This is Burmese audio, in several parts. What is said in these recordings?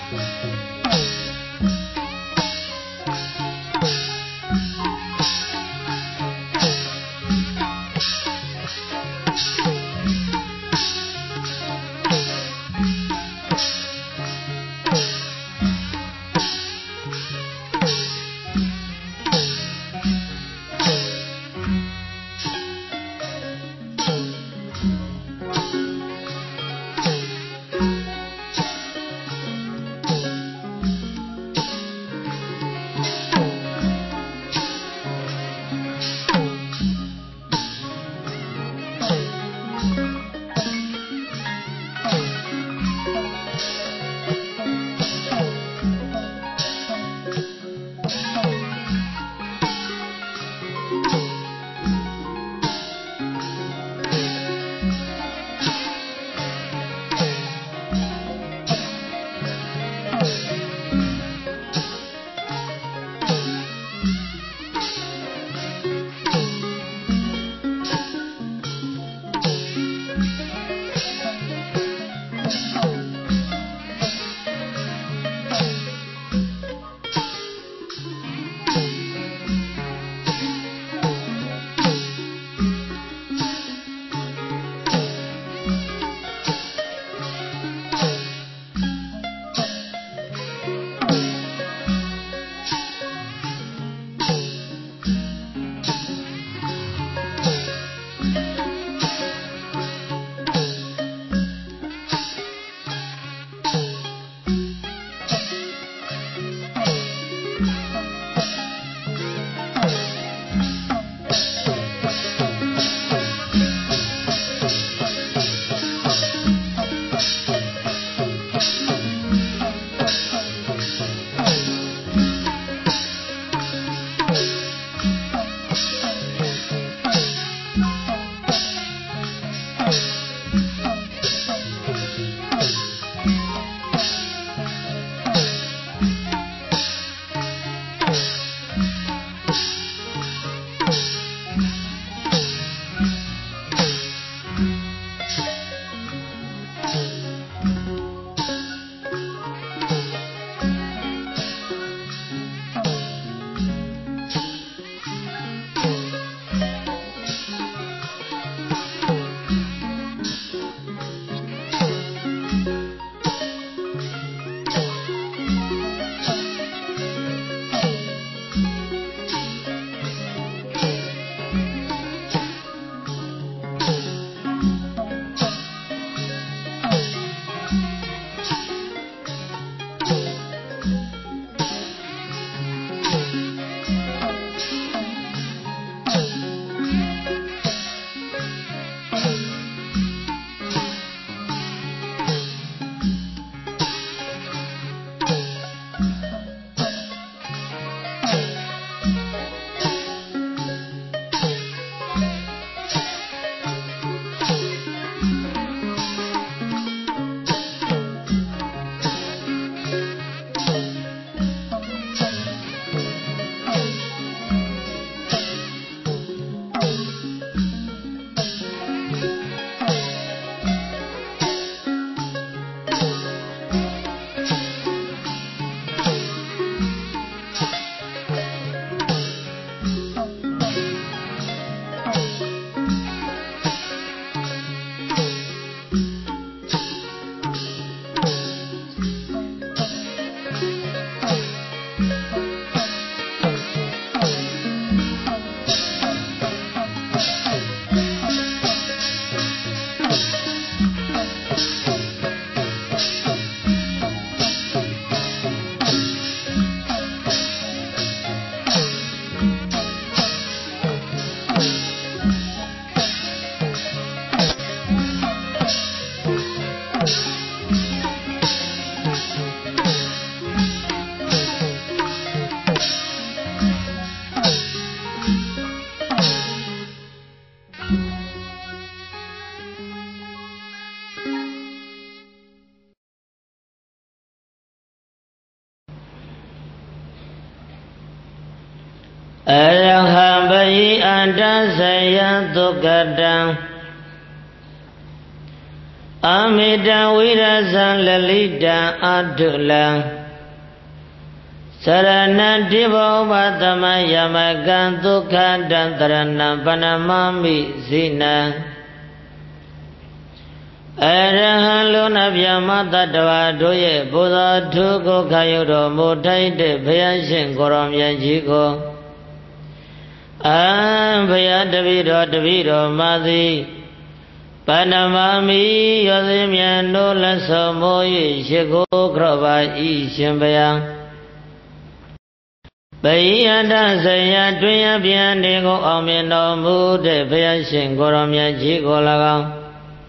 Arahabai ada saya tukadang Amida Virasa Lalita Adula Sarana Diva Vatama Yamagan Dukha Dantarana Panamami Zina Arahaluna Vyamata Davadoye Buddha Tuko Kayuro Mutai de Vyashin Koram Yajiko Vaya Davido Madhi Panamami Yosimyano Lasomoyi Shiko Krova Ishimbaya Bayada Saya Tuya Biandigo Amino Mude Vyashin Koram Yajiko Lagam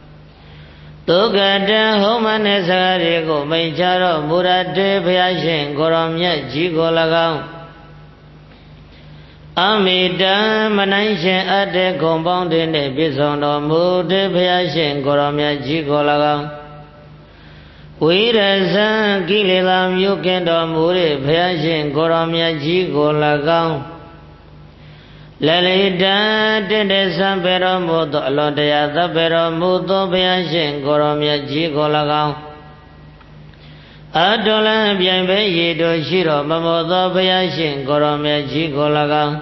Tugada Homanesarigo Maicharo Murade Vyashin Koram Yajiko Lagam Amida Manaisha Ade compound in the Bison or Mood Vyashin Koramya Jigolaga. We resan Gililam you can do Muri Vyashin Koramya Jigolaga. Lalida did a Sampero Mudo Lodea the Pero Mudo Vyashin Koramya Jigolaga. Adola Biambe Yido Shiro Mamodo Vyashin Koramya Jigolaga.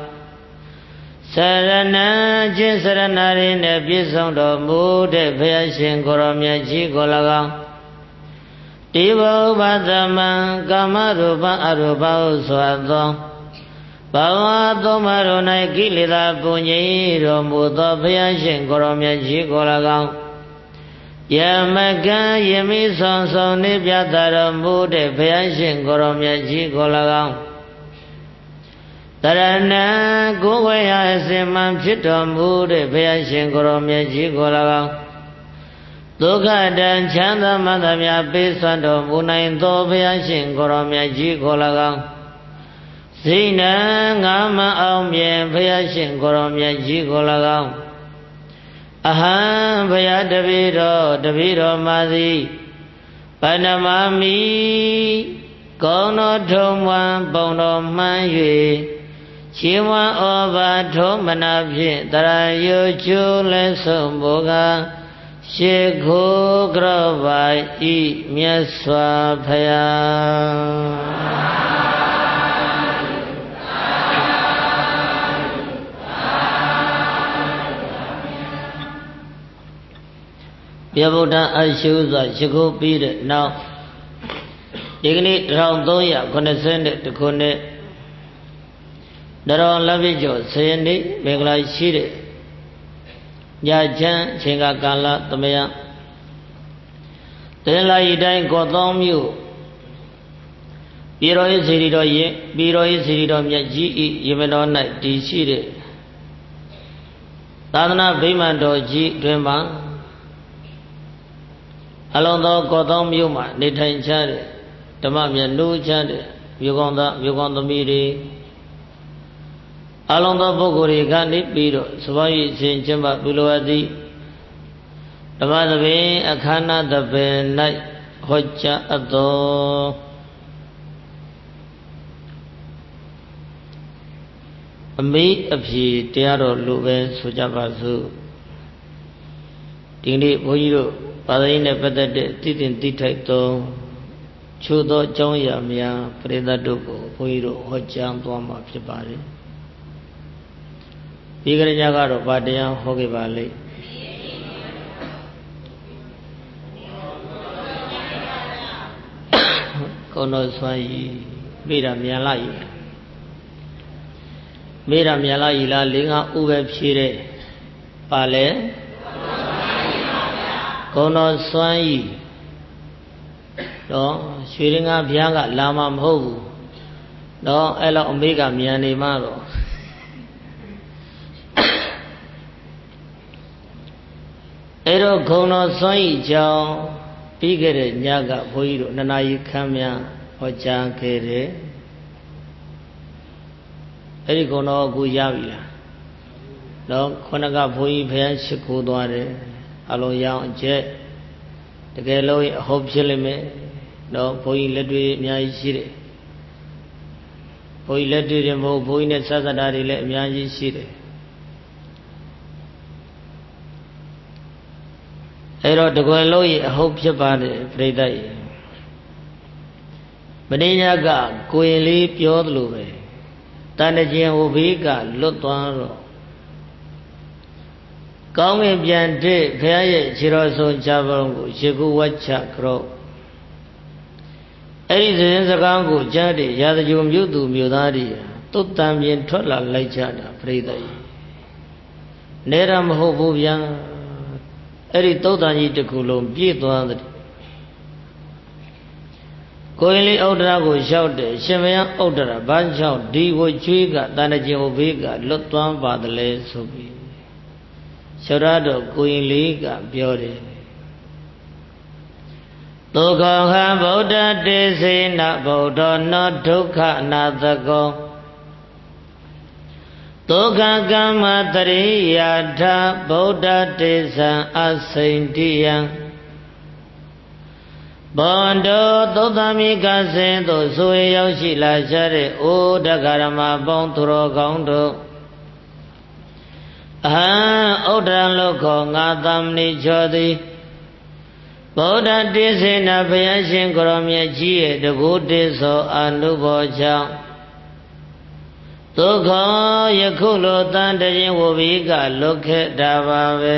Sarana Jinsaranari Nebisando Mude Vyashin Koramya Jigolaga. Divo Badama Gamaruba Aruba Swado Bawa Domarona Gilida Punyiro Mudo Vyashin Koramya Jigolaga. Yamaga Yemi Sonso Nibyatara Mude Vyashin Koramya Jigolaga. Tarana Guvaya Simam Chitam Mude Vyashin Koramya Jigolaga. Dukadan Chanda Madhamya Pisando Munainto Vyashin Koramya Jigolaga. Sina Ngama Aumye Vyashin Koramya Jigolaga. Aham Vaya Davido Madhi Panamami Kono Thomwa Bono Manyu Chiwa Oba Thomanabhi Tarayo Chule Somboga Shekho Grava I Myaswa Phaya Yabuda Ashuza Shekho Pire now Digni Ramdoya Konesende to Kone Daron Lavijo Sayandi Megla Shire Yajan Chinga Kala Tamaya Tela Idai Gotham you Biro is Sirido Ye Biro is Sirido Yaji Yemeno Night D Shire Tadana Bimando G Drema Along the Gotham Yuma Nitain Chade Tamamia Nu Chade Yugonda Miri Along the Bogori Gandhi Biro Swai Saint Chamba Bilowadi Tamadabe Akana the Ben Night Hocha Ado A meat of she Tiaro Lube Sujabasu Dindi Boyro Padine Pedate Titin Titaito Chudo Joya Mia Preda Duko Boyro Hocham Tuama Pipari Bigger Jagaro Badia Hogi Valley Kono Swai Mira Mialai Mira Mialai La Linga Ube Pire Pale Kono Swai No Shiringa Bianga Lama Mho No Ella Omega Miani Maro Ero Kono Swai Jow Bigger Nyaga Boiro Nanayi Kamya Ocha Kere Eri Kono Gujavila No Konaga Boi Paya Shikuduare Alo Yang Jet The Galo Hope Chilime No Boi Ledwi Nyai Shire Boi Ledwi Remo Boi Net Sazadari Let Myaji Shire အဲ့တော့တကွယ်လုံးရဲ့အဟုတ်ဖြစ်ပါတယ်ပြိဿရဲ့မင်းညာကကိုရင်လေးပြောသလိုပဲတန်တကျင်ဟိုဘေးကလွတ်သွားတော့ကောင်းကင်ပြန်တဲ့ဘုရားရဲ့ခြေတော်ဆုံးချပေါင်းကိုရေကူဝတ်ချကြော့အဲ့ဒီစဉ်စကားကိုကြားတဲ့ရာဇဂိုမြို့သူမြို့သားတွေတုတ်တံပြင်ထွက်လာလိုက်ကြတာပြိဿရဲ့နေရမဟုတ်ဘူးဗျာအဲ့ဒီတုတ်တန်ကြီးတစ်ခုလုံးပြည့်သွားတဲ့ကိုရင်လေးဥဒ္ဒရာကိုလျှောက်တယ်ရှင်မယဥဒ္ဒရာဘာကြောင့်ဒီကိုချွေးကတန်တကျင်ဟိုဘေးကလွတ်သွားပါတယ်လဲဆိုပြီးလျှောက်ရတော့ကိုရင်လေးကပြောတယ်သုခောဟံဗုဒ္ဓတေစေနဗုဒ္ဓနောဒုက္ခအနာတကောဒုက္ခကမ္မတရိယာထဗုဒ္ဓတေသံအစိန္တိယံဘောန္တောသုတ္တမိကစင်သို့ဆိုရောက်ရှိလာကြတဲ့ဩဒဂရမပေါင်းသူတော်ကောင်းတို့အဟံဥဒ္ဒရလောခောငါသမဏိချောသည်ဗုဒ္ဓတေစေနဘုရားရှင်ကိုရောမြတ်ကြီးရဲ့တကုတေသောအနုဘောကြောင့်ဒုက္ခယခုလိုတန်တရင်ဝဘိကလွတ်ခဲ့တာပါပဲ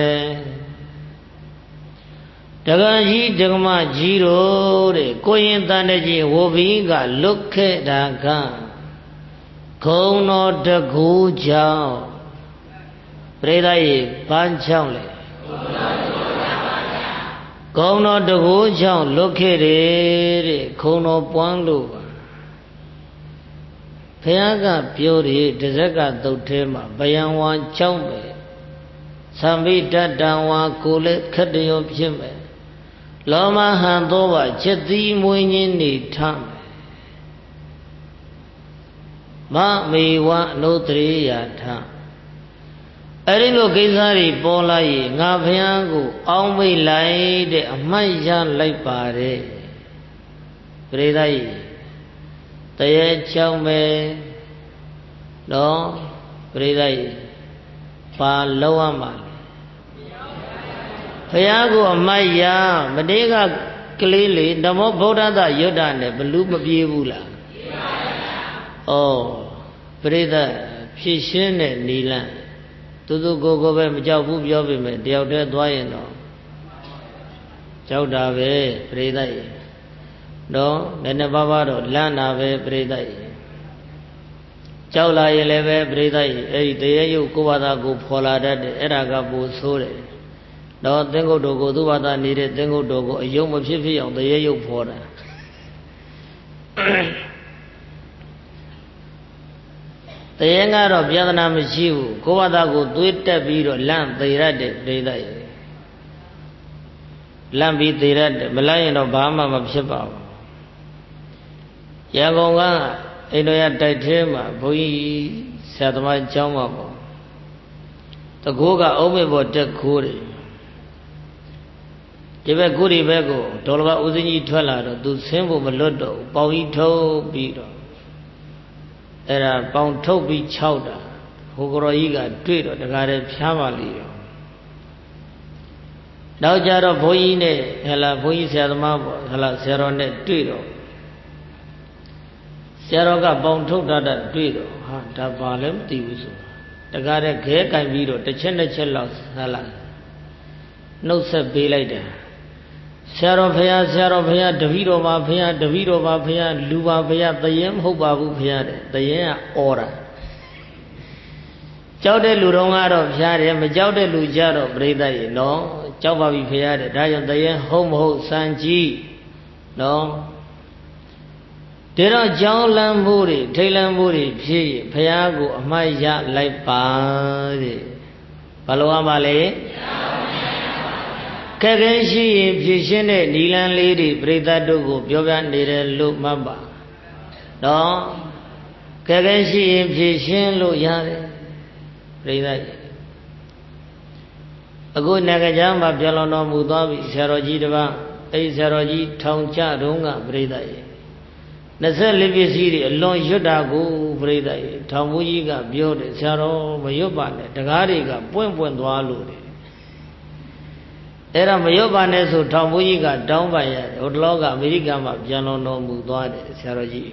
တက္ကကြီးတက္ကမကြီးတို့တဲ့ကိုရင်တန်တကြီးဝဘိကလွတ်ခဲ့တာကခုံတော်တကူကြောင့်ပြိဿရဲ့ဘာကြောင့်လဲခုံတော်တကူကြောင့်လွတ်ခဲ့တယ်တဲ့ခုံတော်ပွားလို့ဘုရားကပြောတယ်တဇက်ကသုတ်ထဲမှာဗယံဝါကြောင့်ပဲသံမိတတံဝါကိုလည်းခတ်တရောဖြစ်မယ်လောမဟံသောပါချက်သီးမွေးခြင်းနေထမယ်မမေဝအနုတရိယာထအဲ့ဒီလိုကိစ္စတွေပေါ်လာရင်ငါဘုရားကိုအောင်းမိတ်လိုက်တဲ့အမှတ်ရလိုက်ပါတယ်ပြိဿကြီးတရေချောင်းပဲနော်ပြိဿကြီးပါလောက်ရမှာဘုရားကိုအမှတ်ရမတေးကကလေးလေဓမ္မဗုဒ္ဓသာယွတ်တာနဲ့ဘလူမပြေးဘူးလားပြေးပါဗျာဩပြိဿဖြည့်ရှင်းတဲ့နီလန်းသူသူကိုယ်ကိုပဲမကြောက်ဘူးပြောပေမဲ့တယောက်တည်းသွားရင်တော့ကြောက်တာပဲပြိဿကြီးနော်နည်းနည်းပါးပါးတော့လန့်တာပဲပြိဿကြီးကြောက်လာရင်လည်းပဲပြိဿကြီးအဲ့ဒီတရေရုပ်ကိုယ်ဘာသာကိုဖော်လာတတ်တယ်အဲ့ဒါကပိုဆိုးတယ်တော့သင်္ကုတ်တော်ကိုသူဘာသာနေတဲ့သင်္ကုတ်တော်ကိုအယုံမဖြစ်ဖြစ်အောင်တရေရုပ်ဖော်တာတရေကတော့ပြဿနာမရှိဘူးကိုယ်ဘာသာကိုသွေးတက်ပြီးတော့လန့်သေးရတဲ့ပြိဿကြီးလန့်ပြီးသေးရတယ်မလိုက်ရင်တော့ဘာမှမဖြစ်ပါဘူးရန်ကုန်ကအိန္ဒိယတိုက်ထဲမှာဘုန်းကြီးဆရာသမားကျောင်းမှာပေါ့တကူကအုံးမေပေါ်တက်ခိုးတယ်ဒီဘက်ကုရီဘက်ကိုဒေါ်လဘဦးစင်းကြီးထွက်လာတော့သူဆင်းဖို့မလွတ်တော့ပေါင်ကြီးထုတ်ပြီးတော့အဲ့ဒါပေါင်ထုတ်ပြီးခြောက်တာဟိုကရောကြီးကတွေ့တော့တကားတည်းဖျားပါလိမ့်တော့နောက်ကြတော့ဘုန်းကြီးနဲ့ဟလာဘုန်းကြီးဆရာသမားပေါ့ဟလာဆရာတော်နဲ့တွေ့တော့ဆရာတော်ကပေါင်ထုတ်တာတွေ့တော့ဟာဒါပါလည်းမသိဘူးဆိုတကားတည်းခဲကင်ပြီးတော့တစ်ချက်နှစ်ချက်လောက်ဟလာနှုတ်ဆက်ပေးလိုက်တယ်ဆရာတော်ဖရာဆရာတော်ဖရာတပည့်တော်ပါဖရာတပည့်တော်ပါဖရာလူပါဖရာတရင်မဟုတ်ပါဘူးဖရာတဲ့တရင်ကအော်တာကြောက်တဲ့လူတော်ကတော့ဖရာတယ်မကြောက်တဲ့လူကြတော့ပြိဿရေနော်ကြောက်ပါပြီဖရာတဲ့ဒါကြောင့်တရင်ဟုတ်မဟုတ်စံကြည့်နော်ဒါတော့ကြောင်းလမ်းမှုတွေထိတ်လန့်မှုတွေဖြစ်ဖရာကိုအမှတ်ရလိုက်ပါတဲ့ဘာလို့ရမှာလဲခက်ခဲရှိရင်ဖြည့်ရှင်းတဲ့နီလန်းလေးတွေပြိဿတို့ကိုပြောပြနေတယ်လို့မှတ်ပါနော်ခက်ခဲရှိရင်ဖြည့်ရှင်းလို့ရတယ်ပြိဿကြီးအခုနိုင်ငံခြားမှာပြောင်းတော်မူသွားပြီဆရာတော်ကြီးတစ်ပါးအဲ့ဆရာတော်ကြီးထောင်ချတုန်းကပြိဿကြီး24ပစ္စည်းတွေအလွန်ရွတ်တာကိုပြိဿကြီးထောင်ဘူးကြီးကပြောတယ်ဆရာတော်မရွတ်ပါနဲ့တကားတွေကပွင့်ပွင့်သွားလို့တယ် era mayobane so tambuiga down by Odloga, America, Piano no Mudwade, Saroji.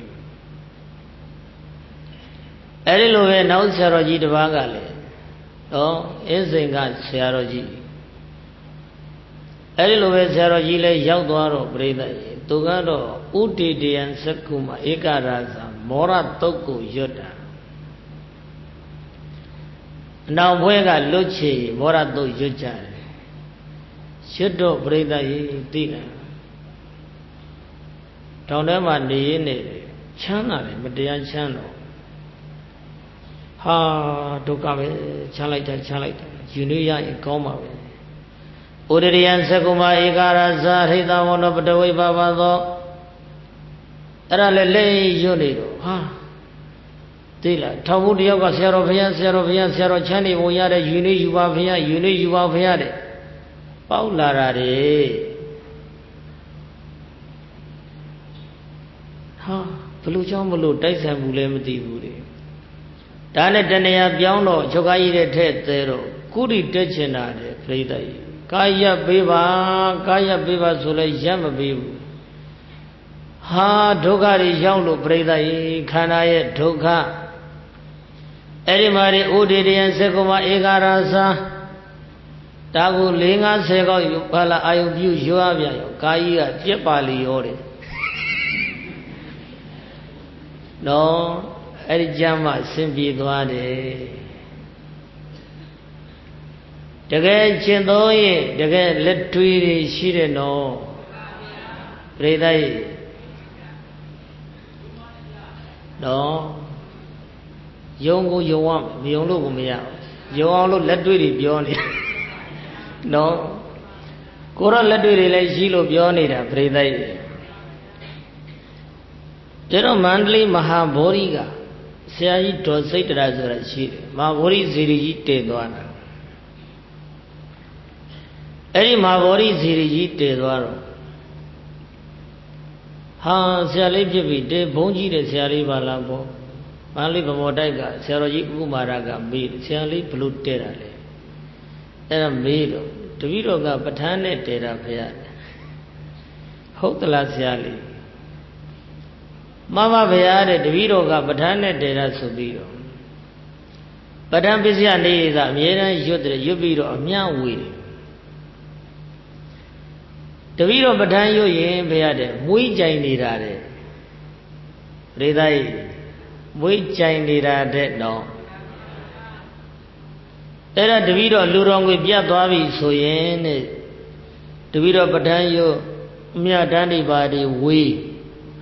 Erilove now Saroji de Bagale. Oh, Ezinga Saroji. Erilove Saroji le Yaudwaro, Breda, Tugado, Uti and Sakuma, Ekaraza, Mora Toko Yota. Now Wega Luci, Mora do Yuja. Shuddo Breda Tina Tonema Nene Chana, Median Channel. Ha, Dokame, Chalita, Junia in Coma. Udirian Sakuma, Igara, Hida, one of the way Baba, Erale Unido. Ha, Tila, Tamudia, Sero Chani, Moyada, you are here. Paula Rade Ha, Peluchamulu, Tyson Bulemati Budi. Dane Danea Biano, Jogai Tetero, Kuri Techenade, Frida, Kaya Biba Sule Yama Bibu. Ha, Dogari Yaulo, Breda, Kanaye, Toka Erimari Udidi and Sekoma Egarasa. Tagu Linga Sego, Pala, I view Joavia, Kaya, Jepali Ore. No, Erijama, Simpi Duade. The guy Chendoye, the guy let Tweedy, she didn't know. Redai. No. Yongo, you want, you look me out. You all let Tweedy beyond it. No, Kora Ladu like Shilo Bionida, Predai. Tero Mandli Mahaboriga, Sai to say to Razarashi, Mabori Ziri Teduana. Eri Mabori Ziri Teduaro. Ha, Sialipi, De Bonji, the Sialiba Lambo, Mali Bamodaga, Saroji Umaraga, Bill, Siali Pluterale. Era Milo, Taviro Patane Tera Payat Hotala Siali Mama Payade, Taviro Patane Tera Subiro. Padam Pisiani is a Miera Yudre Yubiro, a Mian Wheel. Taviro Patanyo Yen Payade, Mui Jainirade Redai Mui Jainirade no. Era Davido Lurong with Yadwavi Soyen, Davido Patanyo, Mia Dandy body, we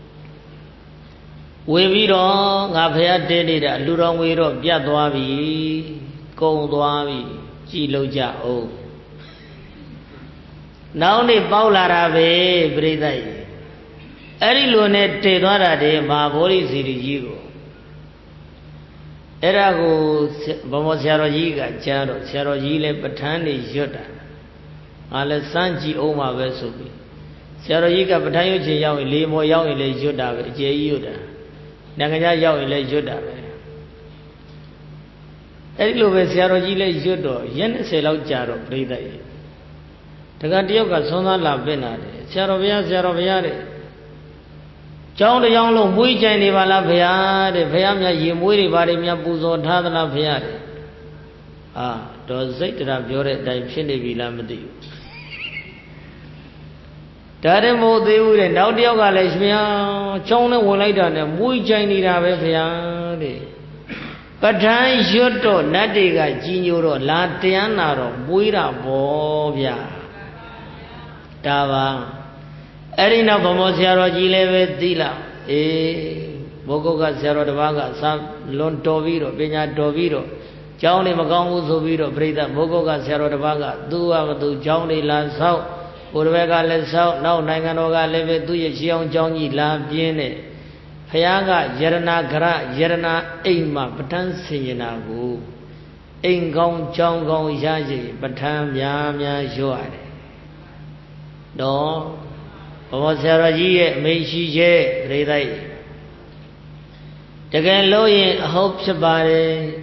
don't have had Denida, Lurong with Yadwavi, Kondwavi, Chiloja O. Now the Paula Rave, Bredai. Eri Lunet Tedora de Mabori Sirigo. Erago Bomosiarojiga, Charo, Sarojile Patani Jota, Alessanji Oma Vesubi, Sarojiga Patayo Yawi, Limo Yawi Juda, J. Yuda, Nagaya Yawi Juda. Erilo Sarojile Judo, Yen Selau Jaro, Prida. Tagatioka Sona La Benade, Sarovia. John the young low, which any Valapia, the Payamia, Yimuri, Varimia Buzo, Tadana Piade. Ah, does say that I've your Dipshini Vilamadi. Tademo, they would and out the Ogalesmia, Chona will later and which any Raviade. But I should to Nadiga, Ginuro, Latiana, Buira, Bobia. Tava. Erina Bomosiaro Gileve Dila, Bogoga Sero de Vaga, Sam Lon Toviro, Pena Toviro, Johnny Magongu Zoviro, Breda, Bogoga Sero de Vaga, Duavadu, Johnny Lansau, Urvega Lesau, now Nanganoga Leve, do ye Chion Johnny La Biene, Payaga, Jerana Gra, Jerana Ema, Patan Sinagu, Ingong Chongong Yaji, Patam Yamia Joade. No. Bomosaraji, Meshi, Redai. Again, Loy, hopes about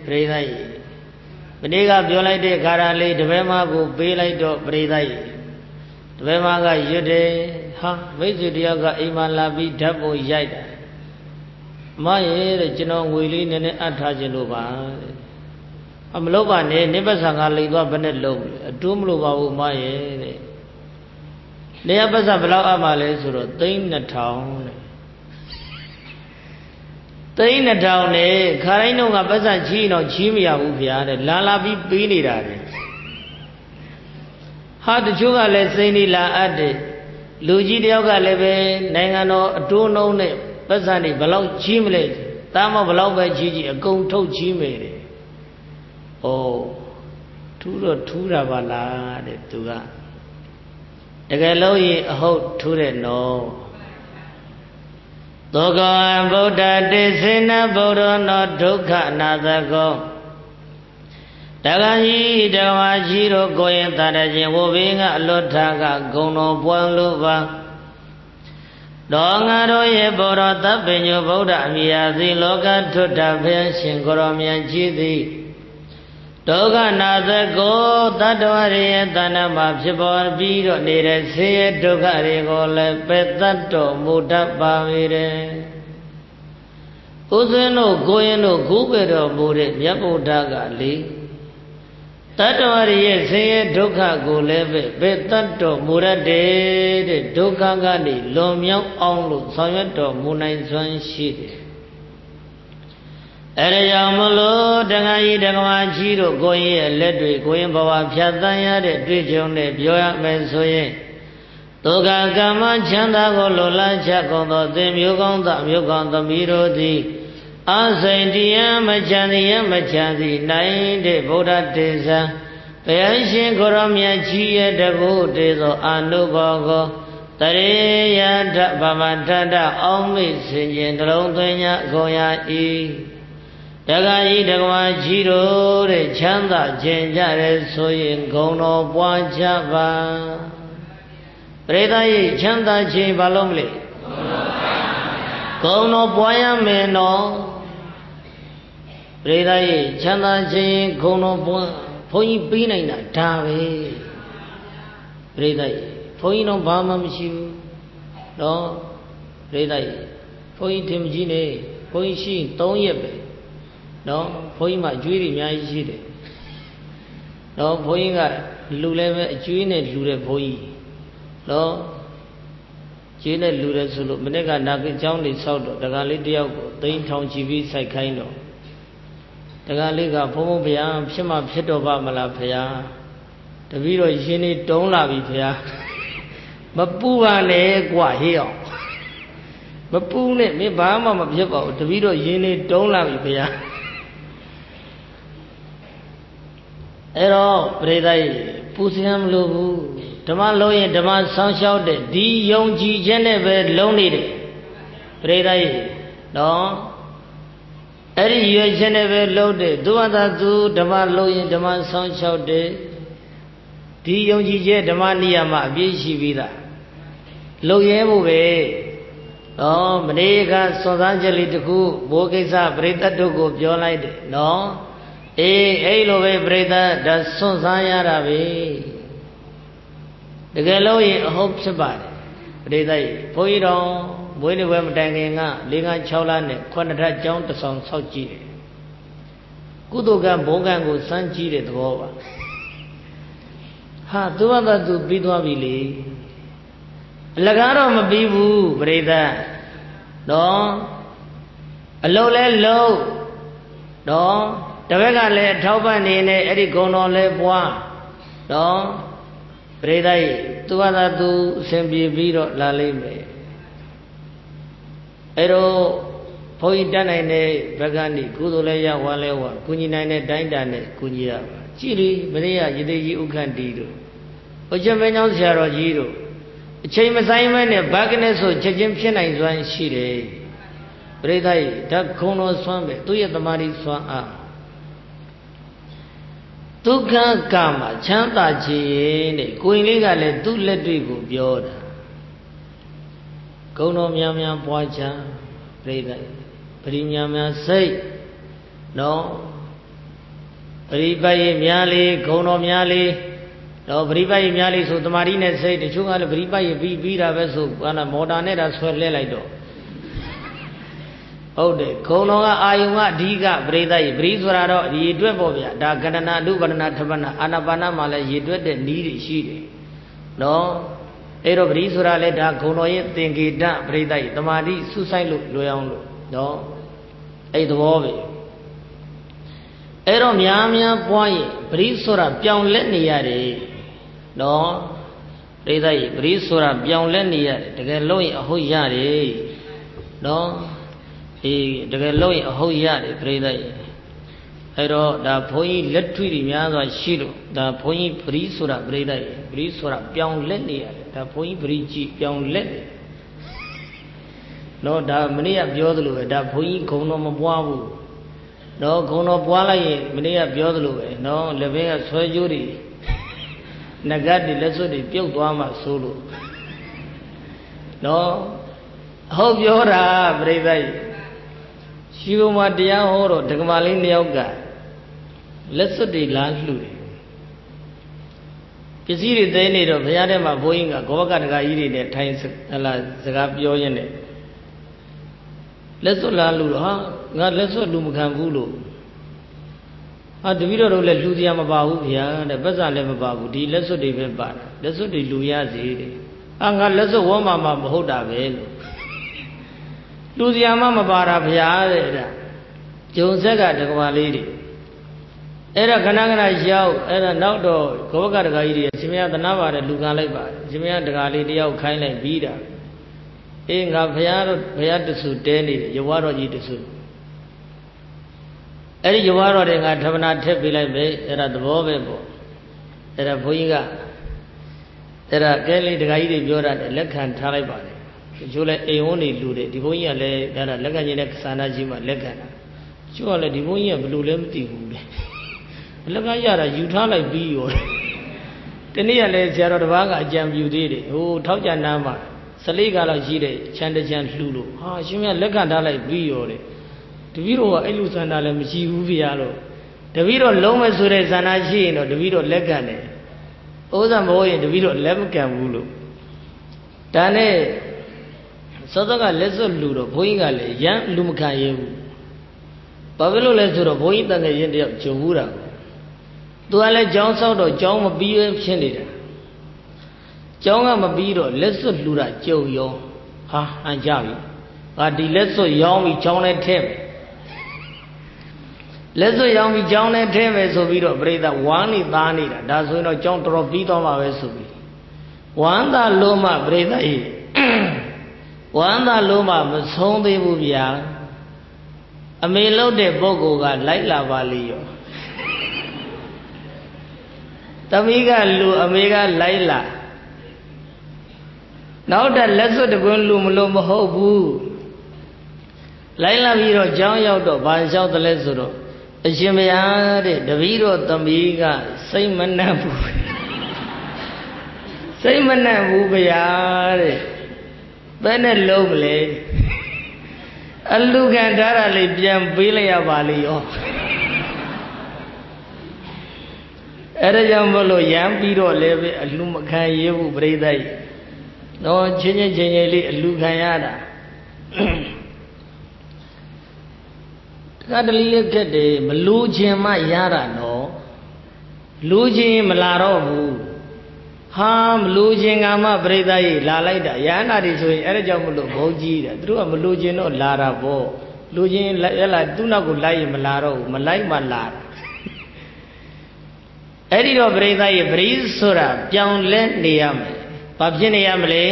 Redai. Benega Biolite, Garale, the Vema go Belite of Redai. တပည့်မကရွတ်တယ်ဟာမိတ်ဆွေတယောက်ကအိမ်မှာလာပြီးဓာတ်ပုံရိုက်တာမရဲ့တဲ့ကျွန်တော်ငွေလေးနည်းနည်းအပ်ထားခြင်းလို့ပါအမလို့ပါနဲ့နိဗ္ဗာန်ကလိန်သွားဘယ်နဲ့လုံးအတိုးမလို့ပါဘူးမရဲ့တဲ့နေရာပတ်စဘယ်လောက်အပ်ပါလဲဆိုတော့သိန်း2000တဲ့သိန်း2000နဲ့ခါတိုင်းတော့ကပတ်စချီးတော့ချီးမရဘူးဗျာတဲ့လာပြီးပေးနေတာတဲ့ဟာတချို့ကလည်းစိမ့်နေလာအပ်တယ်လူကြီးတယောက်ကလည်းပဲနိုင်ငံတော်အတိုးနှုံးနဲ့ပတ်စံတွေဘယ်လောက်ချီးမလဲတားမဘယ်လောက်ပဲချီးအကုန်ထုတ်ချီးမယ်တဲ့ဩထူးတော့ထူးတာပါလားတဲ့သူကတကယ်လို့ရင်အဟုတ်ထူးတဲ့နော်သောကဗုဒ္ဓတေစေနဗုဒ္ဓနောဒုက္ခနာသကောတက္ကကြီးဓမ္မကြီးတို့ကိုရင်တရခြင်းဝိဘေကအလွတ်ထားကဂုံတော်ပွားလို့ပါတော်ငါတို့ရဲ့ဘောရသဗ္ဗညုဗုဒ္ဓအမြာစီလောကထွတ်တာဖျင်ရှင်ကိုရောမြတ်ကြီးသည်ဒုက္ခနာသကောတတ္တဝရရဲ့တဏ္ဍမှာဖြစ်ပေါ်ပြီးတော့နေတဲ့ဆင်းရဲဒုက္ခတွေကိုလည်းပယ်တတ်တော်မူတတ်ပါ၏တဲ့ဥစဉ်တို့ကိုရင်တို့ခုပဲတော်မူတဲ့မြတ်ဗုဒ္ဓကလေတတ္တဝရရဲ့ဆင်းရဲဒုက္ခကိုလည်းပဲတတ်တော်မူရတဲ့ဒုက္ခကနေလွန်မြောက်အောင်လို့ဆောင်ရွက်တော်မူနိုင်စွမ်းရှိတယ်အဲဒါကြောင့်မလို့တက္ကကြီးတက္ကမကြီးတို့ကိုရင်ရဲ့လက်တွေကိုရင်ဘဝဖြတ်သန်းရတဲ့တွေ့ကြုံနဲ့ပြောရမယ်ဆိုရင်ဒုက္ခကမ္မချမ်းသာကိုလိုလားချက်ကုန်သောသင်မျိုးကောင်းသမျိုးကောင်းသမီးတို့သည်အစိမ့်တရားမချမ်းသည်မချမ်းသည်နိုင်တဲ့ဗုဒ္ဓတေဇံဘုရားရှင်ကိုရောမြတ်ကြီးရဲ့တကုတေသောအနုဘောကိုတရေယထဗမထထအောင်မိစင်ခြင်းတလုံးသွင်း냐ကုန်ရ၏တက္ကကြီးတက္ကမကြီးတို့တဲ့ချမ်းသာခြင်းကြရဲဆိုရင်ဂုဏ်တော်ပွားကြပါပရိသတ်ရဲ့ချမ်းသာခြင်းဘာလို့မလဲဂုဏ်တော်ပွားရမယ်နော်ပရိသတ်ရဲ့ချမ်းသာခြင်းဂုဏ်တော်ပွားဘုန်းကြီးပြီးနိုင်တာဒါပဲပရိသတ်ရဲ့ဘုန်းကြီးတော့ဘာမှမရှိဘူးနော်ပရိသတ်ရဲ့ဘုန်းကြီးထင်မကြီးနေဘုန်းကြီးရှိ3ရက်ပဲနော်ဘုန်းကြီးမှအကျွေးတွေအများကြီးရှိတယ်နော်ဘုန်းကြီးကလူလည်းပဲအကျွေးနဲ့လူတဲ့ဘုန်းကြီးနော်ကျွေးနဲ့လူတဲ့ဆိုလို့မနေ့ကနာကိကျောင်းလေးဆောက်တော့တက္ကလေးတယောက်ကိုသိန်းထောင်ချီပြီးစိုက်ခိုင်းတော့တက္ကလေးကဘုန်းဘုန်းဗျာဖြစ်မှဖြစ်တော့ပါမလားဖေဟာတပည့်တော်ရှင်နေတုံးလာပြီဖေဟာမပူပါနဲ့ကွာဟေးအောင်မပူနဲ့မင်းဘာမှမဖြစ်ပါဘူးတပည့်တော်ရှင်နေတုံးလာပြီဖေဟာအဲ့တော့ပရိသတ်ပူစရာမလိုဘူးဓမ္မလုံးရင်ဓမ္မဆောင်းလျှောက်တဲ့ဒီယုံကြည်ခြင်းနဲ့ပဲလုံးနေတယ်ပရိသတ်နော်အဲ့ဒီရွယ်ခြင်းနဲ့ပဲလုံးတဲ့သူဝသာသူဓမ္မလုံးရင်ဓမ္မဆောင်းလျှောက်တဲ့ဒီယုံကြည်ခြင်းဓမ္မနိယမအပြည့်ရှိပြီးသားလုံရဲဖို့ပဲနော်မနေ့ကစွန်စားချက်လေးတစ်ခုဘိုးကိစ္စပရိသတ်တို့ကိုပြောလိုက်တယ်နော်အေးအဲ့လိုပဲပြိဿဒါစွန့်စားရတာပဲတကယ်လို့ရင်အဟုတ်ဖြစ်ပါတယ်ပြိဿကြီးဘုန်းကြီးတော်မွေးနေ့ဝဲမတိုင်ခင်က4-6 လနဲ့9 ထပ်ကျောင်းတစ်ဆောင်ဆောက်ကြည့်တယ်ကုသိုလ်ကံဘုံကံကိုစမ်းကြည့်တဲ့သဘောပါဟာသူကသူပြီးသွားပြီလေအလကားတော့မပြီးဘူးပြိဿနော်အလုံးလဲလုံးနော်တပည့်ကလည်းထောက်ပံ့နေနဲ့အဲ့ဒီဂုဏ်တော်လဲပွားနော်ပရိသတ်သူကသာသူအစဉ်ပြေပြီးတော့လာလိမ့်မယ်အဲ့တော့ဘုန်းကြီးတတ်နိုင်တဲ့ဘက်ကနေကုသိုလ်လဲရဝါလဲဝါကုညီနိုင်တဲ့တိုင်းတာနဲ့ကုညီရပါကြည်လေမနေ့ကရသေးကြီးဥက္ကဋ္ဌီတို့ဘုရားမင်းကျောင်းဆရာတော်ကြီးတို့အချိန်မဆိုင်မဲနဲ့ဘာကနေဆိုချက်ချင်းဖြစ်နိုင်စွမ်းရှိတယ်ပရိသတ်ဓာတ်ခုံတော်ဆွမ်းပဲသူရဲ့သမာဓိဆွမ်းအားဒုက္ခကမှာချမ်းသာခြင်းတဲ့ကိုရင်လေးကလည်းသူ့လက်တွေကိုပြောတာဂုဏ်တော်များများပွားချပြိဿပရိများများစိတ်နော်ပရိပတ်ရများလေးဂုဏ်တော်များလေးတော့ပရိပတ်ကြီးများလေးဆိုတမာရီနဲ့စိတ်တချို့ကလည်းပရိပတ်ကြီးပြီးတာပဲဆိုကမော်တာနဲ့ဒါဆွဲလှဲလိုက်တော့ဟုတ်တယ်ခုံတော်ကအာယုံကအဓိကပရိသတ်ကြီးပရိဆိုတာတော့ရေတွက်ပေါ့ဗျာဒါကတနာအနုပါဒနာထပနာအာနာပါနမှာလည်းရေတွက်တဲ့နည်းတွေရှိတယ်နော်အဲ့တော့ပရိဆိုတာလည်းဒါခုံတော်ရဲ့သင်္ကေတပရိသတ်ကြီးတမာတိဆုဆိုင်လို့လွယ်အောင်လို့နော်အဲ့သဘောပဲအဲ့တော့များပွားရင်ပရိဆိုတာပြောင်းလဲနေရတယ်နော်ပရိသတ်ကြီးပရိဆိုတာပြောင်းလဲနေရတယ်တကယ်လို့ရင်အဟုတ်ရတယ်နော်အေးတကယ်လို့ရင်အဟုတ်ရတယ်ပရိသတ်ကြီးအဲ့တော့ဒါဘုန်းကြီးလက်ထွေတွေများစွာရှိလို့ဒါဘုန်းကြီးပရိဆိုတာပရိသတ်ကြီးပရိဆိုတာပြောင်းလဲနေရတယ်ဒါဘုန်းကြီးပရိကြည့်ပြောင်းလဲနေနော်ဒါမနေ့ကပြောသလိုပဲဒါဘုန်းကြီးခုံတော်မပွားဘူးနော်ခုံတော်ပွားလိုက်ရင်မနေ့ကပြောသလိုပဲနော်လက်ဘဲကဆွဲကြိုးတွေနဂတ်တွေလက်စွပ်တွေပြုတ်သွားမှဆိုလို့နော်ဟုတ်ပြောတာပြိဿကြီးရှိဘုံမှာတရားဟောတော့ဒကမာလေးနှစ်ယောက်ကလက်စွပ်တွေလာလှူတယ်ပစ္စည်းတွေသိနေတော့ဘုရားထဲမှာဘုန်းကြီးကဂောဘကတကာကြီးတွေနဲ့ထိုင်ဟလာစကားပြောရင်းနဲ့လက်စွပ်လာလှူတော့ဟာငါလက်စွပ်လူမခံဘူးလို့ဟာတပည့်တော်တို့လည်းလူစရာမပါဘူးဗျာတဲ့ပတ်စံလည်းမပါဘူးဒီလက်စွပ်တွေပဲပါတာလက်စွပ်တွေလူရစေတဲ့ဟာငါလက်စွပ်ဝမ်းမှာမဟုတ်တာပဲလို့လူစရာမပါတာဗျာတဲ့အဲ့ဒါဂျုံဆက်ကတကမာလေးတွေအဲ့ဒါခဏရောက်အဲ့ဒါနောက်တော့ဂောဘကတကာကြီးတွေရှင်မရသနာပါတယ်လူခံလိုက်ပါတယ်ရှင်မရတကာလေးတယောက်ခိုင်းလိုက်ပြီးတာအေးငါဘုရားတဆူတဲနေတယ်ရဝါတော်ကြီးတဆူအဲ့ဒီရဝါတော်တွေကဓမ္မနာထည့်ပေးလိုက်ပဲအဲ့ဒါသဘောပဲပေါ့အဲ့ဒါဘုန်းကြီးကအဲ့ဒါကဲလေးတကာကြီးတွေပြောတာလက်ခံထားလိုက်ပါတယ်တချို့လဲအိမ်ဝန်းနေလူတွေဒီဘုန်းကြီးကလည်းအဲ့ဒါလက်ခံခြင်းနဲ့စာနာကြီးမှလက်ခံတာတချို့ကလည်းဒီဘုန်းကြီးကဘယ်လိုလဲမသိဘူးလေလက်ကရတာယူထားလိုက်ပြီးရောတနေ့ကလည်းဆရာတော်တစ်ပါးကအကြံပြုသေးတယ်ဟိုထောက်ကြနာမှာ14ကလောက်ရှိတဲ့ချမ်းတချမ်းလှူလို့ဟာရှင်မလက်ခံထားလိုက်ပြီးရောတဲ့တပည့်တော်ကအဲ့လိုစန္ဒာလည်းမရှိဘူးဗျာလို့တပည့်တော်လုံးမဲ့ဆိုတဲ့စန္ဒာရှိရင်တော့တပည့်တော်လက်ခံတယ်ဥစ္စာမဟုတ်ရင်တပည့်တော်လက်မခံဘူးလို့ဒါနဲ့စောစောကလက်စွပ်လှူတော့ဘုန်းကြီးကလည်းရမ်းလူမခံရဘူးဘာဖြစ်လို့လဲဆိုတော့ဘုန်းကြီးတန်တဲ့ရင်တယောက်ဂျုံဘူးတာသူကလည်းကြောင်းဆောက်တော့ကြောင်းမပြီးဖြစ်နေတာကျောင်းကမပြီးတော့လက်စွပ်လှူတာကြုံရောဟာဟန်ကြပြီငါဒီလက်စွပ်ရောင်းပြီးကျောင်းနဲ့ထဲမယ်လက်စွပ်ရောင်းပြီးကျောင်းနဲ့ထဲမယ်ဆိုပြီးတော့ပြိဿဝမ်းနေသားနေတာဒါဆိုရင်တော့ကျောင်းတော်ပြီးသွားမှာပဲဆိုပြီးဝမ်းသာလို့မှပြိဿကြီးဝမ်းသာလို့မှမဆုံးသေးဘူးဗျာအမေလို့တဲ့ပုဂ္ဂိုလ်ကလိုက်လာပါလိရောသမီးကလူအမေကလိုက်လာနောက်တဲ့လက်စွပ်တကွန်းလူမလို့မဟုတ်ဘူးလိုက်လာပြီးတော့ကျောင်းရောက်တော့ဘာလျှောက်တယ်လဲဆိုတော့အရှင်ဘုရားတဲ့တပည့်တော်သမီးကစိတ်မနှံ့ဘူးစိတ်မနှံ့ဘူးဗျာတဲ့ဘယ်နဲ့လုံးမလဲအလူခံထားတာလေးပြန်ပေးလိုက်ရပါလိမ့်ရောအဲ့ဒါကြောင့်မလို့ရမ်းပြီးတော့လည်းပဲအလူမခံရဘူးပြိဿကြီးတော့ချင်းလေးအလူခံရတာတခါတလေလေးခက်တယ်မလူချင်းမှရတာနော်လူချင်းမလာတော့ဘူးဟာမလူချင်းကမှပြိဿကြီးလာလိုက်တာရဟန္တာတွေဆိုရင်အဲ့ဒါကြောင့်မလို့ဘုန်းကြီးတာသူတို့ကမလူချင်းတော့လာတာပေါ့လူချင်းရလာသူ့နောက်ကိုလိုက်ရင်မလာတော့ဘူးမလိုက်မှလာတာအဲ့ဒီတော့ပြိဿကြီးပရိဆိုတာပြောင်းလဲနေရမယ်ဘာဖြစ်နေရမလဲ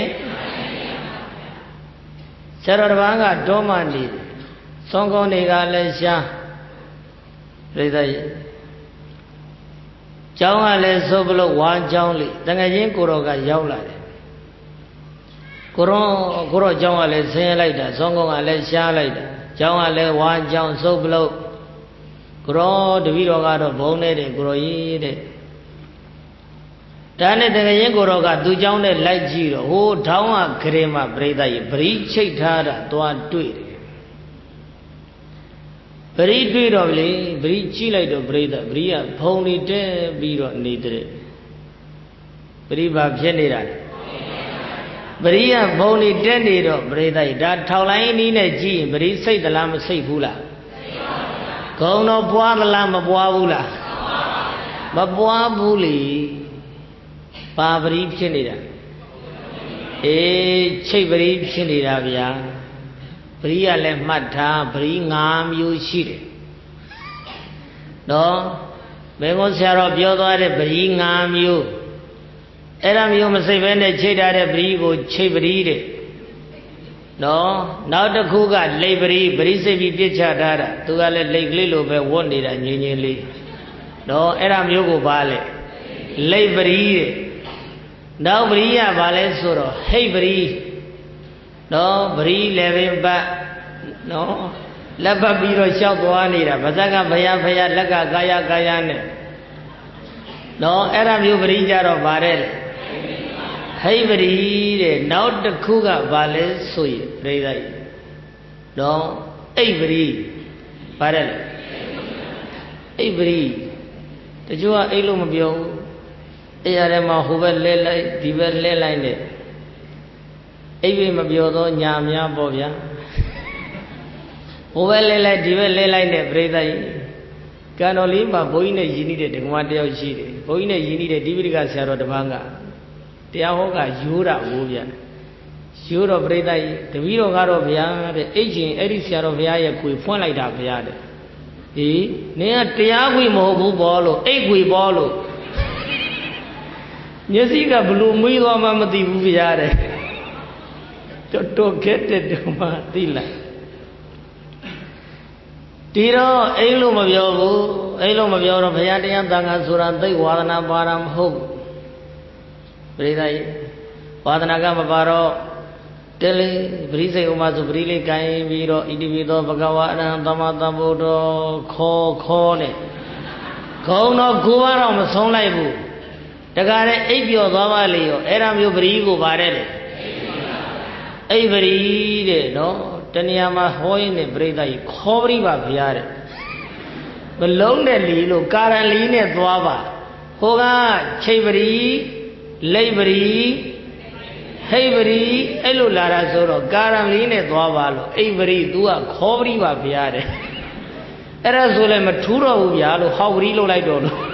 ဆရာတော်တစ်ပါးကတောမှနေတယ်သွန်ကုန်းတွေကလည်းရှားပြိဿကြီးကျောင်းကလည်းဆိုဘလို့ဝါကျောင်းလေးတကယ်ချင်းကိုတော်ကရောက်လာတယ်ကိုရောကျောင်းကလည်းဆင်းလိုက်တာသွန်ကုန်းကလည်းရှားလိုက်တာကျောင်းကလည်းဝါကျောင်းဆိုဘလို့ကိုရောတပည့်တော်ကတော့ဘုံနေတဲ့ကိုရောကြီးတဲ့ဒါနဲ့တကယ်ရင်ကိုတော်ကသူ့เจ้าနဲ့လိုက်ကြည့်တော့ဟိုထောင်းကဂရေမှာပြိဿကြီးပရိချိတ်ထားတာသွားတွေ့တယ်ပရိတွေ့တော့လေပရိကြည့်လိုက်တော့ပြိဿပရိကဖုံနေတဲပြီးတော့နေတဲ့ပရိပါဖြစ်နေတာပရိယဘုံနေတက်နေတော့ပရိသတ်ဒါထောက်လိုင်းအနည်းနဲ့ကြည့်ရင်ပရိစိတ်သလားမစိတ်ဘူးလားဂုံတော့ပွားသလားမပွားဘူးလားမပွားဘူးလေပါပရိဖြစ်နေတာအေးချိတ်ပရိဖြစ်နေတာဗျာပရိကလည်းမှတ်ထားပရိ5မျိုးရှိတယ်နော်ဘယ်ကိုဆရာတော်ပြောသွားတဲ့ပရိ5မျိုးအဲ့ဒါမျိုးမစိတ်ပဲနဲ့ချိတ်ထားတဲ့ပရိကိုချိတ်ပရိတဲ့နော်နောက်တစ်ခုကလိပ်ပရိပရိစိတ်ပြီးပြစ်ချထားတာသူကလည်းလိပ်ကလေးလိုပဲဝတ်နေတာငြင်းငြင်းလေးနော်အဲ့ဒါမျိုးကိုပါလေလိပ်ပရိတဲ့နောက်ပရိယပါလဲဆိုတော့ဟိတ်ပရိနော်ပရိလည်းပဲပတ်နော်လက်ပတ်ပြီးတော့လျှောက်သွားနေတာဗဇက်ကဘုရားဖရာလက်ကကာယကာယနဲ့နော်အဲ့ဒါမျိုးပရိကြတော့ဗါတဲ့ဟိတ်ပရိတဲ့နောက်တစ်ခုကဗါလဲဆိုရင်ပြိဿကြီးနော်အိတ်ပရိဗါတဲ့အိတ်ပရိတချို့ကအိတ်လို့မပြောဘူးအဲ့ရထဲမှာဟိုဘက်လဲလိုက်ဒီဘက်လဲလိုက်နဲ့အိပ်မပြောတော့ညာများပေါ့ဗျာဟိုဘက်လဲလိုက်ဒီဘက်လဲလိုက်နဲ့ပြိဿကြီးကံတော်လေးမှာဘုန်းကြီးနဲ့ယဉ်နေတဲ့ဒကမတယောက်ရှိတယ်ဘုန်းကြီးနဲ့ယဉ်နေတဲ့ဒီပိဋကဆရာတော်တစ်ပါးကတရားဟောကရိုးတာဟိုဗျာရိုးတော့ပြိဿကြီးတပည့်တော်ကတော့ဗျာတဲ့အိတ်ချင်းအဲ့ဒီဆရာတော်ဘုရားရဲ့ခွေဖွင့်လိုက်တာဗျာတဲ့ဟေးနင်ကတရားခွေမဟုတ်ဘူးဘောလို့အိတ်ခွေဘောလို့မျက်စိကဘလို့မွေးသွားမှမသိဘူးဗျာတဲ့တော်ခဲ့တဲ့တုန်းမှသိလိုက်ဒီတော့အိမ်လို့မပြောဘူးအိမ်လို့မပြောတော့ဘုရားတရားသံဃာဆိုတာသိဝါဒနာပါတာမဟုတ်ပရိသတ်ဝါဒနာကမပါတော့တဲလေပရိစိတ်ဥမဆိုပရိလေးကိုင်းပြီးတော့ဣတိပိသောဘဂဝါအရဟံသမ္မာသမ္ဗုဒ္ဓောခေါ်နဲ့ခေါင်းတော့ကိုကတော့မဆုံးလိုက်ဘူးတကားတဲ့အိပ်ပျော်သွားပါလေရောအဲ့ဒါမျိုးပရိကိုပါတဲ့လေအိပ်ပရိတဲ့နော်တဏှာမှာဟောရင်းနဲ့ပြိဿကြီးခေါ်ပရိပါဗျာတဲ့မလုံးတဲ့လီလို့ကာရလီနဲ့သွားပါဟိုကချိတ်ပရိလိပ်ပရိဟိတ်ပရိအဲ့လိုလာတာဆိုတော့ကာရလီနဲ့သွားပါလို့အိပ်ပရိ तू ကခေါ်ပရိပါဗျာတဲ့အဲ့ဒါဆိုလည်းမထူးတော့ဘူးဗျာလို့ဟောက်ပရိလုပ်လိုက်တော့လို့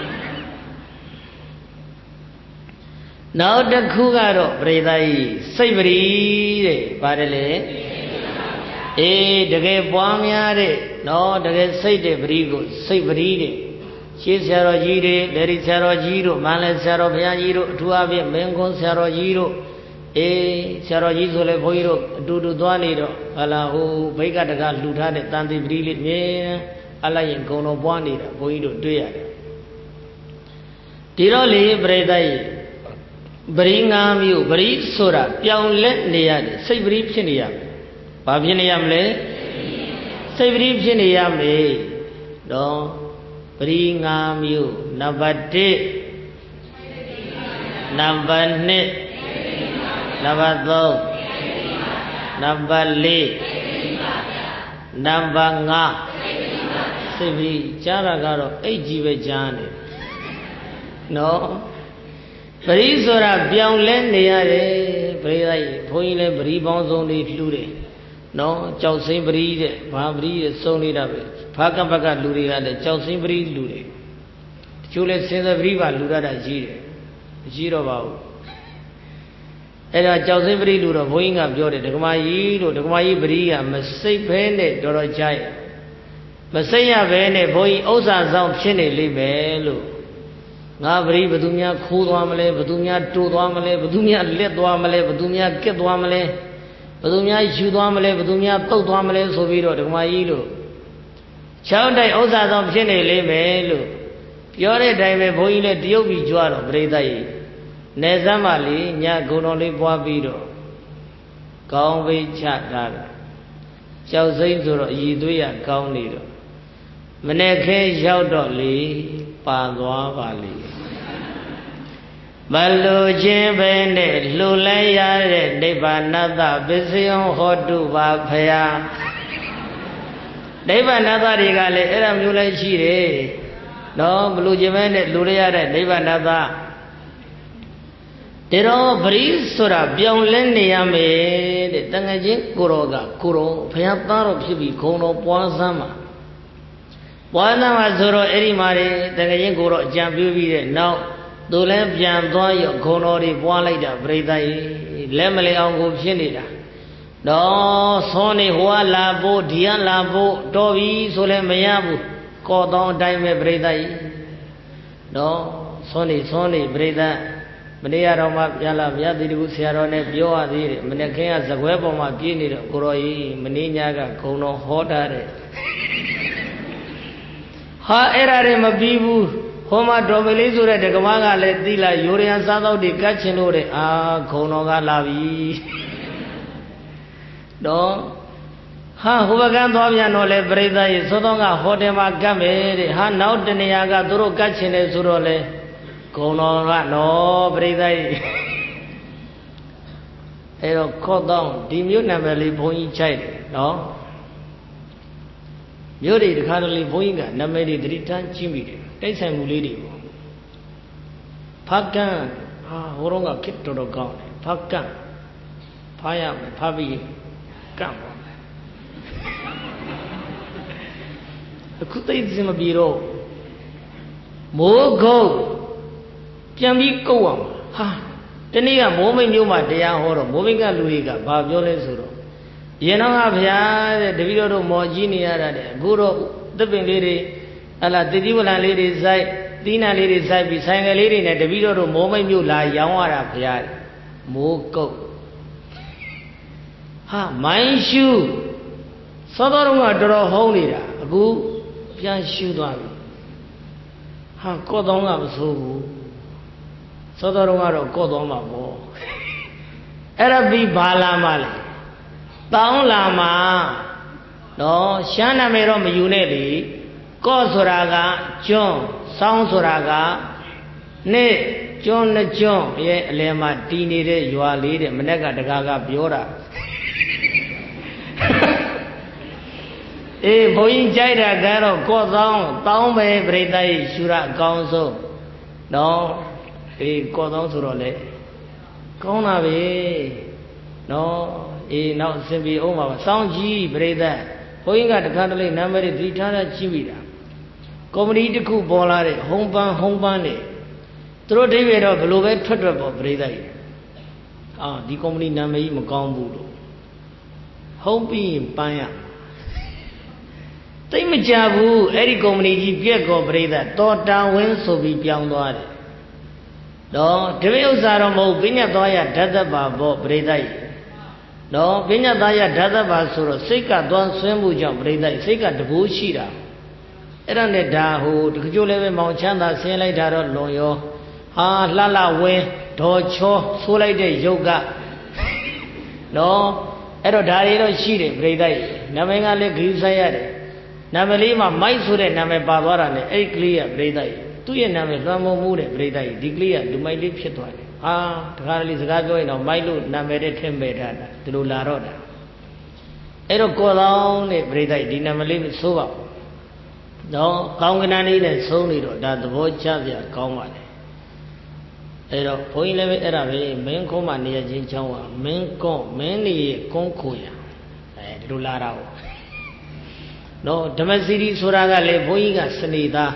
နောက်တစ်ခုကတော့ပရိသတ်ကြီးစိတ်ပရိတဲ့ပါတယ်လေအေးတကယ်ပွားများတဲ့နော်တကယ်စိတ်တဲ့ပရိကိုစိတ်ပရိတဲ့ရှေးဆရာတော်ကြီးတွေလေဒီဆရာတော်ကြီးတို့မန္တလေးဆရာတော်ဘုရားကြီးတို့အထူးအဖြင့်မင်းကွန်းဆရာတော်ကြီးတို့အေးဆရာတော်ကြီးဆိုလေဘုန်းကြီးတို့အတူတူသွားနေတော့ဟာလာဟိုဘိက္ခတကလှူထားတဲ့တန်တိပရိလေးမြင်အလိုက်ရင်ဂုံတော်ပွားနေတာဘုန်းကြီးတို့တွေ့ရတယ်ဒီတော့လေပရိသတ်ကြီးပရိ5မျိုးပရိဆိုတာပြောင်းလဲနေရတယ်စိတ်ပရိဖြစ်နေရမယ်။ဘာဖြစ်နေရမလဲစိတ်ပရိဖြစ်နေရမယ်နော်ပရိ5မျိုးနံပါတ်1နံပါတ်2နံပါတ်3နံပါတ်4နံပါတ်5စိတ်ပရိကြားတာကတော့အိတ်ကြီးပဲကြားနေနော်ပရိဆိုတာပြောင်းလဲနေရတယ်ပရိသတ်ကြီးဘုန်းကြီးလည်းပရိပေါင်းစုံတွေလှူတယ်နော်ကြောက်စိမ့်ပရိတဲ့ဘာပရိတဲ့စုံနေတာပဲဘာကပကလူတွေကလည်းကြောက်စိမ့်ပရိလှူတယ်တချို့လည်းစင်စပရိပါလှူရတာရှိတယ်မရှိတော့ပါဘူးအဲ့ဒါကြောက်စိမ့်ပရိလှူတော့ဘုန်းကြီးကပြောတယ်ဒကမာကြီးတို့ဒကမာကြီးပရိကမစိတ်ဖဲနဲ့တော်တော်ကြိုက်မစိတ်ရဘဲနဲ့ဘုန်းကြီးဥစ္စာဆောင်ဖြစ်နေလိမ့်မယ်လို့ငါပရိဘသူများခိုးသွားမလဲဘသူများတိုးသွားမလဲဘသူများလက်သွားမလဲဘသူများကက်သွားမလဲဘသူများယူသွားမလဲဘသူများတုတ်သွားမလဲဆိုပြီးတော့ဒကမာကြီးတို့ချောင်းတိုက်ဥစ္စာဆောင်ဖြစ်နေလိမ့်မယ်လို့ပြောတဲ့အတိုင်းပဲဘုန်းကြီးလည်းတရုပ်ပြီးကြွားတော့ပရိသတ်ကြီးနေစမ်းပါလေညဂုံတော်လေးပွားပြီးတော့ကောင်းပိတ်ချထားတယ်ကြောက်စိမ့်ဆိုတော့အည်သွေးရကောင်းနေတော့မနေ့ခဲရောက်တော့လေပါသွားပါလေမလူချင်းပဲနဲ့လှူလိုက်ရတဲ့နိဗ္ဗာန်တပစ္စယံဟောတုပါဖယားနိဗ္ဗာန်တတွေကလည်းအဲ့ဒါမျိုးလည်းရှိတယ်နော်မလူချင်းပဲနဲ့လှူလိုက်ရတဲ့နိဗ္ဗာန်တ Tero bris sura biang len ni ame de tangajin kuroga kuro phayataro phibi kono puasama puasama suro eri mare tangajin kuro ajam pyu pi de naw tu le pyan twa yo kono ri puah lai da prita yi let male aung ko phit nida do so ni hwa la bo diya la bo to bi so le maya bu ko taung atai me prita yi do so ni prita Mene Roma Yala Yadiru Sierone Bioa di Menekea Zagueboma Pini Kuroi Meninaga Kono Hodare Ha erare Mabibu Homa Domelizure de Gamaga Letila Yurian Sado di Cachinore Ah Konoga Lavi Do Ha Hubagan Doviano Le Breda Sodonga Hodema Game Ha Nauteniaga Duro Cachine Surole Kono ga no Brida Ero Kodong diမြို့နာမည်လေးဘုန်းကြီးခြိုက်တယ်နော်မြို့တွေတခါတလေဘုန်းကြီးကနာမည်တွေတတိတန်းကြီးမိတယ်တိုက်ဆိုင်မှုလေးတွေပေါ့ဖတ်ကန်ဟာဟိုတော့ကခစ်တော်တော်ကောင်းတယ်ဖတ်ကန်ဖားရမယ်ဖတ်ပြီးကန့်ပေါ့အခုသိစင်မပြေတော့မိုးကုတ်ပြန်ပြီးကုတ်အောင်ဟာတနေ့ကမိုးမိတ်မျိုးမှာတရားဟောတော့မိုးမိတ်ကလူတွေကဘာပြောလဲဆိုတော့ရင်တော့ကဗျာတဲ့တပည့်တော်တို့မော်ကြီးနေရတာတဲ့အခုတော့သစ်ပင်လေးတွေဟလာတတိဝလံလေးတွေစိုက်သီးနှံလေးတွေစိုက်ပြီးဆိုင်ကလေးတွေနဲ့တပည့်တော်တို့မိုးမိတ်မျိုးလာရောင်းရတာဗျာမိုးကုတ်ဟာမိုင်းရှူသောတော်ကတော်တော်ဟုံးနေတာအခုပြန်ရှူသွားပြီဟာကော့တောင်းကမဆိုးဘူးသောတော်ကတော့ကော့တော်မှာပေါ့အဲ့ဒါပြီးဘာလာမှလဲတောင်းလာမှနော်ရှမ်းနာမည်တော့မယူနဲ့လေကော့ဆိုတာကကျွန်းစောင်းဆိုတာကနေ့ကျွန်းနှစ်ကျွန်းရဲ့အလယ်မှာတည်နေတဲ့ရွာလေးတဲ့မနေ့ကတကားကပြောတာအေးဘုန်းကြီးကြိုက်တာကတော့ကော့တောင်းပဲပြိတ္တိရှုရအကောင်းဆုံးနော်အေးကော့တောင်းဆိုတော့လေကောင်းတာပဲနော်အေးနောက်အစဉ်ပြေအောင်ပါစောင်းကြီးပြိတ္တဘုန်းကြီးကတခါတလေနာမည်တွေထားတာကြီးပြီတာကော်မတီတစ်ခုပေါ်လာတဲ့ဟုံပန်းနေသူတို့ဒိဗေတော့ဘလို့ပဲထွက်ပေါ့ပြိတ္တကြီးအာဒီကော်မတီနာမည်ကြီးမကောင်းဘူးလို့ဟုံးပြီးရင်ပန်းရသိမကြဘူးအဲ့ဒီကုမ္ပဏီကြီးပြက်ကောပြိဿတော်တာဝင်းဆိုပြီးပြောင်းသွားတယ်နော်တပည့်ဥစ္စာတော့မဟုတ်ပညာသွားရဓာတ်ပါဘောပြိဿကြီးနော်ပညာသားရဓာတ်ပါဆိုတော့စိတ်ကသွားဆွဲမှုကြောင့်ပြိဿကြီးစိတ်ကတဘိုးရှိတာအဲ့ဒါနဲ့ဒါဟိုတကကြိုလည်းပဲမောင်ချမ်းသာဆင်းလိုက်တာတော့လွန်ရောဟာလှဝင်းဒေါ်ချောဆိုးလိုက်တဲ့ရုပ်ကနော်အဲ့တော့ဒါတွေတော့ရှိတယ်ပြိဿကြီးနာမည်ကလည်းဂိူးဆိုင်ရတယ်နာမည်လေးမှာမိုက်ဆိုတဲ့နာမည်ပါသွားတာနဲ့အဲ့ဒီကလေးကပြိဿကြီးသူ့ရဲ့နာမည်လွှမ်းမိုးမှုတဲ့ပြိဿကြီးဒီကလေးကလူမိုက်လေးဖြစ်သွားတယ်ဟာတခါတလေစကားပြောရင်တော့မိုက်လို့နာမည်တဲ့ထင်ပေထားတာဒီလိုလာတော့တာအဲ့တော့ကိုယ်တော်နဲ့ပြိဿကြီးဒီနာမည်လေးမဆိုးပါဘူးနော်ကောင်းကနန်းလေးနဲ့ဆုံးနေတော့ဒါသဘောကျစရာကောင်းပါလေအဲ့တော့ဘုန်းကြီးလည်းပဲအဲ့ဒါပဲမင်းကုန်းမှာနေရချင်းချောင်းကမင်းကုန်းမင်းနေရဲ့ကုန်းခိုရဒီလိုလာတာဟုတ်နော်ဓမ္မစီရီဆိုတာကလေဘုန်းကြီးကစနေသား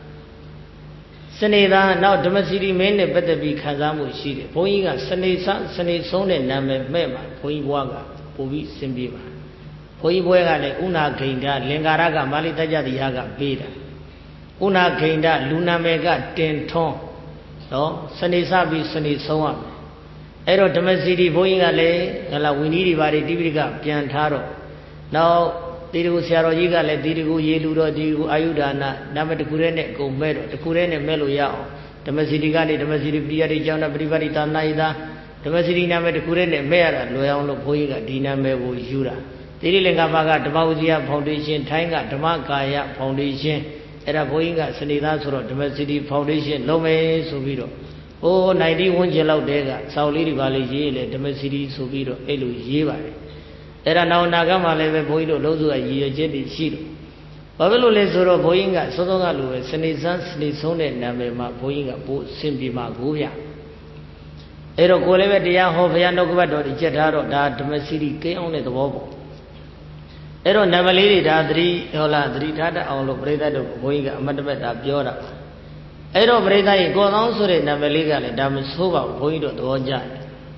နောက်ဓမ္မစီရီမင်းနဲ့ပတ်သက်ပြီးခံစားမှုရှိတယ်ဘုန်းကြီးကစနေဆုံးတဲ့နာမည်မဲ့မှာဘုန်းကြီးဘွားကပို့ပြီးစင်ပြေပါဘုန်းကြီးဘွဲကလည်းဥနာခိန္ဒလင်္ကာရကမာလိတကြတိယကပေးတာဥနာခိန္ဒလူနာမည်ကတင်ထွန်းနော်စနေစပြီးစနေဆုံးရမယ်အဲ့တော့ဓမ္မစီရီဘုန်းကြီးကလည်းဟလာဝီနည်းတွေဘာတွေတိပိဋကပြန်ထားတော့နောက်တိရကုဆရာတော်ကြီးကလည်းတိရကုရေလူတော်တိရကုအာယုဒါနနာမတခုရဲနဲ့အကုန်မဲ့တော့တခုရဲနဲ့မဲ့လို့ရအောင်ဓမ္မစီရီကနေဓမ္မစီရီပရိယတိကျောင်းနဲ့ပရိပါတိသာနာယိတာဓမ္မစီရီနာမတခုရဲနဲ့မဲ့ရတာလွယ်အောင်လို့ဘုန်းကြီးကဒီနာမည်ကိုယူတာတိရိလင်္ကာပါကဓမ္မဝဇိယဖောင်ဒေးရှင်းထိုင်းကဓမ္မကာယဖောင်ဒေးရှင်းအဲ့ဒါဘုန်းကြီးကစနေသားဆိုတော့ဓမ္မစီရီဖောင်ဒေးရှင်းလုံးမယ်ဆိုပြီးတော့ဟို90ဝန်းကျင်လောက်တည်းကစောက်လေးတွေပါလေရေးလေဓမ္မစီရီဆိုပြီးတော့အဲ့လိုရေးပါတယ်အဲ့ဒါနောက်နာကမှလည်းပဲဘုန်းကြီးတို့လုံးစုကရည်ရွယ်ချက်တွေရှိလို့ဘာဖြစ်လို့လဲဆိုတော့ဘုန်းကြီးကစောစောကလိုပဲစနေဆုံးတဲ့နာမည်မှာဘုန်းကြီးကပို့ဆင်ပြေမှာကိုဗျအဲ့တော့ကိုယ်လည်းပဲတရားဟောဘုရားနှုတ်ကပတ်တော်ကြီးချက်ထားတော့ဒါဓမ္မစီရီကိန်းအောင်တဲ့သဘောပေါ့အဲ့တော့နံပါတ်လေးတွေဒါသတိဟောလားသတိထားတတ်အောင်လို့ပြိဿတို့ဘုန်းကြီးကအမတ်တပတ်ဒါပြောတာအဲ့တော့ပြိဿကြီးကိုသောင်းဆိုတဲ့နံပါတ်လေးကလည်းဒါမဆိုးပါဘူးဘုန်းကြီးတို့သဘောကျတယ်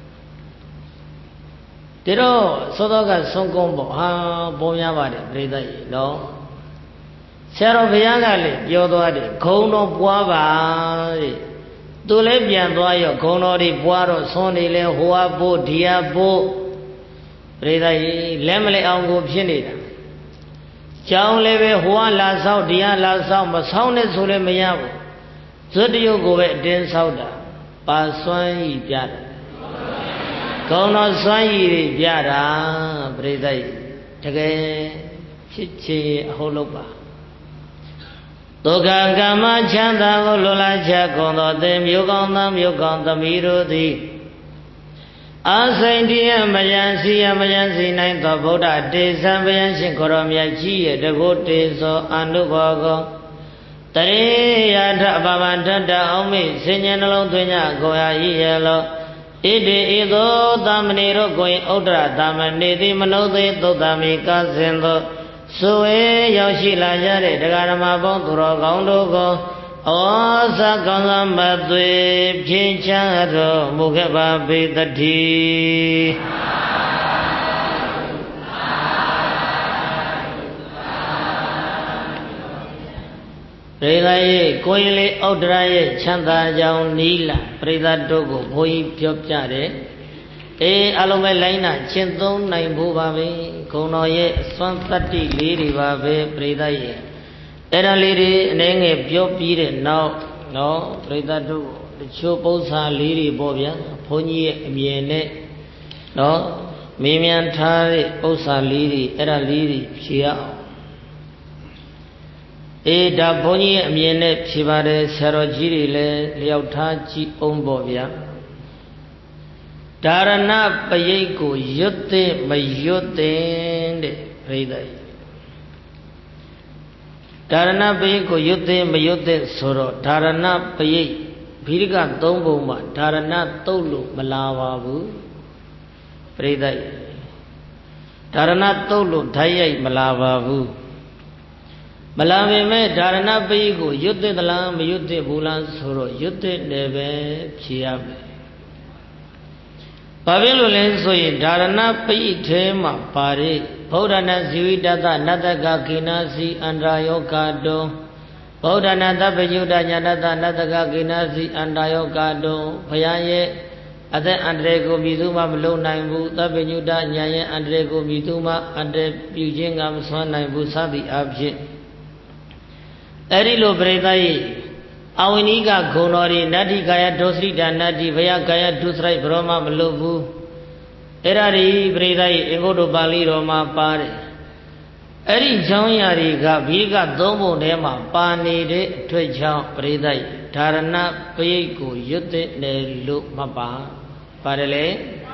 ဒါတော့သောသောကဆုံးကုန်းပေါ့ဟာပေါ်များပါတယ်ပြိဿကြီးနော်ဆရာတော်ဘုရားကလည်းပြောသွားတယ်ဂုံတော်ပွားပါတဲ့သူလည်းပြန်သွားရောဂုံတော်တွေပွားတော့ဆွန်နေလဲဟိုအဖို့ဒီအဖို့ပြိဿကြီးလက်မလဲအောင်ကိုဖြစ်နေတာကြောင်းလည်းပဲဟိုကလာဆောက်ဒီကလာဆောက်မဆောက်နဲ့ဆိုလည်းမရဘူးဇွတ်တရုပ်ကိုပဲအတင်းဆောက်တာပါစွမ်းဤပြတာဂုံတော်စွမ်းဤတွေပြတာပြိဿကြီးတကယ်ဖြစ်ချင်အဟုတ်လို့ပါဒုက္ခကမ္မချမ်းသာကိုလွန်လာချက်ကုန်သောသင်မျိုးကောင်းသားမျိုးကောင်းသမီးတို့သည်အာစိန်တရားမယံစီနိုင်သောဗုဒ္ဓတေဇံဗျံရှင်ကိုရောမြတ်ကြီးရဲ့တကုတေဇောအနုဘောကောတရေယထဘာဝတ္တအောင်မေစဉ္ဉနှလုံးသွင်းကြကိုရာဤရဲ့လောဣတိဤသို့သမဏေတို့ကိုဥဒ္ဒရသမဏေတိမနုဿေသုတ်တမိကစင်သောဆိုဝေရောက်ရှိလာကြတဲ့တရားဓမ္မပေါင်းသူတော်ကောင်းတို့ကိုဩဇာကောင်းသောမသွေဖြင့်ချမ်းတော်မူခဲ့ပါပေတည်းပြိဿရဲ့ကိုရင်လေးဥဒ္ဒရရဲ့ချမ်းသာကြောင်းနီးလာပြိဿတို့ကိုဘုန်းကြီးပြောပြတယ်အလုံးပဲလိုင်းနာရှင်းသုံးနိုင်ဖို့ပါပဲဂုဏ်တော်ရဲ့အစွမ်းတတ္တိလေးတွေပါပဲပြိဿရဲ့အဲ့ဒါလေးတွေအနေငယ်ပြောပြီးတဲ့နောက်နော်ပြိဿတို့တချို့ပု္ပ္ပာလေးတွေပေါ့ဗျာဘုန်းကြီးရဲ့အမြင်နဲ့နော်မေးမြန်းထားတဲ့ပု္ပ္ပာလေးတွေအဲ့ဒါလေးတွေဖြေရအောင်ဒါဘုန်းကြီးရဲ့အမြင်နဲ့ဖြေပါတယ်ဆရာတော်ကြီးတွေလည်းလျှောက်ထားကြည့်အောင်ပေါ့ဗျာဒါရဏပရိတ်ကိုရွတ်သိမရွတ်သိတဲ့ပြိဿကြီးဒါရဏပရိတ်ကိုရွတ်သိမရွတ်သိဆိုတော့ဒါရဏပရိတ်ဘိဓိက၃ပုံမှာဒါရဏတုတ်လို့မလာပါဘူးပြိဿကြီးဒါရဏတုတ်လို့ဓာတ်ရိုက်မလာပါဘူးမလာပေမဲ့ဒါရဏပရိတ်ကိုရွတ်သိသလားမရွတ်သိဘူးလားဆိုတော့ရွတ်သိတယ်ပဲဖြေရမယ်ဘာဖြစ်လို့လဲဆိုရင်ဒါရဏပိဋ္ဌဲမှာပါတဲ့ဗုဒ္ဓနာဇီဝိတတနတ္တကကိနာစီအန္တရာယောဂတောဗုဒ္ဓနာတပ္ပယုတညာတတနတ္တကကိနာစီအန္တရာယောဂတောဘုရားရဲ့အသက်အန္တရာယ်ကိုမြည်သူမှမလုံနိုင်ဘူးတပ္ပယုတညာရဲ့အန္တရာယ်ကိုမြည်သူမှအန္တရာယ်ပြုခြင်းကမဆွမ်းနိုင်ဘူးစသည်အဖြစ်အဲ့ဒီလိုပြိဿရဲ့အဝိနိကဂုဏတော်တွေနတ္တိကာယဒုစရိတာနတ္တိဘယကာယဒုစရိုက်ဘရောမမလွတ်ဘူးအဲ့ဒါတွေပြိဿရဲ့အင်္ဂုတ္တပါဠိတော်မှာပါတယ်အဲ့ဒီချောင်းရာတွေကဘိကသုံးပုံထဲမှာပါနေတဲ့အထွတ်ချောင်းပြိဿရဲ့ဓာရဏပရိတ်ကိုရွတ်တဲ့နယ်လို့မပါတယ်လေ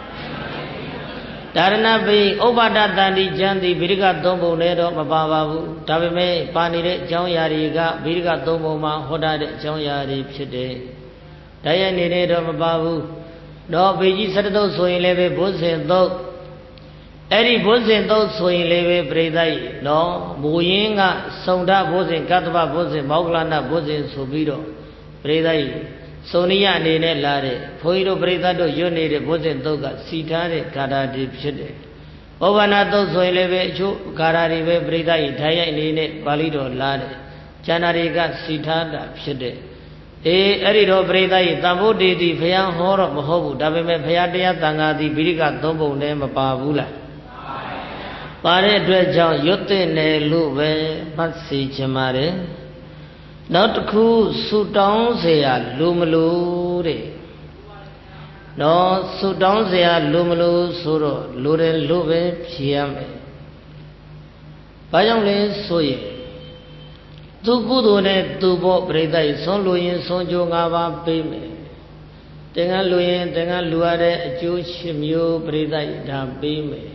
ဒါရဏပိဥပ္ပါဒတန္တိကျမ်းသည်ဗိဓိကသုံးပုံနဲ့တော့မပါပါဘူးဒါပေမဲ့ပါနေတဲ့အကြောင်းအရာတွေကဗိဓိကသုံးပုံမှာဟောထားတဲ့အကြောင်းအရာတွေဖြစ်တယ်ဒါရဲ့နေနဲ့တော့မပါဘူးတော့ပေကြီး17သုတ်ဆိုရင်လည်းပဲဘုဇင်သုတ်အဲ့ဒီဘုဇင်သုတ်ဆိုရင်လည်းပဲပြိဿကြီးနော်မူရင်းကစုံဓဘုဇင်ကတ္တဗဘုဇင်မောဂလနာဘုဇင်ဆိုပြီးတော့ပြိဿကြီးစုံနိယအနေနဲ့လာတဲ့ဘုန်းကြီးတို့ပြိဿတို့ရွတ်နေတဲ့ဘုဇင်သုတ်ကစီထားတဲ့ဂါထာတွေဖြစ်တယ်။ဩဝနာသုတ်ဆိုရင်လည်းပဲအချို့ဂါထာတွေပဲပြိဿကြီးဓာတ်ရိုက်အနေနဲ့ပါဠိတော်လာတယ်။ကျန်တာတွေကစီထားတာဖြစ်တယ်။အဲ့ဒီတော့ပြိဿကြီးတန်ဖို့တေတိဘုရားဟောတော့မဟုတ်ဘူး။ဒါပေမဲ့ဘုရားတရားတန်ခါသည်ဗိဓိကသုံးပုံနဲ့မပါဘူးလား။ပါတဲ့အတွက်ကြောင့်ရွတ်တဲ့နယ်လို့ပဲမှတ်စီချင်ပါတယ်။နောက်တစ်ခုဆူတောင်းเสียလူမလို့တဲ့နော်ဆူတောင်းเสียလူမလို့ဆိုတော့လူတယ်လို့ပဲဖြေရမယ်ဘာကြောင့်လဲဆိုရင်သူကုသိုလ်နဲ့သူဘောပြိဿကြီးဆုံးလို့ရင်ဆုံးကြိုး၅ပါးပေးမယ်တင်ကလူရင်တင်ကလူရတဲ့အကျိုး၈မျိုးပြိဿကြီးဒါပေးမယ်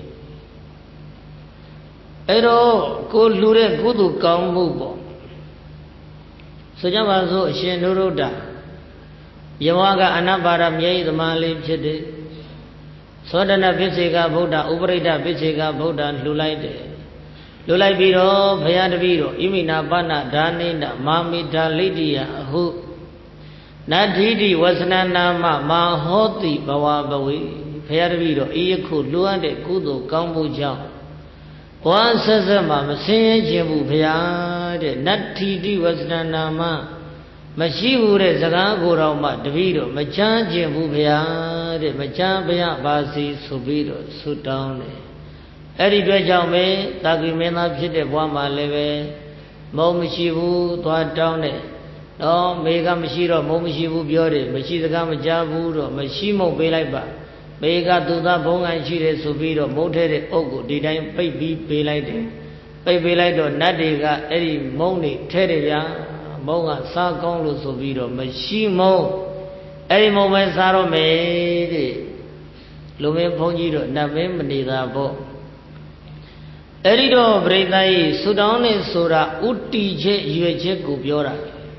အဲ့တော့ကိုလူတဲ့ကုသိုလ်ကောင်းမှုပေါ့ဆိုကြပါစို့အရှင်နုရုဒ္ဓ Yawaga Anabara Mye the Mali Chidi Sodana Visiga Buddha Ubrida Visiga Buddha Lulaide Lulai Biro Payad Biro Imina Bana Danina Mamita Lydia who Nadidi Wasana Nama Mahoti Bawabawi Payad Biro Iyaku Luande Kudo Kambu Jam One Sazama Masin Jimbu Payad Natidi Wasana Nama Mashiure Zagagurama, Davido, Machan Jimbuya, Machan Baya Basi, Subiro, Sutane. Eri Dwajame, Tagimena Pite, Wama Leve, Momishibu, Tuatane, no, Mega Mashiro, Momishibu Biore, Mashizagama Jabu, Mashimo Belaiba, Mega Duda Bonga Chile Subiro, Motere Ogo, Didine Baby Belaide, Baby Lido, Nadiga, Eri Moni, Teria. Monga Sakon Lusoviro, Mashimo, Elimo Mesaro made Lume Pongiro, Navim Nida Bo Erido Bredai, Sudan Sura, Uti J. UJ Gubiora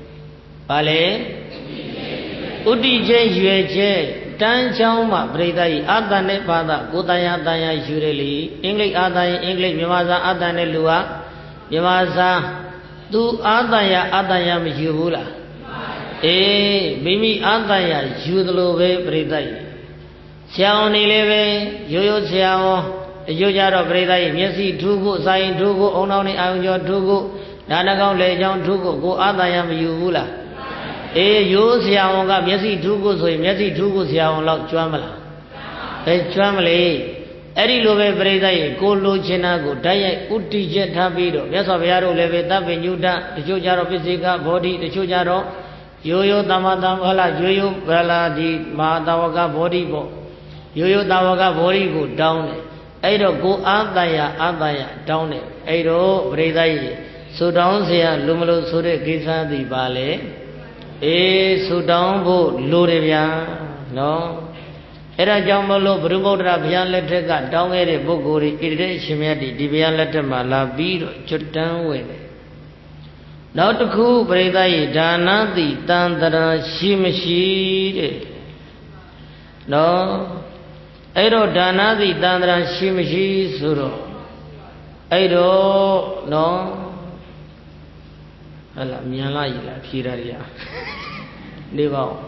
Pale Uti J. UJ, Tan Chauma, Bredai, Adane Pada, Gudaya Daya Jureli, English Adai, English Mimaza Adane Lua, Mimaza. Tu Adaya Mijula. Mimi Adaya, Judlove, Bredai. Siaoni leve, Yoyo Siao, Yojaro Bredai, Messi Tugu, Sain Tugu, Ononi Anjo Tugu, Nanagon Lejon Tugu, go Adaya Mijula. Yo Siaonga, Messi Tugu, so Messi Tugu Siaon Lok Chuamala. Chuamale. Eri Love Bredai, Golo Chenago, Daya Uti Jet Habido, Yasaviaro Leve, Tabinuda, the Chojaro Physica, body, the Chojaro, Yoyo Tamadamala, Yoyo Brala, the Mahatawaga body bo, Yoyo Tawaga body go down it. Edo go Adaya, down it. Edo Bredai, so down here, Lumalo Sure Gisa the Bale, so down bo, Lurevia, no. Era Jamalo Brumodra Bianletka, down at a Bogori, Irishimati, Dibianletama, La Biro, Chutan with. Now to cool Bredai, Dana, the Tandara, Shimashi. No, Edo Dana, the Tandra, Shimashi, Suro. Edo, no, Ala Miala, Piraria. Live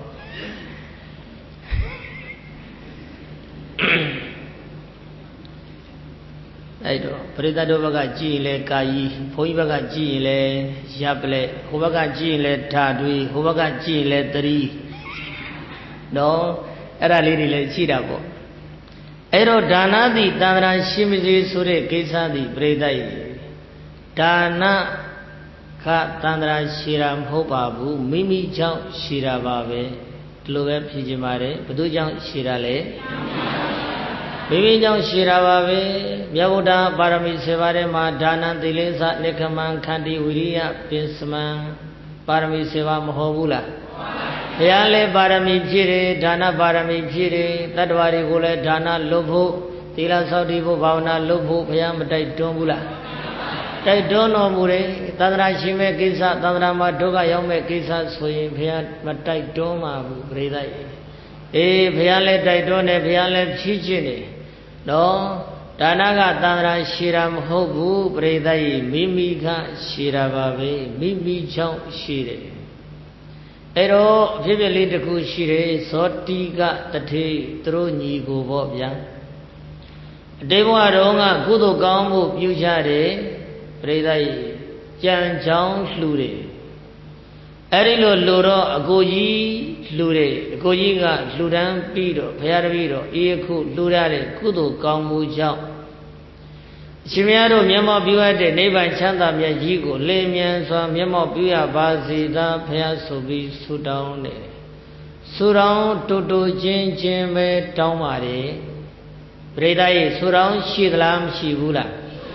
Aido, Predadovaga Gile, Kai, Hoivaga Gile, Japle, Hovaga Gile, Tadui, Hovaga Gile, 3. No, era lady Chidabo. Ero Dana di Tandra Shimizi Sure Kisa di Predai. Dana Ka Tandra Shiram Hopabu, Mimi Chao Shirababe, Tluve Pijimare, Padujang Shirale. Bibijang Shirababe, Yavuda, Parami Sevare, Madana, Dilesa, Nekaman, Kandi, Wiria, Pinsman, Parami Seva Mohobula. Yale Parami Jire, Dana Parami Jire, Tadwari Gule, Dana Lobo, Tila Saudibo, Bavana Lobo, Payam, Daitomula. Daitono Mure, Tadra Shime Kisa, Tadra Madoga Yome Kisa, Sui, Payat, Mataitoma, Bredai. Payale Daitone, Payale Chichine. No, Danaga Tandra Shiram Hobu, Bredai, Mimika Shirababe, Mimi Chao Shire. Ero, Vivili de Kushire, Sotiga, Tate, Troni Gobobia. Dewa Ronga, Kudo Gambo, Pujare, Bredai, Jan Chao Flure. Erilo Loro, Agoji, Lure, Gojiga, Ludan Pido, Payarviro, Eku, Lurare, Kudo, Kambu Chao. Shimiaro, Memo Buade, Neba Chanda Miajigo, Lemian, Memo Bua Bazida, Payasobi, Sudan. Suran, Toto, Jin, Jimbe, Taumare, Bredai, Suran, Shidlam, Shibula.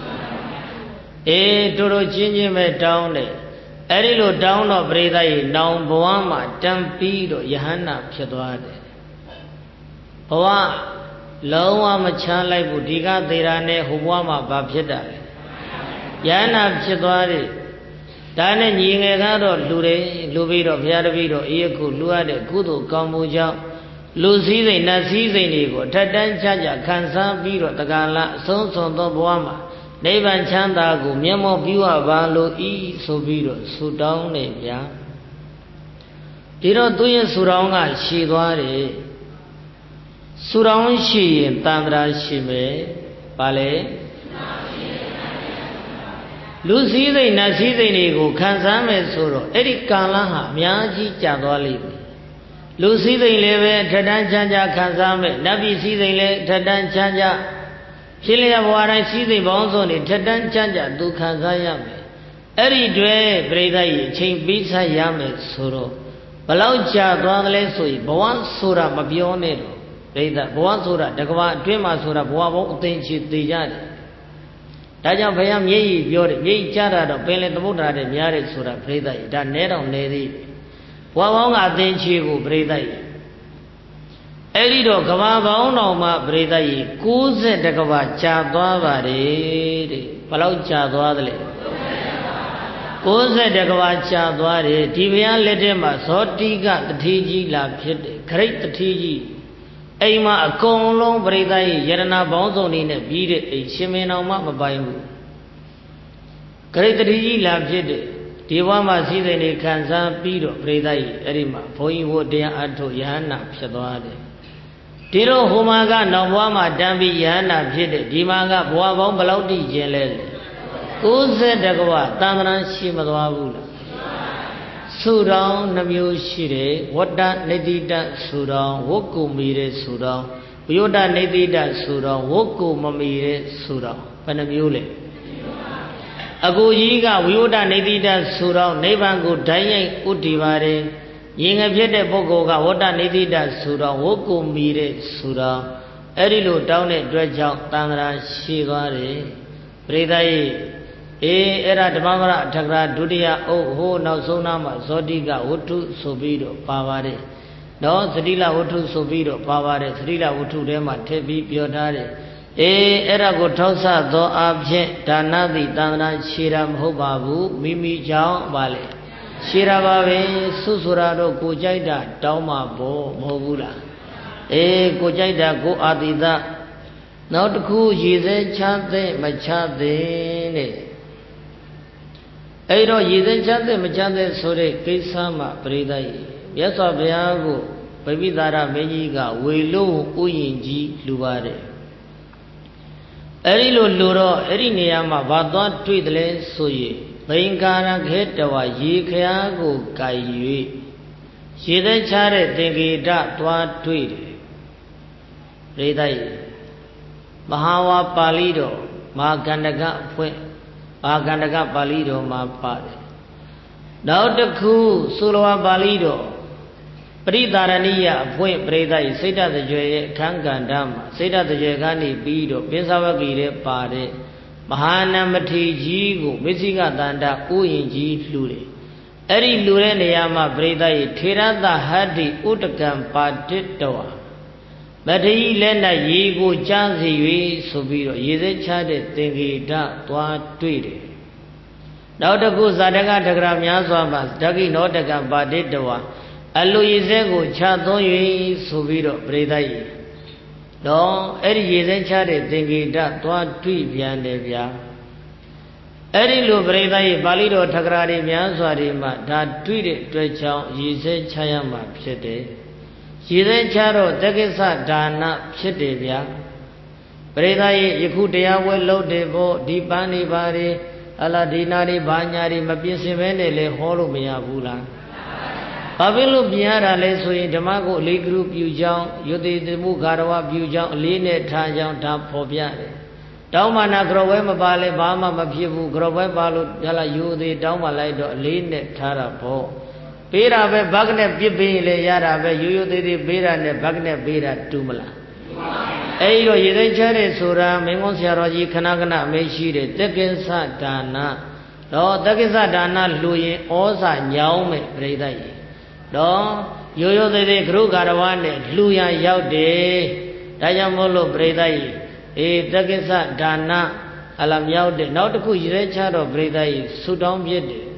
Toto, Jimbe, Down. Erilo down of Bredai, now Boama, Tampido, Yahana, Piedwade. Oa, Loa Machala Budiga, Derane, Huama, Babjeda. Yana Piedwade. ဒါနဲ့ညီငယ်ကတော့လူတွေလူပြီးတော့ဘုရားတပည့်တော်အေးခုလူရတဲ့ကုသိုလ်ကောင်းမှုကြောင့်လူစည်းစိမ်နတ်စည်းစိမ်တွေကိုထက်တန်းချကြခံစားပြီးတော့တက္ကလအဆုံးစွန်သောဘဝမှာနိဗ္ဗာန်ချမ်းသာကိုမျက်မှောက်ပြုအပ်ပါလို့ဤဆိုပြီးတော့ဆုတောင်းနေဗျာဒီတော့သူရဲ့ဆုတောင်းကရှည်သွားတယ်ဆုတောင်းရှည်ရင်တန်ត្រာရှိမယ်ဘာလဲလူစည်းစိမ်နတ်စည်းစိမ်တွေကိုခံစားမယ်ဆိုတော့အဲ့ဒီကာလဟာအများကြီးကြာသွားလိမ့်မယ်လူစည်းစိမ်လည်းပဲထက်တန်းချမ်းသာခံစားမယ်နတ်ပြည်စည်းစိမ်လည်းထက်တန်းချမ်းသာဖြစ်လျက်ဘဝတိုင်းစည်းစိမ်ပေါင်းစုံတွေထက်တန်းချမ်းသာသူခံစားရမယ်အဲ့ဒီတွေ့ပြိဿရဲ့အချိန်ပြီးဆက်ရမယ်ဆိုတော့ဘလောက်ကြာသွားသလဲဆိုရင်ဘဝဆိုတာမပြောနဲ့တော့ပြိဿဘဝဆိုတာတကဘာအတွင်းမှာဆိုတာဘဝပေါင်းအသိချေသေးကြတယ်ဒါကြောင့်ဘုရားမျက်ရည်ပြောတယ်မျက်ရည်ကျတာတော့ပင်လေသမုဒ္ဒရာတဲ့များတယ်ဆိုတာပြိဿရဲ့ဒါနဲတော့နေသေးဘဝပေါင်းကအသိချေကိုပြိဿရဲ့အဲ့ဒီတော့ကဘာပေါင်းတော်မှာပြိဿရဲ့60တကဘာကြာသွားပါတယ်တဲ့ဘလောက်ကြာသွားသလဲ60တကဘာကြာသွားတယ်ဒီဘုရားလက်ထက်မှာဇောတိကတတိကြီးလာဖြစ်တယ်ခရိတ်တတိကြီးအိမ်မှာအကုန်လုံးပြိဿရဲ့ယရနာပေါင်းစုံနေနဲ့ပြီးတဲ့အိမ်ရှင်မင်းတော်မှမပိုင်ဘူးခရိတ်တတိကြီးလာဖြစ်တယ်ဒီဘဝမှာစည်းစိမ်တွေခံစားပြီးတော့ပြိဿရဲ့အဲ့ဒီမှာဘုန်းကြီးဝတ်တရားအထုတ်ယဟနာဖြစ်သွားတယ်ဒီတော့ဟိုမှာကနောက်ဘဝမှာတန်ပြီးယဟနာဖြစ်တယ်ဒီမှာကဘဝပေါင်းဘယ်လောက်တည်ခြင်းလဲ60တကဝတန်ត្រာရှိမသွားဘူးလားဆုတောင်းနှမျိုးရှိတယ်ဝတ္တနိတိတဆုတောင်းဝတ်ကူမီတဲ့ဆုတောင်းဝိယုဒ္ဓနိတိတဆုတောင်းဝတ်ကူမမီတဲ့ဆုတောင်းဘယ်နှမျိုးလဲအကူကြီးကဝိယုဒ္ဓနိတိတဆုတောင်းနိဗ္ဗာန်ကိုဓာတ်ရိုက်ဥတည်ပါတယ်ရင်ငယ်ဖြစ်တဲ့ပုဂ္ဂိုလ်ကဝတ္တနိတိတဆုတောင်းဝတ်ကူမီတဲ့ဆုတောင်းအဲ့ဒီလိုတောင်းတဲ့အတွက်ကြောင့်တန်ត្រာရှိသွားတယ်ပရိသတ်ရဲ့အဲ့ဒါဓမ္မပရအထကရာဒုတိယအုပ်ဟိုနောက်ဆုံးနာမှာဇောတိကဝတ္ထုဆိုပြီးတော့ပါပါတယ်နော်သတိလဝတ္ထုဆိုပြီးတော့ပါပါတယ်သတိလဝတ္ထုထဲမှာထည့်ပြီးပြောထားတယ်အဲ့ဒါကိုထောက်ဆသောအဖြစ်ဒါနတိတန်ត្រာခြေတာမဟုတ်ပါဘူးမိမိကြောင့်ပါလေခြေတာပါပဲဆုဆိုတာတော့ကိုကြိုက်တာတောင်းမှာပေါ့မဟုတ်ဘူးလားကိုကြိုက်တာကိုအာတိသနောက်တစ်ခုရည်စဲချတဲ့မချတဲ့တဲ့အဲ့တော့ရည်စဲချတဲ့မချတဲ့ဆိုတဲ့ကိစ္စမှာပရိသတ်ကြီးမြတ်စွာဘုရားကိုဗိမိသာရမင်းကြီးကဝေလို့ဥယျင်ကြီးလူပါတယ်အဲ့ဒီလိုလူတော့အဲ့ဒီနေရာမှာဘာသွားတွေ့တယ်လဲဆိုရင်သင်္ကာရခေတဝရေခရာကိုကြိုက်၍ရေသက်ချတဲ့သင်္ကေတသွားတွေ့တယ်ပရိသတ်ကြီးမဟာဝါပါဠိတော်မဟာကန္တကအဖွဲ့မဟာကန္တကပါဠိတော်မှာပါတယ်နောက်တစ်ခုသုလဝပါဠိတော်ပရိသာရဏိယအဖွဲ့ပရိသတ်ကြီးစိတ်တတကြွယ်ရဲ့အခန်းကဏ္ဍမှာစိတ်တတကြွယ်ကနေပြီးတော့ပိဿဝဂီရဲ့ပါတဲ့မဟာနမထေကြီးကိုမေသိကတန္တဥယျင်ကြီးလှူတယ်အဲ့ဒီလှူတဲ့နေရာမှာပရိသတ်ကြီးထေရသဟတ္တိဥတကံပါတိတဝမထေရလက်နဲ့ရေကိုကြားစီ၍ဆိုပြီးတော့ရေစဲချတဲ့သင်္ကေတသွားတွေ့တယ်နောက်တစ်ခုဇာတကတက္ကရာများစွာမှာဓကိနောတကံပါတိတဝအလိုရေစဲကိုချသွန်း၍ဆိုပြီးတော့ပရိသတ်ကြီးတော့အဲ့ဒီရေစဲချတဲ့သင်္ကေတသွားတွေ့ပြန်တယ်ဗျာအဲ့ဒီလိုပရိသတ်ကြီးပါဠိတော်တက္ကရာတွေများစွာတွေမှာဒါတွေ့တဲ့အတွက်ကြောင့်ရေစဲချရမှာဖြစ်တယ်ရေစဲချတော့တက္ကိစ္စဒါနဖြစ်တယ်ဗျာပရိသတ်ကြီးယခုတရားဝဲလုပ်တယ်ပေါ့ဒီပန်းနေပါလေအလားဒီနာတွေဘာညာတွေမပြည့်စင်ပဲနဲ့လေဟောလို့မရဘူးလားဘာဖြစ်လို့ပြင်ရတာလဲဆိုရင်ဓမ္မကိုအလေးကရုပြုကြောင်းယုတ်တိတမှုဂါရဝပြုကြောင်းအလေးနဲ့ထားကြောင်းဒါဖော်ပြတယ်တောင်းမာနာကြောဝဲမပါလဲဘာမှမဖြစ်ဘူးကြောဝဲပါလို့ဟလာယုတ်တိတောင်းမာလိုက်တော့အလေးနဲ့ထားတာပေါ့ပေးတာပဲဘဂနဲ့ပြစ်ပေးရင်လည်းရတာပဲယုတ်ယုတ်တိပေးတာနဲ့ဘဂနဲ့ပေးတာတူမလားအဲ့ဒီတော့ရေသိမ်းချတဲ့ဆိုတာမင်းကုန်းဆရာတော်ကြီးခဏခဏအမေးရှိတယ်တက္ကိစ္စဒါနတော့တက္ကိစ္စဒါနလှူရင်ဩဇာညောင်းမယ်ပြိဿကြီးတော့ရိုးရိုးသေးသေးကရုကာရဝနဲ့လှူရန်ရောက်တယ်ဒါကြောင့်မို့လို့ပြိဿကြီးတက္ကိစ္စဒါနအလားမြောက်တယ်နောက်တစ်ခုရေချတော့ပြိဿကြီးဆုတောင်းပြစ်တယ်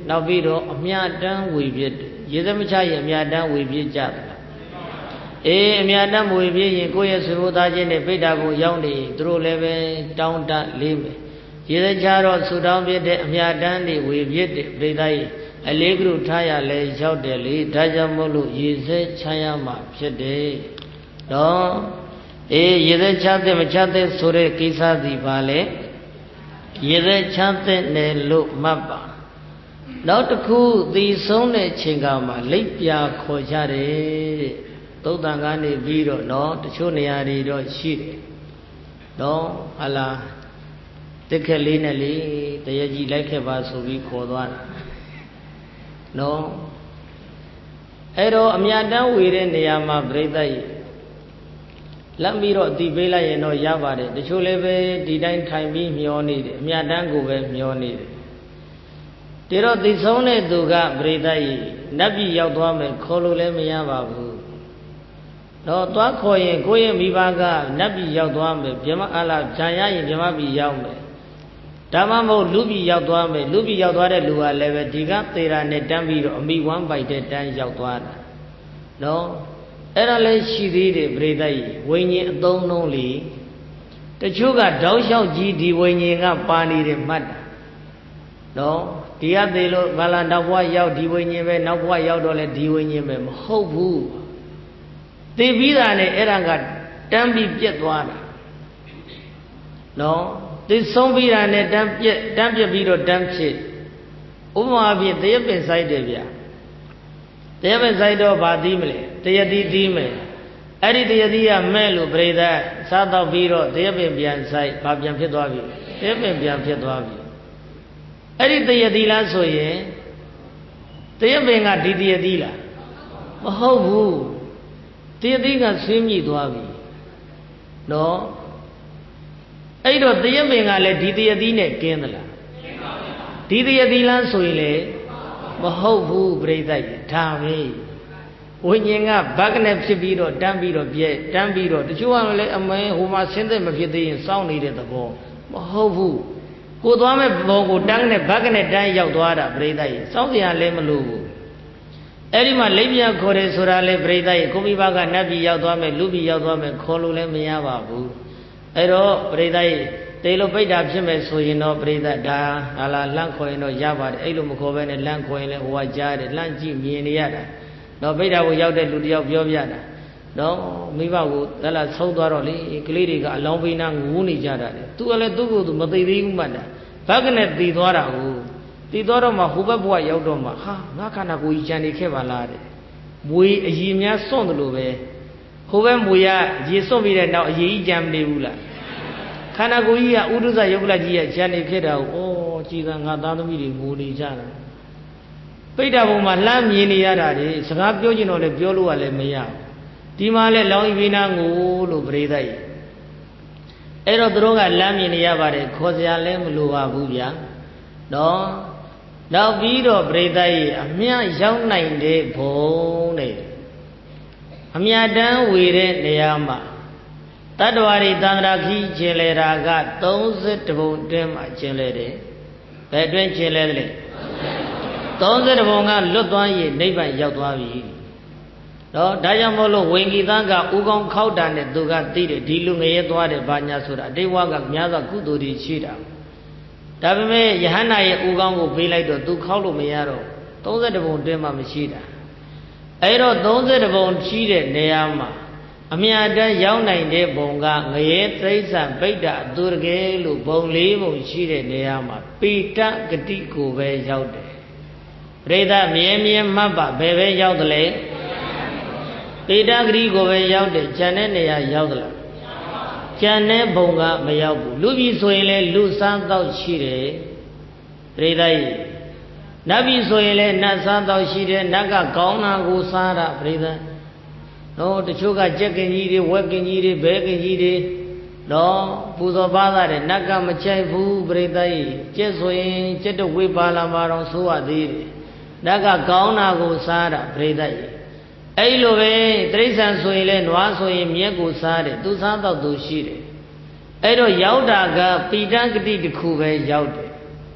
နောက်ပြီးတော့အမြတ်တမ်းဝေပြစ်တယ်ရေသမချရဲ့အမြတ်တမ်းဝေပြစ်ကြတယ်အေးအမြတ်တမ်းဝေပြစ်ရင်ကိုယ့်ရဲ့ဆွေမျိုးသားချင်းနဲ့ပိဋကကိုရောက်နေသူတို့လည်းပဲတောင်းတလေးမယ်ရေသချတော့ဆူတောင်းပြတဲ့အမြတ်တမ်းတွေဝေပြစ်တယ်ပြိဿကြီးအလေးကရုထားရလဲရောက်တယ်လေဒါကြောင့်မို့လို့ရေစဲချမ်းရမှာဖြစ်တယ်နော်အေးရေစဲချတဲ့မချတဲ့ဆိုတဲ့ကိစ္စစီပါလေရေစဲချတဲ့နယ်လို့မှတ်ပါနောက်တစ်ခုသီဆုံးတဲ့ချိန်ကမှလိပ်ပြာခေါ်ကြတယ်သုတ်တန်ကနေပြီးတော့နော်တချို့နေရာတွေတော့ရှိတယ်နော်ဟာလားတက်ခက်လေးနဲ့လေတရကြီးလိုက်ခဲ့ပါဆိုပြီးခေါ်သွားတာနော်အဲ့တော့အမြတ်တမ်းဝေတဲ့နေရာမှာပြိဿကြီးလက်ပြီးတော့အတိပေးလိုက်ရင်တော့ရပါတယ်တချို့လည်းပဲဒီတိုင်းထိုင်ပြီးမျောနေတယ်အမြတ်တမ်းကိုပဲမျောနေတယ်ဒီတော့သိဆုံးတဲ့သူကပြိဿကြီးနတ်ပြည်ရောက်သွားမယ်ခေါ်လို့လည်းမရပါဘူးတော့သွားခေါ်ရင်ကိုယ့်ရဲ့မိဘကနတ်ပြည်ရောက်သွားမယ်ဗြဟ္မအလားဇံရရင်ဗြဟ္မပြည်ရောက်မယ်ဒါမှမဟုတ်လူပြည်ရောက်သွားမယ်လူပြည်ရောက်သွားတဲ့လူကလည်းပဲဒီကသေတာနဲ့တန်းပြီးတော့အမိဝမ်းပိုက်တဲ့တန်းရောက်သွားတာနော်အဲ့ဒါလည်းရှိသေးတယ်ပြိဿကြီးဝိညာဉ်အသုံးလုံးလေတချို့ကတောက်လျှောက်ကြီးဒီဝိညာဉ်ကပါနေတယ်မှတ်တာနော်ဒီကသေးလို့ဘာလာနောက်ဘဝရောက်ဒီဝိညာဉ်ပဲနောက်ဘဝရောက်တော့လဲဒီဝိညာဉ်ပဲမဟုတ်ဘူးသိပြီးတာနဲ့အဲ့ဒါကတန်းပြီးပြက်သွားတာနော်သိဆုံးပြီးတာနဲ့တန်းပြက်ပြီးတော့တန်းဖြစ်ဥပမာအဖြစ်တရပင်ဆိုင်တယ်ဗျာတရပင်ဆိုင်တော့ဗာသီးမလဲတရတိသီးမယ်အဲ့ဒီတရတိကမဲ့လို့ပြိဿစားတော့ပြီးတော့တရပင်ပြန်ဆိုင်ဗာပြန်ဖြစ်သွားပြီတရပင်ပြန်ဖြစ်သွားပြီအဲ့ဒီတရတိလားဆိုရင်တရပင်ကဒီတရတိလားမဟုတ်ဘူးတရတိကဆွေးမြည်သွားပြီနော်အဲ့တော့တရပင်ကလည်းဒီတရတိနဲ့ကင်းသလားဒီတရတိလားဆိုရင်လေမဟုတ်ဘူးပြိဿကြီးဒါပဲဝိညာဉ်ကဘက်ကနဲ့ဖြစ်ပြီးတော့တန်းပြီးတော့ပြဲတန်းပြီးတော့တချို့ကလည်းအမဲဟိုမှာဆင်းသက်မဖြစ်သေးရင်စောင့်နေတဲ့သဘောမဟုတ်ဘူးကိုသွားမဲ့ဘောကိုတန်းနဲ့ဘက်ကနဲ့တန်းရောက်သွားတာပြိဿကြီးစောင့်စရာလည်းမလိုဘူးအဲ့ဒီမှာလိပ်ပြခေါ်တယ်ဆိုတာလေပြိဿကြီးကိုမိဘကနတ်ပြည်ရောက်သွားမယ်လူပြည်ရောက်သွားမယ်ခေါ်လို့လည်းမရပါဘူးအဲ့တော့ပြိဿကြီးတေလို့ပိဋ္ဌာဖြစ်မယ်ဆိုရင်တော့ပြိဿဒါဟာလာလှမ်းခေါ်ရင်တော့ရပါတယ်အဲ့လိုမခေါ်ဘဲနဲ့လှမ်းခေါ်ရင်လည်းဟိုကကြားတယ်လှမ်းကြည့်မြင်နေရတာတော့ပိဋ္ဌာကိုရောက်တဲ့လူတယောက်ပြောပြတာနော်မိဘကိုသလားဆုံးသွားတော့လေကလေးတွေကအလောင်းပိန်းနာငူးနေကြတာလေသူကလည်းသူ့ကိုယ်သူမသိသေးဘူးမှတ်တာဘက်ကနဲ့တည်သွားတာကိုတည်သွားတော့မှဟိုဘက်ဘဝရောက်တော့မှဟာငါခန္ဓာကိုယ်ကြီးကြံနေခဲ့ပါလားတဲ့မွေအည်များစွန့်တယ်လို့ပဲဟိုဘက်မွေကရေစွန့်ပြီးတဲ့နောက်အည်ကြီးကြံမနေဘူးလားခန္ဓာကိုယ်ကြီးကဥဒုဇယုတ်လကြီးရဲ့ဉာဏ်နေဖြစ်တာကိုဩကြည်ကငါသားသမီးတွေငိုနေကြတာပိဋကဘုံမှာလှမ်းမြင်နေရတာတွေစကားပြောချင်တော့လည်းပြောလို့ကလည်းမရဒီမှာလဲလောင်းဤပိနာငိုလို့ပရိသတ်ကြီးအဲ့တော့သူတို့ကလမ်းမြင်နေရပါတယ်ခေါ်စရာလည်းမလိုပါဘူးဗျာနော်နောက်ပြီးတော့ပရိသတ်ကြီးအမြတ်ရောက်နိုင်တဲ့ဘုံတဲ့အမြတ်တမ်းဝေတဲ့နေရာမှာတတ္တဝါတွေသံဃာခီးကျင်လေတာက30ဘုံတွင်းမှာကျင်လေတယ်ဘယ်တွင်းကျင်လဲတဲ့30ဘုံကလွတ်သွားရင်နိဗ္ဗာန်ရောက်သွားပြီတော့ဒါကြောင့်မို့လို့ဝိင်္ဂီသံကဥကောင်းခောက်တာနဲ့သူကသိတယ်ဒီလူငရဲသွားတယ်ဘာညာဆိုတာအတိဝကများစွာကုသိုလ်တွေရှိတာဒါပေမဲ့ယဟန္တာရဲ့ဥကောင်းကိုပေးလိုက်တော့သူခောက်လို့မရတော့30ဘုံတွင်းမှာမရှိတာအဲ့တော့30ဘုံရှိတဲ့နေရာမှာအမြတ်တမ်းရောက်နိုင်တဲ့ဘုံကငရဲသိစ္ဆာပိဋ္ဌအသူရကဲလို့ဘုံ၄ဘုံရှိတဲ့နေရာမှာပိဋကတိကိုပဲရောက်တယ်ပြိဿမြဲမြဲမှတ်ပါဘယ်ပဲရောက်တယ်လဲပိဋကတိကိုပဲရောက်တယ်ဉာဏ်တဲ့နေရာရောက်သလားဉာဏ်တဲ့ဘုံကမရောက်ဘူးလူပြည်ဆိုရင်လည်းလူစားတော့ရှိတယ်ပြိဿကြီးနတ်ပြည်ဆိုရင်လည်းနတ်စားတော့ရှိတယ်နတ်ကကောင်းတာကိုစားတာပြိဿနော်တချို့ကကြက်ကင်ကြီးတွေဝက်ကင်ကြီးတွေဘဲကင်ကြီးတွေနော်ပူဇော်ပါးတဲ့နတ်ကမချိုက်ဘူးပြိဿကြီးကျက်ဆိုရင်ကျက်တော့ဝေးပါလာမှာတော့ဆိုရသေးတယ်နတ်ကကောင်းတာကိုစားတာပြိဿကြီးအဲ့လိုပဲတိရစ္ဆာန်ဆိုရင်လည်းနွားဆိုရင်မြက်ကိုစားတယ်သူစားတော့သူရှိတယ်အဲ့တော့ရောက်တာကပိဋကတိတစ်ခုပဲရောက်တယ်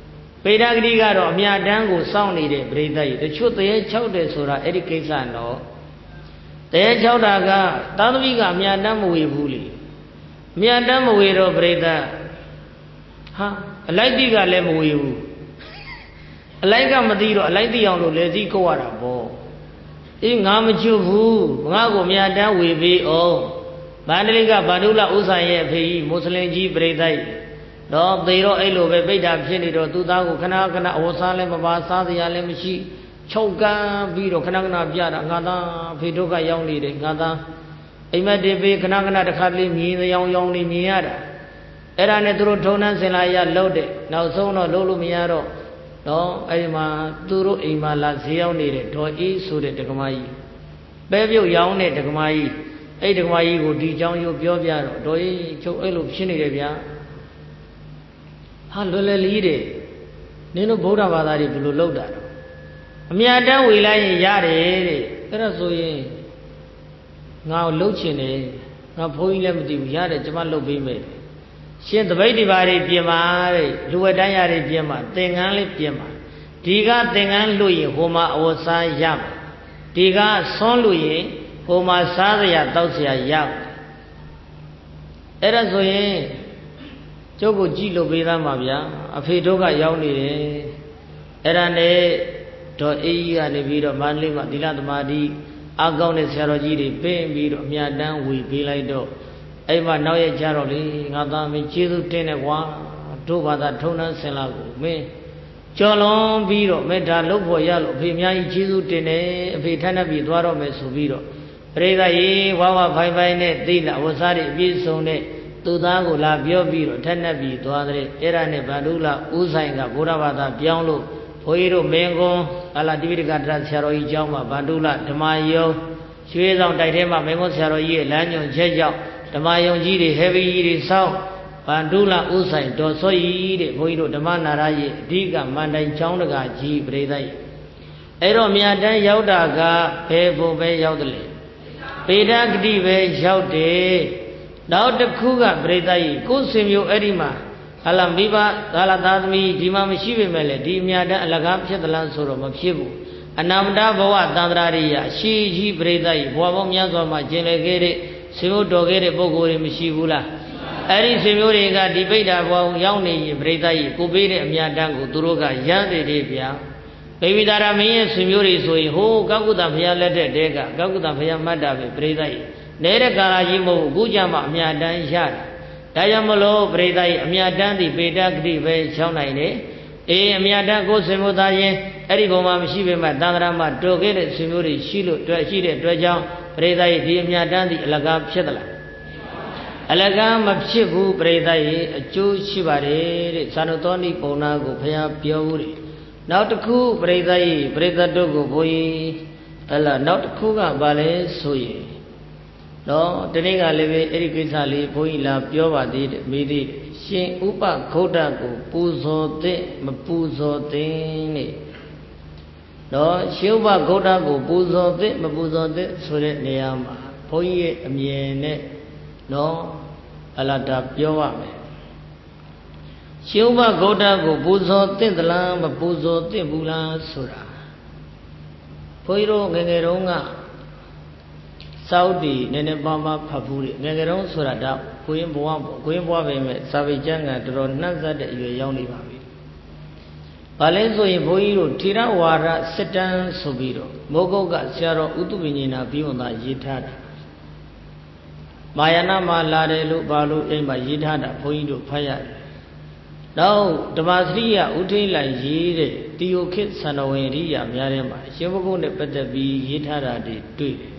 ပေဒဂတိကတော့အမြတ်တမ်းကိုစောင့်နေတဲ့ပရိသတ်ကြီးတချို့တရေ6တယ်ဆိုတာအဲ့ဒီကိစ္စတော့တရေ6တာကသာသမီကအမြတ်တမ်းမဝေဘူးလေအမြတ်တမ်းမဝေတော့ပရိသတ်ဟာအလိုက်တိကလည်းမဝေဘူးအလိုက်ကမသိတော့အလိုက်တိအောင်လို့လက်စည်းကုတ်ရတာပေါ့အေးငါမချွတ်ဘူးငါ့ကိုအမြတ်တမ်းဝေပေးအောင်ဗန္ဓလိကဗန္ဓုလဥဆိုင်ရဲ့အဖေကြီးမွတ်စလင်ကြီးပရိသတ်တော့သေတော့အဲ့လိုပဲပိဋ္ဌာဖြစ်နေတော့သူသားကိုခဏခဏအဝတ်စားလည်းမပါစားစရာလည်းမရှိချုပ်ကမ်းပြီးတော့ခဏခဏပြတာငါသားဖေဒုက္ခရောက်နေတယ်ငါသားအိမ်မက်တွေပေးခဏခဏတစ်ခါလေးမြင်ရောင်နေမြင်ရတာအဲ့ဒါနဲ့သူတို့ထုံနှန်းစင်လာရလှုပ်တယ်နောက်ဆုံးတော့လှုပ်လို့မရတော့နော်အဲ့ဒီမှာသူတို့အိမ်မှာလာဈေးရောက်နေတဲ့ဒေါ်အေးဆိုတဲ့ဒကမကြီးပဲပြုတ်ရောင်းတဲ့ဒကမကြီးအဲ့ဒကမကြီးကိုဒီကြောင်းရုပ်ပြောပြတော့ဒေါ်အေးချုပ်အဲ့လိုဖြစ်နေတယ်ဗျာဟာလွယ်လွယ်လေးတဲ့နင်တို့ဗုဒ္ဓဘာသာတွေဘယ်လိုလုပ်တာတော့အမြတ်တမ်းဝေလိုက်ရင်ရတယ်တဲ့အဲ့ဒါဆိုရင်ငါ့ကိုလှုပ်ချင်တယ်ငါဘုန်းကြီးလည်းမသိဘူးရတယ်ကျွန်မလှုပ်ပေးမယ်ရှင်တပိတ်ဒီပါတွေပြင်ပါတဲ့လူဝတ်တန်းရတွေပြင်ပါသင်္ကန်းလေးပြင်ပါဒီကသင်္ကန်းလွတ်ရင်ဟိုမှာအဝတ်စားရမယ်ဒီကဆွန်းလွတ်ရင်ဟိုမှာစားစရာတောက်စရာရမယ်အဲ့ဒါဆိုရင်ကျုပ်ကိုကြည့်လို့ပေးသားမှာဗျာအဖေတို့ကရောက်နေတယ်အဲ့ဒါနဲ့ဒေါ်အေးကြီးကနေပြီးတော့မန္တလေးမှာသီလသမာဓိအကောင်းတဲ့ဆရာတော်ကြီးတွေပင်းပြီးတော့အမြတ်တမ်းဝေပေးလိုက်တော့အဲ့မှာနောက်ရကြတော့လေငါသားမင်းကျေးဇူးတင်တယ်ကွာတို့ဘာသာထုံနှန်းစင်လာကိုမင်းကြော်လွန်ပြီးတော့မေတ္တာလုပ်ဖို့ရလို့အဖေအများကြီးကျေးဇူးတင်တယ်အဖေထပ်နှပ်ပြီးသွားတော့မယ်ဆိုပြီးတော့ပရိသတ်ရေဝါဝဖိုင်ဖိုင်နဲ့သိလာဝတ်စားတွေအပြည့်စုံတဲ့သူသားကိုလာပြောပြီးတော့ထက်နှက်ပြီးသွားတဲ့အဲ့ဒါနဲ့ဗန္ဓုလဥဆိုင်ကဘုရားဘာသာပြောင်းလို့ဘုန်းကြီးတို့မင်းကွန်းအလားတိပိဋကတရဆရာတော်ကြီးကျောင်းမှာဗန္ဓုလဓမ္မယုံရွှေဆောင်တိုက်ထဲမှာမင်းကွန်းဆရာတော်ကြီးရဲ့လမ်းညွှန်ချက်ကြောင့်ဓမ္မယုံကြီးတွေဟဲဗီကြီးတွေစောင့်ဗန္ဓုလဥဆိုင်တော်ဆွကြီးတဲ့ဘုန်းကြီးတို့ဓမ္မနာရရဲ့အဓိကမန္တိုင်ကျောင်းတကာကြီးပရိသတ်အဲ့တော့မြတ်တမ်းရောက်တာကဘယ်ဘုံပဲရောက်တယ်လေပေဒဂတိပဲရောက်တယ်နောက်တစ်ခုကပရိသတ်ကြီးကိုယ်စင်မျိုးအဲ့ဒီမှာဟာလာမိဘဟာလာသားသမီးဒီမှာမရှိပေမဲ့လေဒီအမြတ်တမ်းအလကားဖြစ်သလားဆိုတော့မဖြစ်ဘူးအနာမတဘဝတန္တရာရိယရှေးကြီးပရိသတ်ကြီးဘဝပေါင်းများစွာမှာကျင်လည်ခဲ့တဲ့ဆွေမျိုးတော်ခဲ့တဲ့ပုဂ္ဂိုလ်တွေမရှိဘူးလားအဲ့ဒီဆွေမျိုးတွေကဒီပိဋ္ဌာဘဝရောက်နေရင်ပရိသတ်ကြီးကိုပေးတဲ့အမြတ်တမ်းကိုသူတို့ကရမ်းသေးတယ်ဗျာဗိဝိတာရမင်းရဲ့ဆွေမျိုးတွေဆိုရင်ဟိုးကောက်ကုတဘုရားလက်ထက်တည်းကကောက်ကုတဘုရားမှတ်တာပဲပရိသတ်ကြီးနေတဲ့ကာလကြီးမဟုတ်ဘူးအခုကြမှာအမြတ်တမ်းရတယ်ဒါကြောင့်မလို့ပရိသတ်ကြီးအမြတ်တမ်းဒီပေတဂတိပဲရှောင်းနိုင်တယ်အေးအမြတ်တမ်းကိုဆွေမျိုးသားချင်းအဲ့ဒီဘုံမှာမရှိပေမဲ့သံဃာမှာတော်ခဲ့တဲ့ဆွေမျိုးတွေရှိလို့တွေ့ရှိတဲ့အတွက်ကြောင့်ပရိသတ်ကြီးဒီအမြတ်တမ်းဒီအလကားဖြစ်သလားအလကားမဖြစ်ဘူးပရိသတ်ကြီးအကျိုးရှိပါတယ်တဲ့သာနုသောနိပုံနာကိုဘုရားပြောဦးတယ်နောက်တစ်ခုပရိသတ်ကြီးပရိသတ်တို့ကိုဘုန်းကြီးဟလာနောက်တစ်ခုကဘာလဲဆိုရင်နော်ဒီနေ့ကလည်းပဲအဲ့ဒီကိစ္စလေးဘုန်းကြီးလာပြောပါသေးတယ်မိသေးတယ်ရှင်ဥပဂုဋ္ဌကိုပူဇော်တဲ့မပူဇော်တဲ့နဲ့နော်ရှင်ဥပဂုဋ္ဌကိုပူဇော်တဲ့မပူဇော်တဲ့ဆိုတဲ့နေရာမှာဘုန်းကြီးရဲ့အမြင်နဲ့နော်အလတာပြောပါမယ်ရှင်ဥပဂုဋ္ဌကိုပူဇော်တဲ့သလားမပူဇော်တဲ့ဘူးလားဆိုတာဘုန်းကြီးတို့ငယ်ငယ်တုန်းကစောက်တီနည်းနည်းပါးပါးဖတ်ဘူးလေငယ်ငယ်တုန်းဆိုတာတော့ကိုရင်ဘဝပေါ့ကိုရင်ဘဝပဲမဲ့စာပေကျမ်းကတော်တော်နှံ့ဆက်တဲ့အရွယ်ရောက်နေပါပြီ။ဘာလဲဆိုရင်ဘုန်းကြီးတို့ထေရဝါဒစစ်တမ်းဆိုပြီးတော့မိုးကုတ်ကဆရာတော်ဥတုပညေနာပြီးဝန်သာရေးထားတာ။မာယာနာမှာလာတယ်လို့ဘာလို့အိမ်မှာရေးထားတာဘုန်းကြီးတို့ဖတ်ရတယ်။နောက်ဓမ္မစရိယဥထိတ်လိုက်ရေးတဲ့တီယိုခေတ်သန္တဝင်ရိယာများထဲမှာရှင်ဘုကုတ်နဲ့ပတ်သက်ပြီးရေးထားတာတွေတွေ့တယ်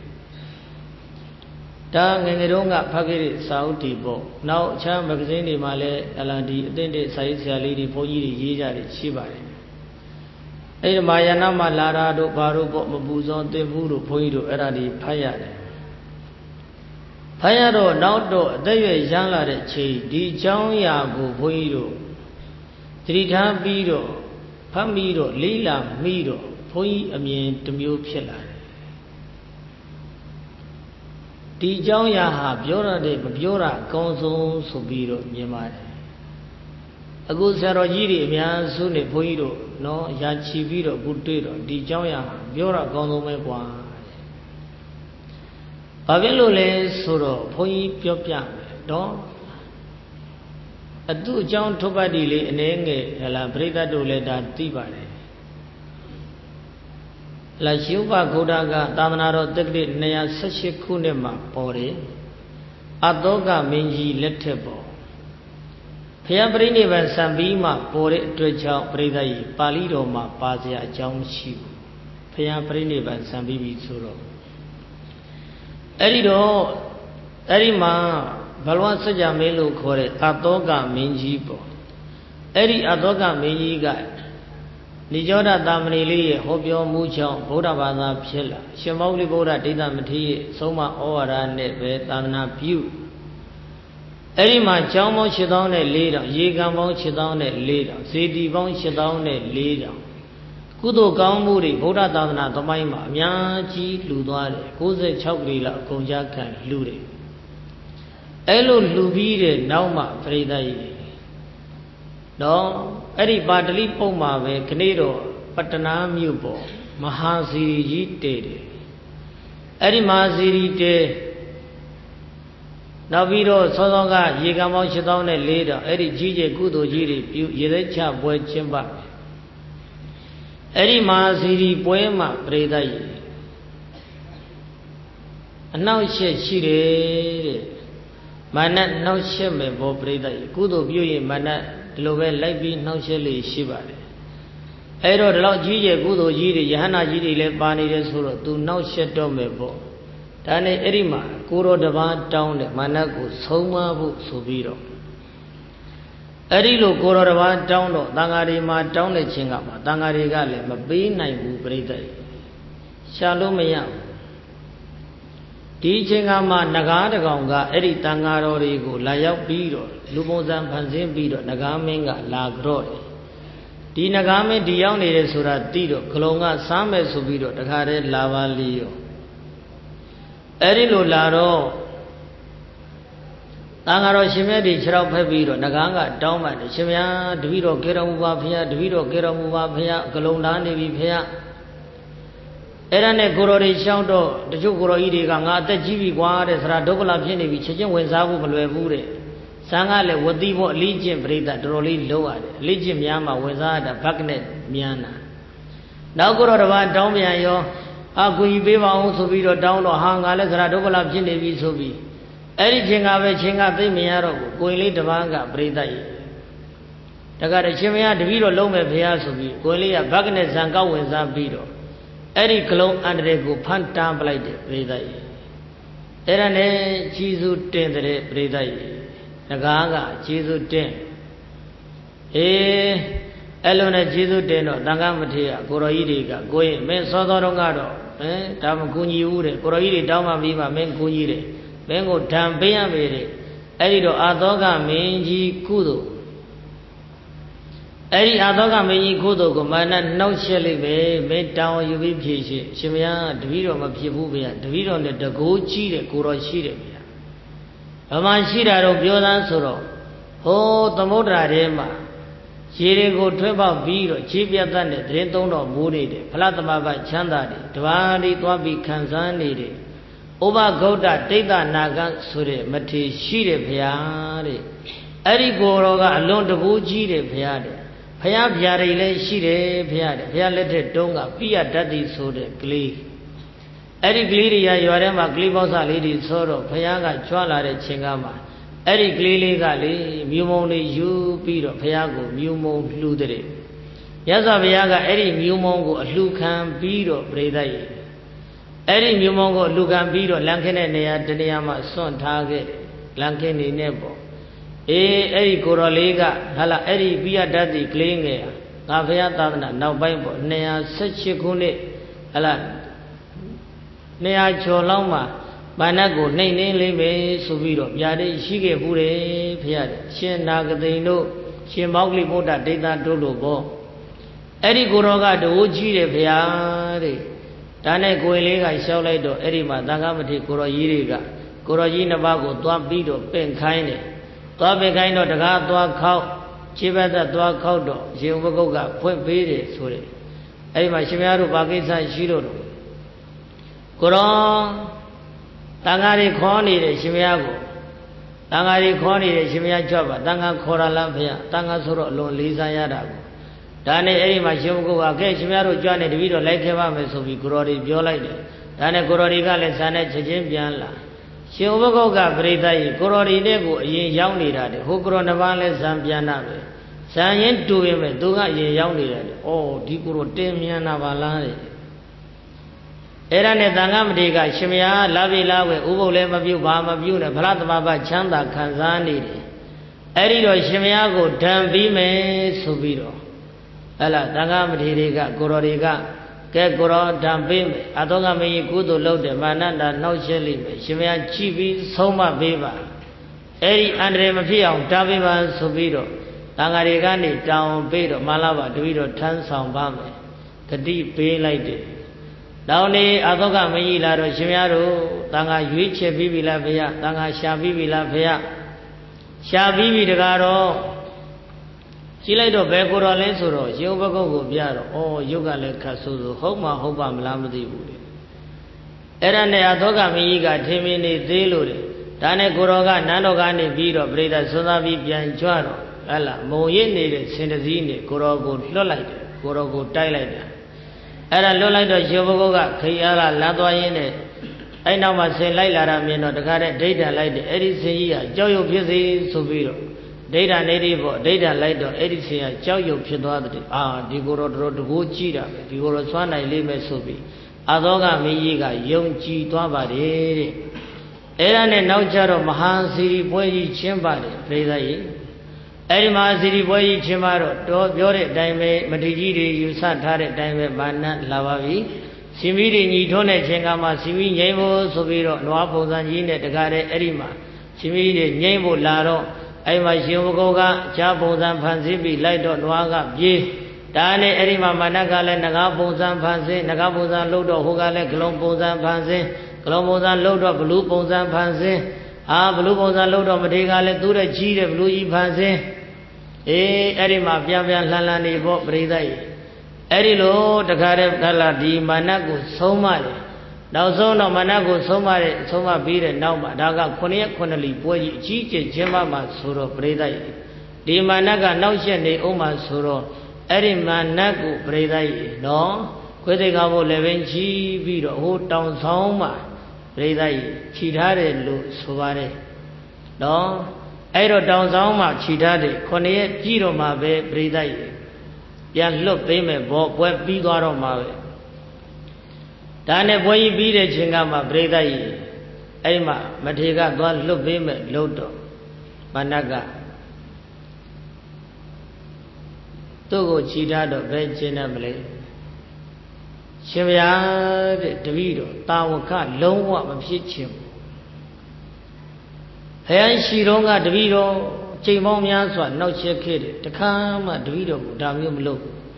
ဒါငယ်ငယ်တုန်းကဖတ်ခဲ့တဲ့စာအုပ်တွေပေါ့နောက်အခြားမဂ္ဂဇင်းတွေမှာလည်းအလားဒီအသင့်တဲ့စာရေးဆရာလေးတွေဘုန်းကြီးတွေရေးကြတယ်ရှိပါတယ်အဲ့ဒီမာယာနာမှာလာတာတို့ဘာတို့ပေါ့မပူဇော်သင်ဘူးတို့ဘုန်းကြီးတို့အဲ့ဒါတွေဖတ်ရတယ်ဖတ်ရတော့နောက်တော့အသက်ရွယ်ရမ်းလာတဲ့ချိန်ဒီเจ้าရာကိုဘုန်းကြီးတို့သတိထားပြီးတော့ဖတ်ပြီးတော့လေးလာပြီးတော့ဘုန်းကြီးအမြင်တစ်မျိုးဖြစ်လာတယ်ဒီเจ้าရာဟာပြောရတဲ့မပြောတာအကောင်းဆုံးဆိုပြီးတော့မြင်ပါတယ်အခုဆရာတော်ကြီးတွေအများစုနဲ့ဘုန်းကြီးတို့နော်ရာချီပြီးတော့ခုတွေ့တော့ဒီเจ้าရပြောတာအကောင်းဆုံးပဲကွာဘာဖြစ်လို့လဲဆိုတော့ဘုန်းကြီးပြောပြမယ်နော်အတူအကြောင်းထုတ်ပတ်ဒီလေးအနေငယ်ဟလာပြိဿတ်တို့လည်းဒါသိပါတယ်လာရှိဥပဂုဒ္ဓကသာသနာတော်တက္ကရာ218ခုနှစ်မှာပေါ်တယ်အတောကမင်းကြီးလက်ထက်ပေါ်ဘုရားပြိဋိဘံစံပြီးမှပေါ်တဲ့အတွက်ကြောင့်ပြိဿတ်ကြီးပါဠိတော်မှာပါစရာအကြောင်းမရှိဘူးဘုရားပြိဋိဘံစံပြီးပြီဆိုတော့အဲ့ဒီမှာဘလဝစကြမင်းလို့ခေါ်တဲ့အတောကမင်းကြီးပေါ့အဲ့ဒီအတောကမင်းကြီးကနိကြောဓတာမဏေလေးရဲ့ဟောပြောမှုကြောင့်ဗုဒ္ဓဘာသာဖြစ်လာရှင်မောဂလိဗုဒ္ဓဒိဋ္ဌမထေရရဲ့ဆုံးမဩဝါဒနဲ့ပဲသာသနာပြုအဲ့ဒီမှာကျောင်းပေါင်း8004ရေကန်ပေါင်း8004ဇေတီပေါင်း8004ကုသိုလ်ကောင်းမှုတွေဗုဒ္ဓသာသနာသမိုင်းမှာအများကြီးလှူသွားတယ်96ပြည်လောက်အကုန်ကြခံလှူတယ်အဲ့လိုလှူပြီးတဲ့နောက်မှပရိသတ်ကြီးနော်အဲ့ဒီပါတလိပုံမှာပဲခနေ့တော့ပတ္တနာမြို့ပေါ်မဟာစီရီကြီးတည်တယ်အဲ့ဒီမဟာစီရီတည်နောက်ပြီးတော့စောစောကရေကံပေါင်း8004တော့အဲ့ဒီကြီးကျယ်ကုသိုလ်ကြီးတွေပြုရေသက်ချပွဲကျင်းပအဲ့ဒီမဟာစီရီပွဲမှာပရိသတ်ကြီးအနှောက်အယှက်ရှိတယ်တဲ့မာနနှောက်ယှက်မယ်ဘောပရိသတ်ကြီးကုသိုလ်ပြုရင်မာနဒီလိုပဲလိုက်ပြီးနှောက်ယှက်လေးရှိပါတယ်အဲ့တော့ဒီလောက်ကြီးကျယ်ကုသိုလ်ကြီးတွေယဟနာကြီးတွေလည်းပါနေတယ်ဆိုတော့သူနှောက်ယှက်တော့မယ်ပေါ့ဒါနဲ့အဲ့ဒီမှာကိုရောတပါးတောင်းတယ်မာနကိုဆုံးမဖို့ဆိုပြီးတော့အဲ့ဒီလိုကိုရောတပါးတောင်းတော့တန်ဃာတွေမှာတောင်းတဲ့ချင်းကမှာတန်ဃာတွေကလည်းမပေးနိုင်ဘူးပရိသတ်ကြီးရှာလို့မရဘူးဒီချင်းကမှနဂါးတကောင်ကအဲ့ဒီတန်ဃာတော်တွေကိုလာရောက်ပြီးတော့လူပုံစံဖန်ဆင်းပြီးတော့နဂါးမင်းကလာကြော့တယ်ဒီနဂါးမင်းဒီရောက်နေတယ်ဆိုတာသိတော့ဂလုံကစားမယ်ဆိုပြီးတော့တခါတည်းလာပါလီရောအဲ့ဒီလိုလာတော့တန်ဃာတော်ရှင်မြတ်ဒီခြေထောက်ဖက်ပြီးတော့နဂါးကတောင်းပါတယ်ရှင်မြတ်တပည့်တော်ကေတော်မူပါဖေယတပည့်တော်ကေတော်မူပါဖေယဂလုံလာနေပြီဖေယအဲ့ဒါနဲ့ကိုရော်တွေရှောင်းတော့တချို့ကိုရော်ကြီးတွေကငါအသက်ကြီးပြီကွာတဲ့ဆရာဒုက္ခလာဖြစ်နေပြီချက်ချင်းဝင်စားဖို့မလွယ်ဘူးတဲ့ဇံကလည်းဝတိဖို့အလေးကျင့်ပြိဿတော်တော်လေးလုံးရတယ်အလေးကျင့်များမှဝင်စားရတာဘက်နဲ့မြန်တာနောက်ကိုရော်တစ်ပါးတောင်းပြန်ရောအကူကြီးပေးပါအောင်ဆိုပြီးတော့တောင်းတော့ဟာငါလည်းဆရာဒုက္ခလာဖြစ်နေပြီဆိုပြီးအဲ့ဒီချင်းကပဲချင်းကသိမရတော့ဘူးကိုရင်လေးတစ်ပါးကပြိဿကြီးတခါတည်းရှင်မရတပည့်တော်လုံးမဲ့ဖေရဆိုပြီးကိုရင်လေးကဘက်နဲ့ဇံကောက်ဝင်စားပြီးတော့အဲ့ဒီကလုံးအန္တရာယ်ကိုဖန်တားပလိုက်တယ်ပရိသတ်ကြီးအဲ့ဒါနဲ့ဂျေဇုတင်တဲ့ပရိသတ်ကြီးငကားကဂျေဇုတင်အဲ့လိုနဲ့ဂျေဇုတင်တော့တန်ခါမထေရကိုရော်ကြီးတွေကကိုရင်မင်းစောစောတုန်းကတော့ဒါမကူညီဘူးတဲ့ကိုရော်ကြီးတွေတောင်းမှပြီးမှမင်းကူညီတယ်မင်းကိုဓာန်ပေးရမယ်တဲ့အဲ့ဒီတော့အာသောကမင်းကြီးကုသိုလ်အဲ့ဒီအာသောကမင်းကြီးကုသိုလ်ကိုမာနနှောက်ရှက်လိုက်ပဲမင်းတောင်းယူပြီးဖြည့်ရှင်းရှင်မယားတပည့်တော်မဖြစ်ဘူးဗျာတပည့်တော်နဲ့တကိုးကြီးတဲ့ကိုတော်ရှိတယ်ဗျာဘာမှရှိတာတော့ပြောသားဆိုတော့ဟိုသမုဒ္ဒရာထဲမှာရေတွေကိုထွဲပေါက်ပြီးတော့ခြေပြတ်တတ်တဲ့သတင်းသုံးတော်မိုးနေတယ်ဖလားသမဘချမ်းသာတယ်တဘာတွေသွားပြီးခံစားနေတယ်ဥပဂௌတတိတ်တနာကဆိုတဲ့မထေရှိတယ်ဗျာတဲ့အဲ့ဒီကိုတော်ကအလွန်တကိုးကြီးတယ်ဗျာတဲ့ဖယားဗျာတွေလည်းရှိတယ်ဖယားတဲ့ဖယားလက်ထက်တုံးကပိယတတ်တိဆိုတဲ့ကလေးအဲ့ဒီကလေးတွေကရွာထဲမှာကလေးပေါက်စလေးတွေဆိုတော့ဖယားကကြွားလာတဲ့ချိန်ကမှအဲ့ဒီကလေးလေးကလေမြူမုံလေးယူပြီးတော့ဖယားကိုမြူမုံလှူတဲ့ရသော်ဘုရားကအဲ့ဒီမြူမုံကိုအလှူခံပြီးတော့ပြိဿရဲ့အဲ့ဒီမြူမုံကိုအလှူခံပြီးတော့လန်ခင်းတဲ့နေရာတနေရာမှာစွန့်ထားခဲ့တယ်လန်ခင်းနေနဲ့ပေါ့အဲ့ဒီကိုတော်လေးကဟာလာအဲ့ဒီပိယတတ်တိကလေးငယ်ငါဘုရားသာသနာနောက်ပိုင်းပေါ့218ခုနှစ်ဟာလာ200ကျော်လောက်မှာဘာနတ်ကိုနှိမ့်နှင်းလေးပဲဆိုပြီးတော့ဗျာဒိရှိခဲ့ဘူးတယ်ဖရာတဲ့ရှင်နာဂသိန်တို့ရှင်မောဂလိဗုဒ္ဓဒိဋ္ဌတို့လို့ပေါ့အဲ့ဒီကိုတော်ကတဝိုးကြီးတယ်ဖရာတဲ့ဒါနဲ့ကိုယ်လေးကရှောက်လိုက်တော့အဲ့ဒီမှာသံဃာမထေကိုတော်ကြီးတွေကကိုတော်ကြီးနှစ်ပါးကိုသွားပြီးတော့ပင့်ခိုင်းတယ်သွားပင့်ခိုင်းတော့တကားသွားခောက် Chibata Dwa Kodo, Jimugoga, Point Bede, Suri. Ema Shimiaru Bagisa Shiro. Koron Tangari Koni, Shimiago. Tangari Koni, Shimia Java, Tanga Kora Lampia, Tanga Suro, Lisa Yadago. Dane Ema Shimugoga, Shimiaru Johnny, the video like him, so we Gurori, Jolide. Dane Guroriga, and Sana Chimpianla. Shimugoga, Breda, Gurori Nego, young leader, who grown a valley, Zampiana. Sayen to him, Duga, young leader. Oh, Dikuro Temiana Valari. Erane Dangamdiga, Shimia, Lavi Lawe, Ubo Lema View, Bama View, Baba Chanda, Kanzani. Erido Shimiago, Dambime, Subiro. Ella, Dangamdiga, Gororiga, Kegoro, Dambime, Adogami, Gudu Lode, Mananda, no Shelly, Shimia Chibi, Soma Viva. Eri Andre Mafia, Daviva, Subiro. Tangarigani, down Bedo, Malava, Duido, Tansang Bame, Kadi Bay Light. Downy, Adoga Mayila, Shimiaru, Tanga Yuiche Vivi Lavia, Tanga Shavivi Lavia, Shavivi de Garo, Chiledo Becoro Lesuro, Yobago Biaro, oh, Yoga Le Casuzu, Homa, Hoba Mlamdi. Erane Adoga Miga, Timini, Deluri, Tane Goroga, Nanogani, Vido, Breda, Sonavi, Bianchuaro. Allah, Moyene, Sendazine, Korogo, Lolite, Korogo, Thailand. Era Lolite, Joboga, Kayala, Ladoyene. I now must say Laila Mino, the current data light, Edison, Joyo Pizzi, Subiro. Data native, data light, Edison, Joyo Pidot, Digoro Guchida, Digoro Swana, Lime Subi. Adoga Miyiga, Young Chi Twabari. Eran and Naucharo, Mahan City, Boy, Chimbari, Preda. Erima City Boy Chimaro, Yore, Dime, Matiji, you sat Tare, Dime, Bana, Lavavi, Simiri, Nitone, Chengama, Simi, Nemo, Sobiro, Noapo, Zanjine, Tagare, Erima, Simiri, Nemo, Laro, Aima Shimogoga, Chapo, Zan Pansibi, Lido, Noaga, Ye, Dane, Erima, Managale, Nagapo, Zan Pansi, Nagapo, Zan Lodo, Hogale, Colombo, Zan Pansi, Colombo, Zan Lodo, Blue, Zan Pansi. Blue Boza Lodo Matigale, Dura G, Blue Panse, Erima, Piavian Lalani, Bob Bredai. Erilo, the Kareb Kala, di Manago, Somali. Now, so no Manago, Somali, Soma Beer, now Madaga, Konia, Konali, Boy, Chiche, Jemma, Suro, Bredai. Di Managa, now Shane, Oma Suro, Erima Nago, Bredai, no, Quedegavo, Levenchi, Viro, who town Soma. Redai, Chitare, Lu, Suvare. No, Aero down Zama, Chitare, Kone, Giro Mabe, Redai. Yan look, payment, Bob, Web, Bigaro Mabe. Dane Boy Bide Chingama, Redai. Aima, Matega, Don look, payment, Lodo, Managa. Togo Chitado, Benjinamle. Shivya, Davido, Tawaka, Lowa, Pitchim. Hayan Shironga, Davido, Chimomiaswa, no check, the Kama, Davido, Damium Low.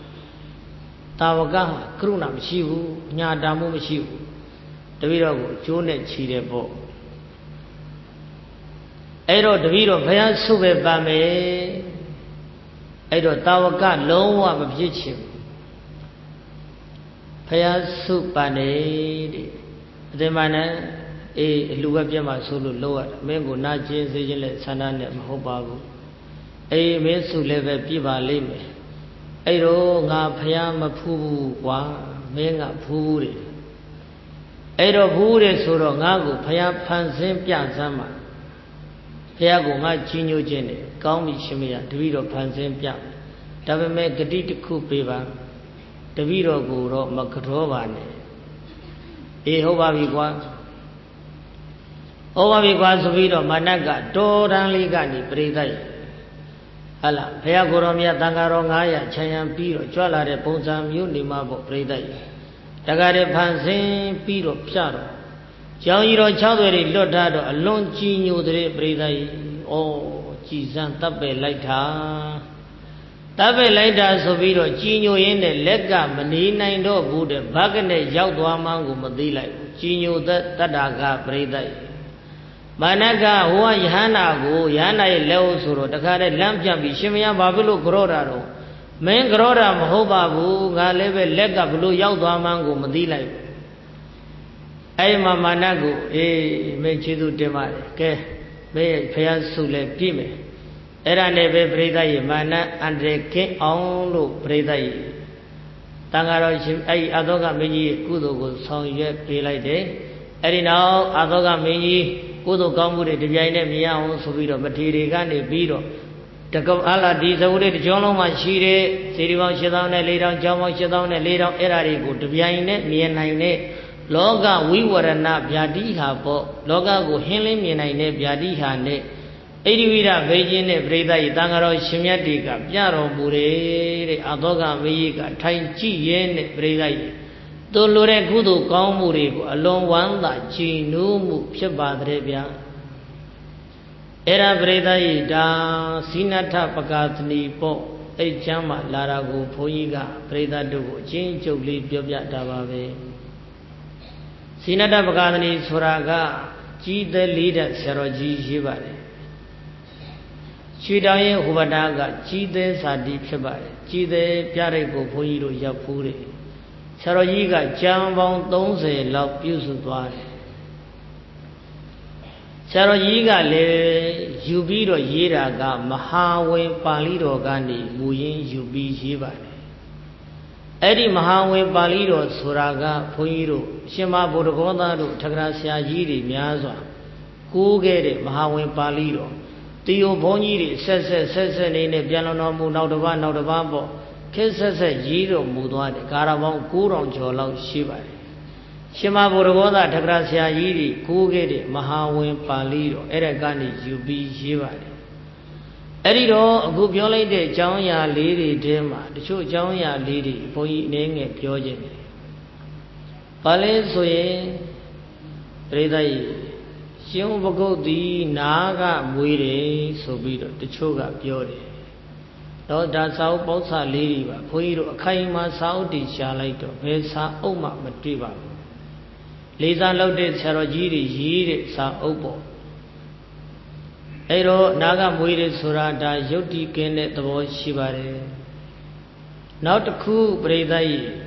Tawaka, Krunam Shivu, Nyadamu Shivu. Davido, Junet Chidebo. Edo Davido, Hayan Sube Bame. Edo Tawaka, Lowa, Pitchim. Paya Supane, the man, a Luapima solo lower, Mango Najin, Zigil, Sanan, Hobago, a Mesu level Piva Lime, a Ronga Payama Pu, Menga Puri, a Pure Surongago, Paya Pansin Piazama, Piago, my Chino Jenny, Gaumi Shimia, Divido Pansin Piam, Davame Gadit Kupiva. The Viro Guru Makatovane. Ehova Vigua Ova Vigua Suvido Managa, Doran Ligani, Bredai. Allah, Peagoromia Tangarongaya, Chayan Piro, Chola de Ponsam, Unimabo, Bredai. Tagare Pansin, Piro, Piaro. Chairo Chowdhury Lotado, a long chino de Bredai. Oh, Chisan Tape Laita. Tabe Laita Soviro, Chino in the Lega, Manina Indo, Buddha, Bagane, Yaudwa Mango, Madila, Chino Tadaga, Bredai. Manaka huwa Yana go, Yana Leo Suro, the Kare Lamjambi, Shimia Babilu Groraro, Men Grora Mahobabu, Galeve, Lega Blue, Yauda Mango, Madila. Aima Manago, Mechidu Demare, Ke, May Piasule Pime. Era neve Predai, Mana, Andre King Onlo Predai. Tangaro, I Adoga Mini, Kudo, Song Yet Pilate. Erinao, Adoga Mini. Kudo Gamburi, the Jaina Miao, Subiro, Matirigani, Biro, Takam Allah, Dizawuri, Jono Mashire, Sirivan Shadan, Leda, Jama Shadan, Leda, Erarigo, the Viane, Mianaine, Loga, we were a nap, Yadiha, Loga, go Helen, Mianaine, Yadiha, Ne, Edivira, Virgin, Breda, Tangaro, Shimiatica, Piaro, Bure, Adoga, Vega, Tai Chi, Yen, Breda. Dolore Kudu Kamuri, along one that she knew Shabadrebia. Era Breda da Sinata Pakatni Po, a Chama, Larago, Poiga, Breda do, change of lead Jobia Tababe. Sinata Pakatni Suraga, G the leader, Saroji Shibare. Chidaye Hubadaga, G the Sadi Shabare, G the Piarego Poiro Yapuri. Sarojiga Jambon Donze love Pusudware. Sarojiga le Jubiro Yiraga Mahawe Palido Gandhi Muyin Jubi Jibane. Eddie Mahawe Palido Suraga Puiro Shima Bodogonda Tagrasia Yiri Miazwa Kugere Mahawe Palido Tio Boniri says in a piano Naudavambo. Kisses a Jiro Mudwadi, Carabon, Kuron Jolo, Shiva. Shima Burgoda, Tagrasia Yiri, Kugedi, Mahawin Palido, Eregani, Jubi Shiva. Erido, Gubiole de Jaunya Lady Dema, the show Jaunya Lady, Poi Name a Piogen. Pale Soye, Redai, Shimbogo di Naga Muire, Sobido, the Choga Piore. No, that's how both are lady, Poiro, Kaima, Saudi, Shalaito, Vesa, Oma, Matriba. Liza loaded Sarojiri, Yiri, Sa Opo. Ero, Naga Muire Surada, Yoti Kene, the voice Shibare. Not a coup, Bredai.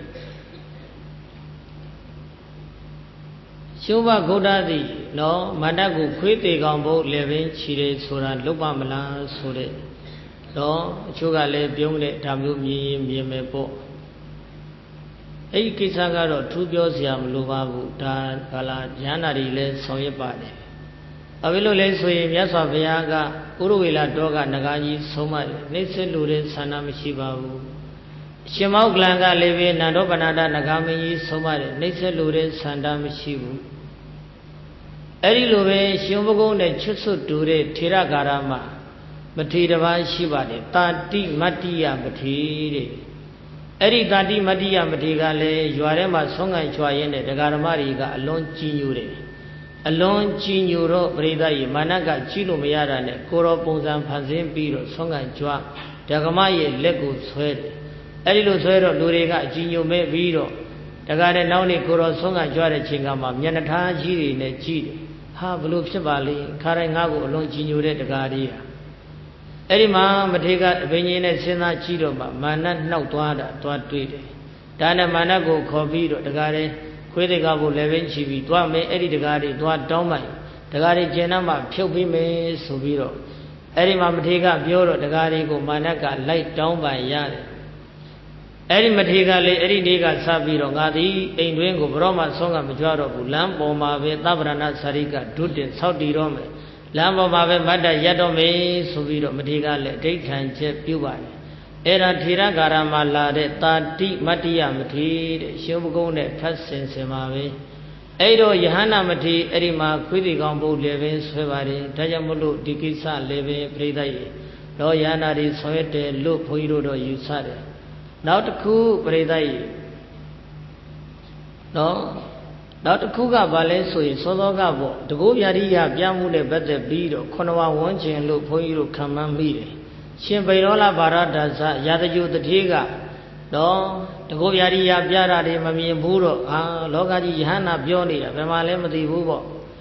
Shuba Godadi, no, Madagu, Quite Gambo, Levin, Chile, Sura, Lubamala, Sure. No, Sugar le Biongle, Tamu, Mimepo. A Kisagaro, 2 Josiam, Lubabu, Dan, Pala, Janari, Les, Soyepade. Avilo Les, Yasa Viaga, Uruila, Doga, Nagaji, Soma, Nese Lure, Sanam Shibabu. Shimau Glanga, Levi, Nando Banada, Nagami, Soma, Nese Lure, Sandam Shibu. Eri Lube, Shimbogo, Chusu Dure, Tiragarama. Matira Shibade, Tati Matia Matiri. Eri Tati Matia Matigale, Juarema Songa Chuayene, the Garamariga, alone Chinure. Alone Chinuro, Bredai, Managa, Chilo Mayarane, Koro Ponzan Panzin Piro, Songa Chua, Dagamaye, Lego Swede. Erilo Swero, Lurega, Chino Me Viro, Dagare Nauni Koro Songa Juare Chingama, Yanata Giri, Nechidi, Ha Blue Shabali, Karangago, alone Chinure, the Gadia. Erima, Matega, Venine, Sena Chido, Mana, no Tuada, Tuatwide. Dana Manago, Covido, the Gare, Quedegabo, Levenchi, Tuame, Eri the Gari, Tuat Domai, the Gari Genama, Pupime, Subiro. Erima Matega, Bureau, the Gari go Managa, light down by Yare. Eri Matega, Eri Nega Sabiro, Gadi, Ainwingo, Broma, Songa, Majoro, Lampo, Mave, Tabrana, Sarika, Dutin, Saudi Rome. Lambo Mave Mada Yadome, Subiro, Matiga, Take and Chip Puba. Era Tira Garamala, Tati, Matia Mati, Shubgone, Passin Semave. Edo Yahana Mati, Erima, Quidigambo, Levin, Swevari, Tajamulu, Dikisa, Leve, Predai, Loyana, Soete, Loop, Poiro, Usade. Not coup, Predai. No. Not Kuga Vale, so is Sodogabo, the Goyaria, Yamule, Better Bido, Konoa, Wanchi, Loop, Poiro, Kamamide. Shimberola Barada, Yadaju, the Tiga. No, the Goyaria, Biara, Mami, Buro, Logaji, Hana, Bioni, Vemalem, the Bubo.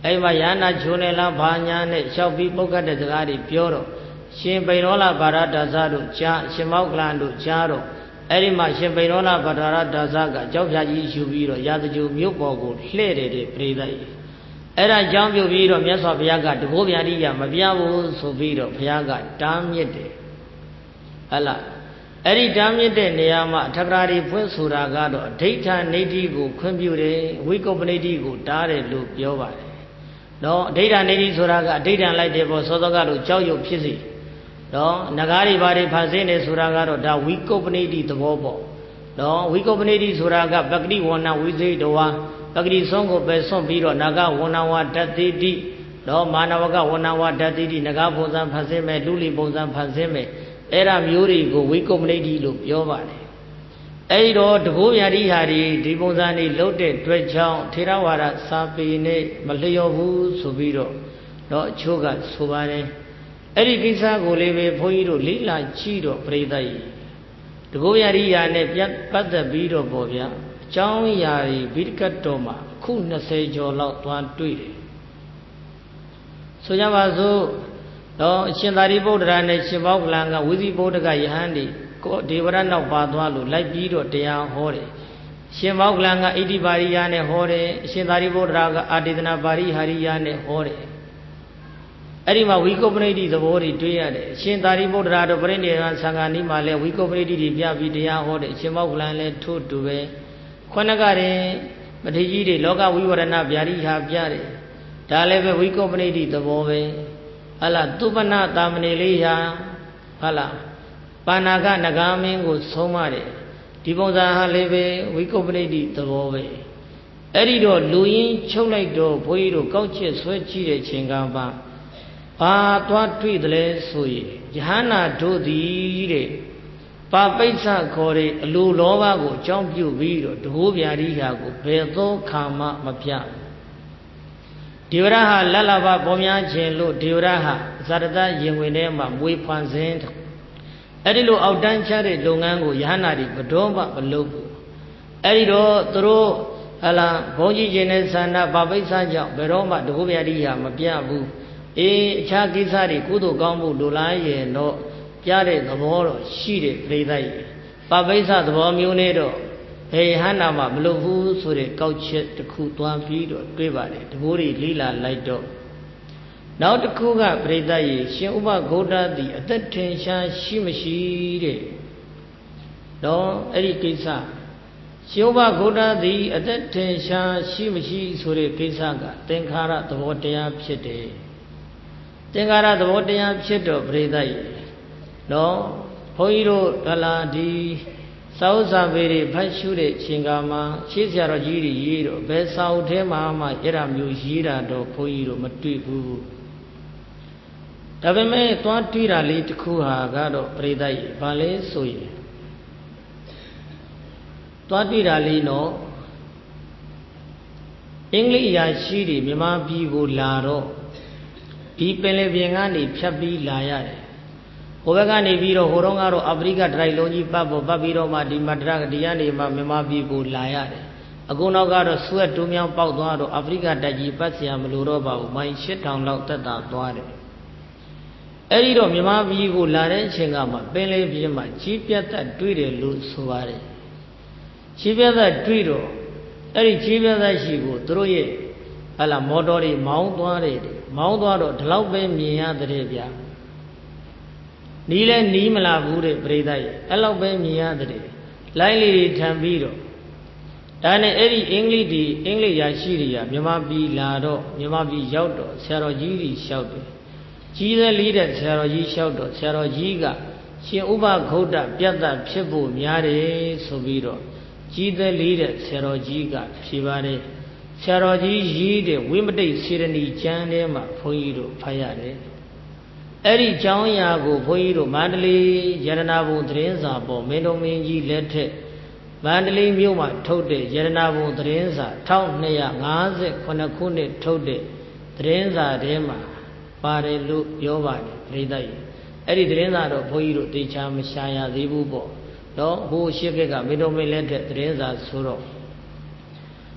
အဲ့မှာယန္နာချိုးနေလားဘာညာနဲ့လျှောက်ပြီးပုတ်ကတ်တဲ့စကားတွေပြောတော့ရှင်ပိရောလဘာရဒါဇတို့ကြားရှင်မောက္ကလန်တို့ကြားတော့အဲ့ဒီမှာရှင်ပိရောလဘာရဒါဇကကြောက်ဖြာကြီးယူပြီးတော့ရာဇဂျူမြို့ပေါ်ကိုလှည့်တယ်တဲ့ပရိသတ်ကြီးအဲ့ဒါကြောင့်ပြုပြီးတော့မြတ်စွာဘုရားကတကောဗျာတိယမပြဘူးဆိုပြီးတော့ဘုရားကတားမြစ်တယ်ဟလားအဲ့ဒီတားမြစ်တဲ့နေရာမှာအထက်ကရာတွေဖွင့်ဆိုတာကတော့အဋ္ဌာနေတိကိုခွင့်ပြုတယ်ဝိကုပ္ပနိတိကိုတားတယ်လို့ပြောပါတယ်နော်အဋ္ဌာနေတိဆိုတာကအဋ္ဌာလိုက်တယ်ပေါ့စောစောကလို့ကြောက်ရွံ့ဖြစ်စီနော်ငကားတွေဘာတွေဖန်ဆင်းနေဆိုတာကတော့ဒါဝိကုပ္ပနိတိသဘောပေါ့နော်ဝိကုပ္ပနိတိဆိုတာကပဂတိဝဏဝိသေတဝါပဂတိဆုံးကိုပဲဆွန့်ပြီးတော့နာဂဝဏဝါတတိတိနော်မာနဝကဝဏဝါတတိတိနဂပုံစံဖန်ဆင်းမဲ့လူလီပုံစံဖန်ဆင်းမဲ့အဲ့ဒါမျိုးတွေကိုဝိကုပ္ပနိတိလို့ပြောပါတယ်အဲ့တော့တကောဗျာတိဟာဒီပုံစံတွေလုတ်တဲ့တွေ့ချောင်းထေရဝါဒစာပေနဲ့မလျော်ဘူးဆိုပြီးတော့အချို့ကဆိုပါတယ်အဲ့ဒီကိစ္စကိုလေးပဲဘုန်းကြီးတို့လိလာကြည့်တော့ပြိဿကြီးတကောဗျာတိဟာနဲ့ပတ်သက်ပြီးတော့ပေါ့ဗျာအကြောင်းအရာတွေဘိဒကတ်တော်မှာအခု20ကျော်လောက်သွားတွေ့တယ်ဆိုကြပါစို့အရှင်သာရိပုတ္တရာနဲ့ရှင်မောက္ကလန်ကဝိဇိပုဒ္ဒကယဟန်ဒီကိုဒေဝရနောက်ပါသွားလို့လိုက်ပြီးတော့တရားဟောတယ်ရှင်မောက္ကလန်ကဣတိပါရိယနဲ့ဟောတယ်အရှင်သာရိပုတ္တရာကအာတေသနာပါရိဟာရိယနဲ့ဟောတယ်အဲ့ဒီမှာဝိကုပ္ပနိတိသဘောတွေတွေ့ရတယ်အရှင်သာရိပုတ္တရာတို့ပရိနိဗ္ဗာန်သံဃာနီးမှာလည်းဝိကုပ္ပနိတိတွေပြပြီးတရားဟောတယ်အရှင်မောက္ကလန်လည်းထို့တူပဲခုနကတည်းမထေရကြီးတွေလောကဝိဝရဏဗျာတိဟာပြတယ်ဒါလည်းပဲဝိကုပ္ပနိတိသဘောပဲဟလာသုပနတာမဏေလေးဟာဟလာပါဏာကနဂါမင်းကိုဆုံးမတယ်ဒီပုံစံဟာလည်းပဲဝိကုပ္ပနိတိသဘောပဲအဲ့ဒီတော့လူရင်းချုပ်လိုက်တော့ဘုန်းကြီးတို့ကောက်ချက်ဆွဲကြည့်တဲ့ချိန်ကဘာသွားတွေ့တယ်လဲဆိုရင်ယဟန္တာတို့သည်တဲ့ပါပိဿခေါ်တဲ့အလိုလောဘကိုအကြောင်းပြုပြီးတော့တကောဗျာတိဟာကိုဘယ်သောခါမှမပြဒေဝရဟလလဘပေါ်များခြင်းလို့ဒေဝရဟဇာတတရင်ဝင်ထဲမှာမွေဖန်ဆင်းအဲ့ဒီလိုအောက်တန်းချတဲ့လုပ်ငန်းကိုယဟန္တာတွေဘတော်မှမလုပ်ဘူးအဲ့ဒီတော့သူတို့ဟလာဘုန်းကြီးခြင်းနဲ့ဆန္ဒပါပိဿကြောင့်ဘယ်တော့မှတကောဗျာတိဟာမပြဘူးအခြားကိစ္စတွေကုသိုလ်ကောင်းမှုလိုလားရင်တော့ပြတဲ့သဘောတော့ရှိတယ်ပြိဿကြီးပါပိဿသဘောမျိုးနဲ့တော့ဟေဟန္တာမှမလုပ်ဘူးဆိုတဲ့ကောက်ချက်တစ်ခုသွားပြီးတော့တွေးပါတယ်တဘိုးတွေလိလာလိုက်တော့နောက်တစ်ခုကပြိဿကြီးရှင်ဥပဂௌတသည်အသက်ထင်ရှားရှိမရှိတဲ့တော့အဲ့ဒီကိစ္စရှင်ဥပဂௌတသည်အသက်ထင်ရှားရှိမရှိဆိုတဲ့ကိစ္စကသင်္ခါရသဘောတရားဖြစ်တယ်သင်္ခါရသဘောတရားဖြစ်တော့ပြိဿကြီးနော်ဘုန်းကြီးတို့ဟလာဒီစာဥစာပေတွေဖတ်ရှုတဲ့ချိန်ကမှာရှေးဆရာတော်ကြီးတွေရေးတော့ဘယ်စာအုပ်ထဲမှာမှအဲ့ဒါမျိုးရေးတာတော့ဘုန်းကြီးတို့မတွေ့ဘူးဒါပေမဲ့သွားတွေ့တာလေးတစ်ခုဟာကတော့ပြိဿကြီးဘာလဲဆိုရင်သွားတွေ့တာလေးတော့အင်္ဂလိပ်အရာရှိတွေမြန်မာပြည်ကိုလာတော့ဒီပင်လယ်ပြင်ကနေဖြတ်ပြီးလာရတယ်ဟိုဘက်ကနေပြီးတော့ဟိုတုန်းကတော့အာဖရိကဒရိုင်လုံးကြီးပတ်ပြီးတော့မှဒီမဒရကဒီကနေမှမြန်မာပြည်ကိုလာရတယ်အခုနောက်ကတော့ဆွဲတူးမြောင်းပေါက်သွားတော့အာဖရိကတိုက်ကြီးပတ်เสียမလို့တော့ပါဘူးမိုင်8000လောက်တက်တာသွားတယ်အဲ့ဒီတော့မြန်မာပြည်ကိုလာတဲ့အချိန်ကမှပင်လယ်ပြင်မှာကြီးပြတ်သက်တွေ့တယ်လို့ဆိုပါတယ်ကြီးပြတ်သက်တွေ့တော့အဲ့ဒီကြီးပြတ်သက်ရှိကိုသူတို့ရဲ့ဟလာမော်တော်တွေမောင်းသွားတယ်မောင်းသွားတော့ဒီလောက်ပဲမြင်ရတဲ့ဗျာနီးလဲနီးမလာဘူးတဲ့ပရိသတ်ရဲ့အဲ့လောက်ပဲမြင်ရတဲ့လိုင်းလေးတွေထံပြီးတော့ဒါနဲ့အဲ့ဒီအင်္ဂလိပ်ရာရှိတွေကမြန်မာပြည်လာတော့မြန်မာပြည်ရောက်တော့ဆရာတော်ကြီးကြီးလျှောက်တယ်ကြီးသေးလေးတဲ့ဆရာတော်ကြီးလျှောက်တော့ဆရာတော်ကြီးကရှင်ဥပဂௌတပြတ်သက်ဖြစ်ဖို့များတယ်ဆိုပြီးတော့ကြီးသေးလေးတဲ့ဆရာတော်ကြီးကဖြေပါတယ်ဆရာတော်ကြီးရေးတဲ့ဝိမတိတ်စေရဏီကျမ်းထဲမှာဘုန်းကြီးတို့ဖတ်ရတယ်အဲ့ဒီကျောင်းရာကိုဘုန်းကြီးတို့မန္တလေးရတနာဘုံသတင်းစာပေါ်မင်းတော်မင်းကြီးလက်ထက်မန္တလေးမြို့မှာထုတ်တဲ့ရတနာဘုံသတင်းစာ1258ခုနှစ်ထုတ်တဲ့သတင်းစာထဲမှာပါတယ်လို့ပြောပါတယ်ပြိဿကြီးအဲ့ဒီသတင်းစာတော့ဘုန်းကြီးတို့သိချာမရှာရသေးဘူးပေါ့နော်ဟိုရှေ့ကမင်းတော်မင်းလက်ထက်သတင်းစာဆိုတော့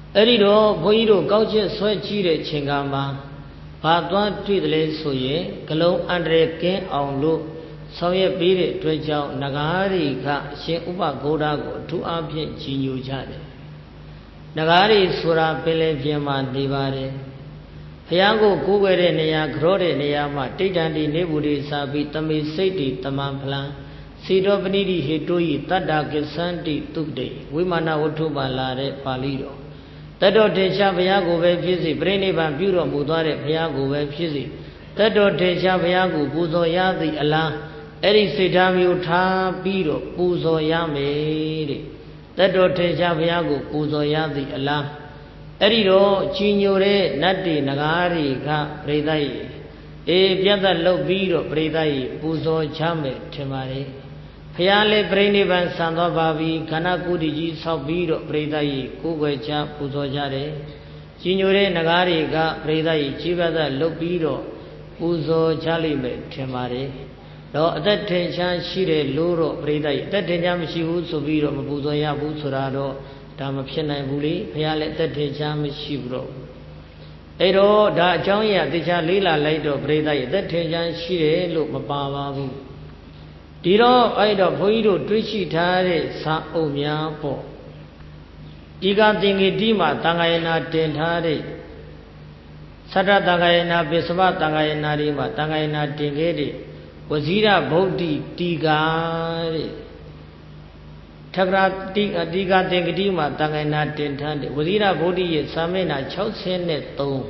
Erido, Boido, Gauche, Swachire, Chingama, Patuan, Tweedle, Soye, Galo, Andre, Ken, Aulu, Soye, Bide, Twejao, Nagari, Ka, She Uba, Godago, 2 Ampie, Ginu Jade. Nagari, Sura, Pele, Viema, Divare. Hayango, Gugere, Nea, Grode, Neama, Titandi, Nebudi, Sabi, Tami, Seti, Tamamplan, Sido, Benidi, Hitui, Tada, Gesanti, Tubde, Wimana, Utuba, Lare, Palido. Tado Tesha Vayago Visi, Brainiban Bureau Mudare, Vayago Visi, Tado Tesha Vayago, Buzo Yadi Allah, Eri Sidamu Ta Biro, Buzo Yame, Tado Tesha Vayago, Buzo Yadi Allah, Erido, Chignore, Nati, Nagari, Ka, Predai, Piazza Lo Biro, Predai, Buzo Chame, Temare. Piale Brainiban Sandobavi, Kanakudi, Sabiro, Predai, Kugacha, Puzojare, Signore Nagari, Predai, Chivada, Lopiro, Puzo, Chalime, Temare, no, that tension, Shire, Luro, Predai, that tenjam Shivu, Subiro, Puzoya, Busurado, Tamapshana Buli, Piale, that tenjam Shivro. Edo, Da Jonia, Tisha Lila, Lido, Predai, that tenjan Shire, Look, Mapava. Diro, Ido, Voido, Twishi Tare, Sa Omia Po. Diga Dingi Dima, Tangayana Tentare, Sata Tangayana, Besaba Tangayana Rima, Tangayana Tingedi, Wazira Bodhi, Digare, Tagra Diga Dingi Dima, Tangayana Tentare, Wazira Bodhi, Samena, Chausen, Tom.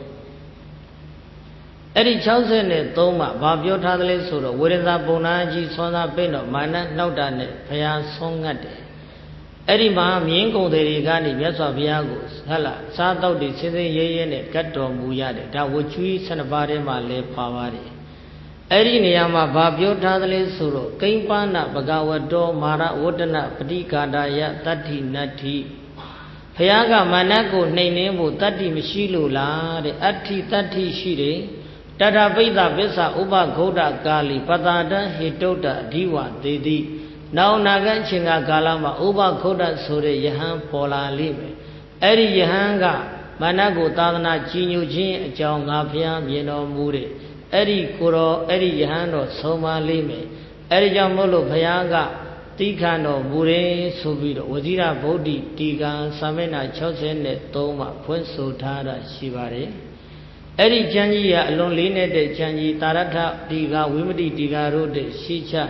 Eri Chausen, Toma, Babio Tadle Suro, Wureza Bonaji, Sona Beno, Mana, Naudane, Paya Songate. Eri Ma, Miengo de Rigani, Yasa Viagos, Hala, Sato di Sisi Yene, Kato Muyade, Da Wuchui, Sanabare Male Pavari. Eri Niyama, Babio Tadle Suro, Kimpana, Bagawado, Mara, Wodana, Padika Daya, Tati Nati. Hayaga Manako, Nene, Tati Mishilu La, the Ati Tati Shire. Tata Veda Vesa Uba Goda Gali, Patada, Hitota, Diva, Dedi. Now Nagan Chinga Galama, Uba Goda Sore, Yahan Pola Lime. Eri Yahanga, Manago Tadana, Chinu Jin, Jong Apia, Yeno Muri. Eri Kuro, Eri Yahano, Soma Lime. Eri Jamolo Payaga, Tikano, Mure, Subido, Wazira Bodhi, Tiga, Samena, Chosen, Toma, Punso Tada, Shibare. Eri Janji, Lonely Net, Janji, Tarata, Diga, Wimidi, Diga Road, Shicha.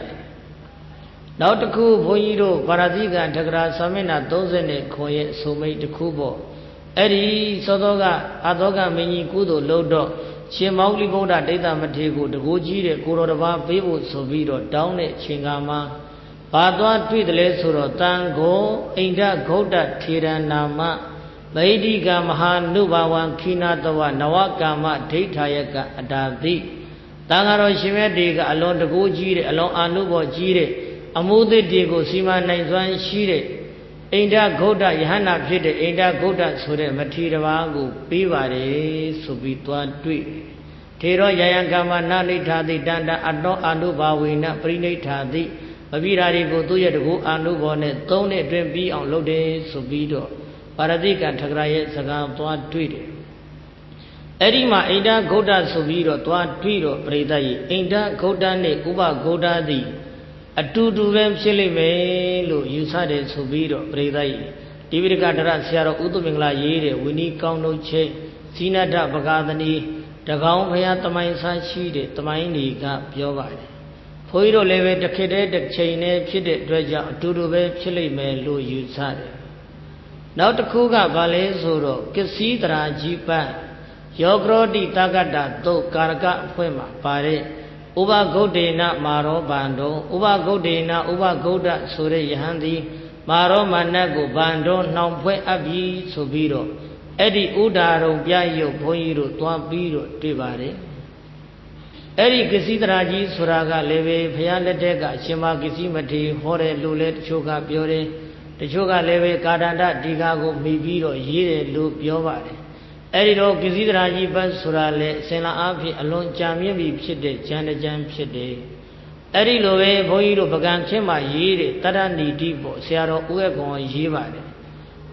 Now the Ku, Voido, Paradiga, Tagra, Samena, Dozene, Koye, Sumate, Kubo. Eri, Sodoga, Adoga, Mini Kudo, Lodo, Chimauli Boda, Data Matego, the Goji, Kurova, Bibu, Sovido, Down it, Chingama, Padua, Tweedle, Suro, Tango, Inda, Goda, Tiranama. Vaidiga Mahan Nubawan Kinatawa Nawakama Tetayaka Adabi Tangaro Shimediga along the Gojire along Anubo Jire Amude Digo Sima Naizwan Shire Inda Goda Yahana Pite Inda Goda Sure Matirawagu Pivare Subitwa Tui Tero Yayangama Nani Tadi Danda Ado Anubawina Prine Tadi Babirari go to Yadu Anubone Tone Dreambi on Lode Subido Paradika Tagraye Saga Tua Tweede. Erima Ida Goda Subiro Tua Tweedo Predai, Inda Goda Ne Uba Goda Di, a 2 Shilime, Usade Subiro Predai, Divika Dara Udumingla Yere, Winnie Kauno Che, Sinata Bagadani, Dagao Hayatamai Sashi, Tamaini Gap Yovai. Poiro Leve, the Kede, the Chaine, Chide, Dredja, Tudube, Chilime, Lu Usade. Now the Kuga Vale Zoro, Kisidra Jipa, Yogrodi Tagada, Do Karaka Pema, Pare, Uba Godena, Maro Bando, Uba Godena, Uba Goda, Sure Yahandi, Maro Manago, Bando, Nampwe Abi, Subiro, Edi Udaro, Biayo, Poiro, Tuambiro, Tibare. Edi Kisidraji, Suraga, Leve, Pialetega, Shima Kisimati, Hore, Lulet, Choga, Biore. The Choga Leve Kadanda Digago Mibiro Yere Loop Yovare. Erido Kizidraji Bansurale, Sena Afi alone Jami Pide, Jana Jam Pide. Eri Love, Voido Bagan Chema Yere, Tadani Dibo, Siaro Uegon Yivare.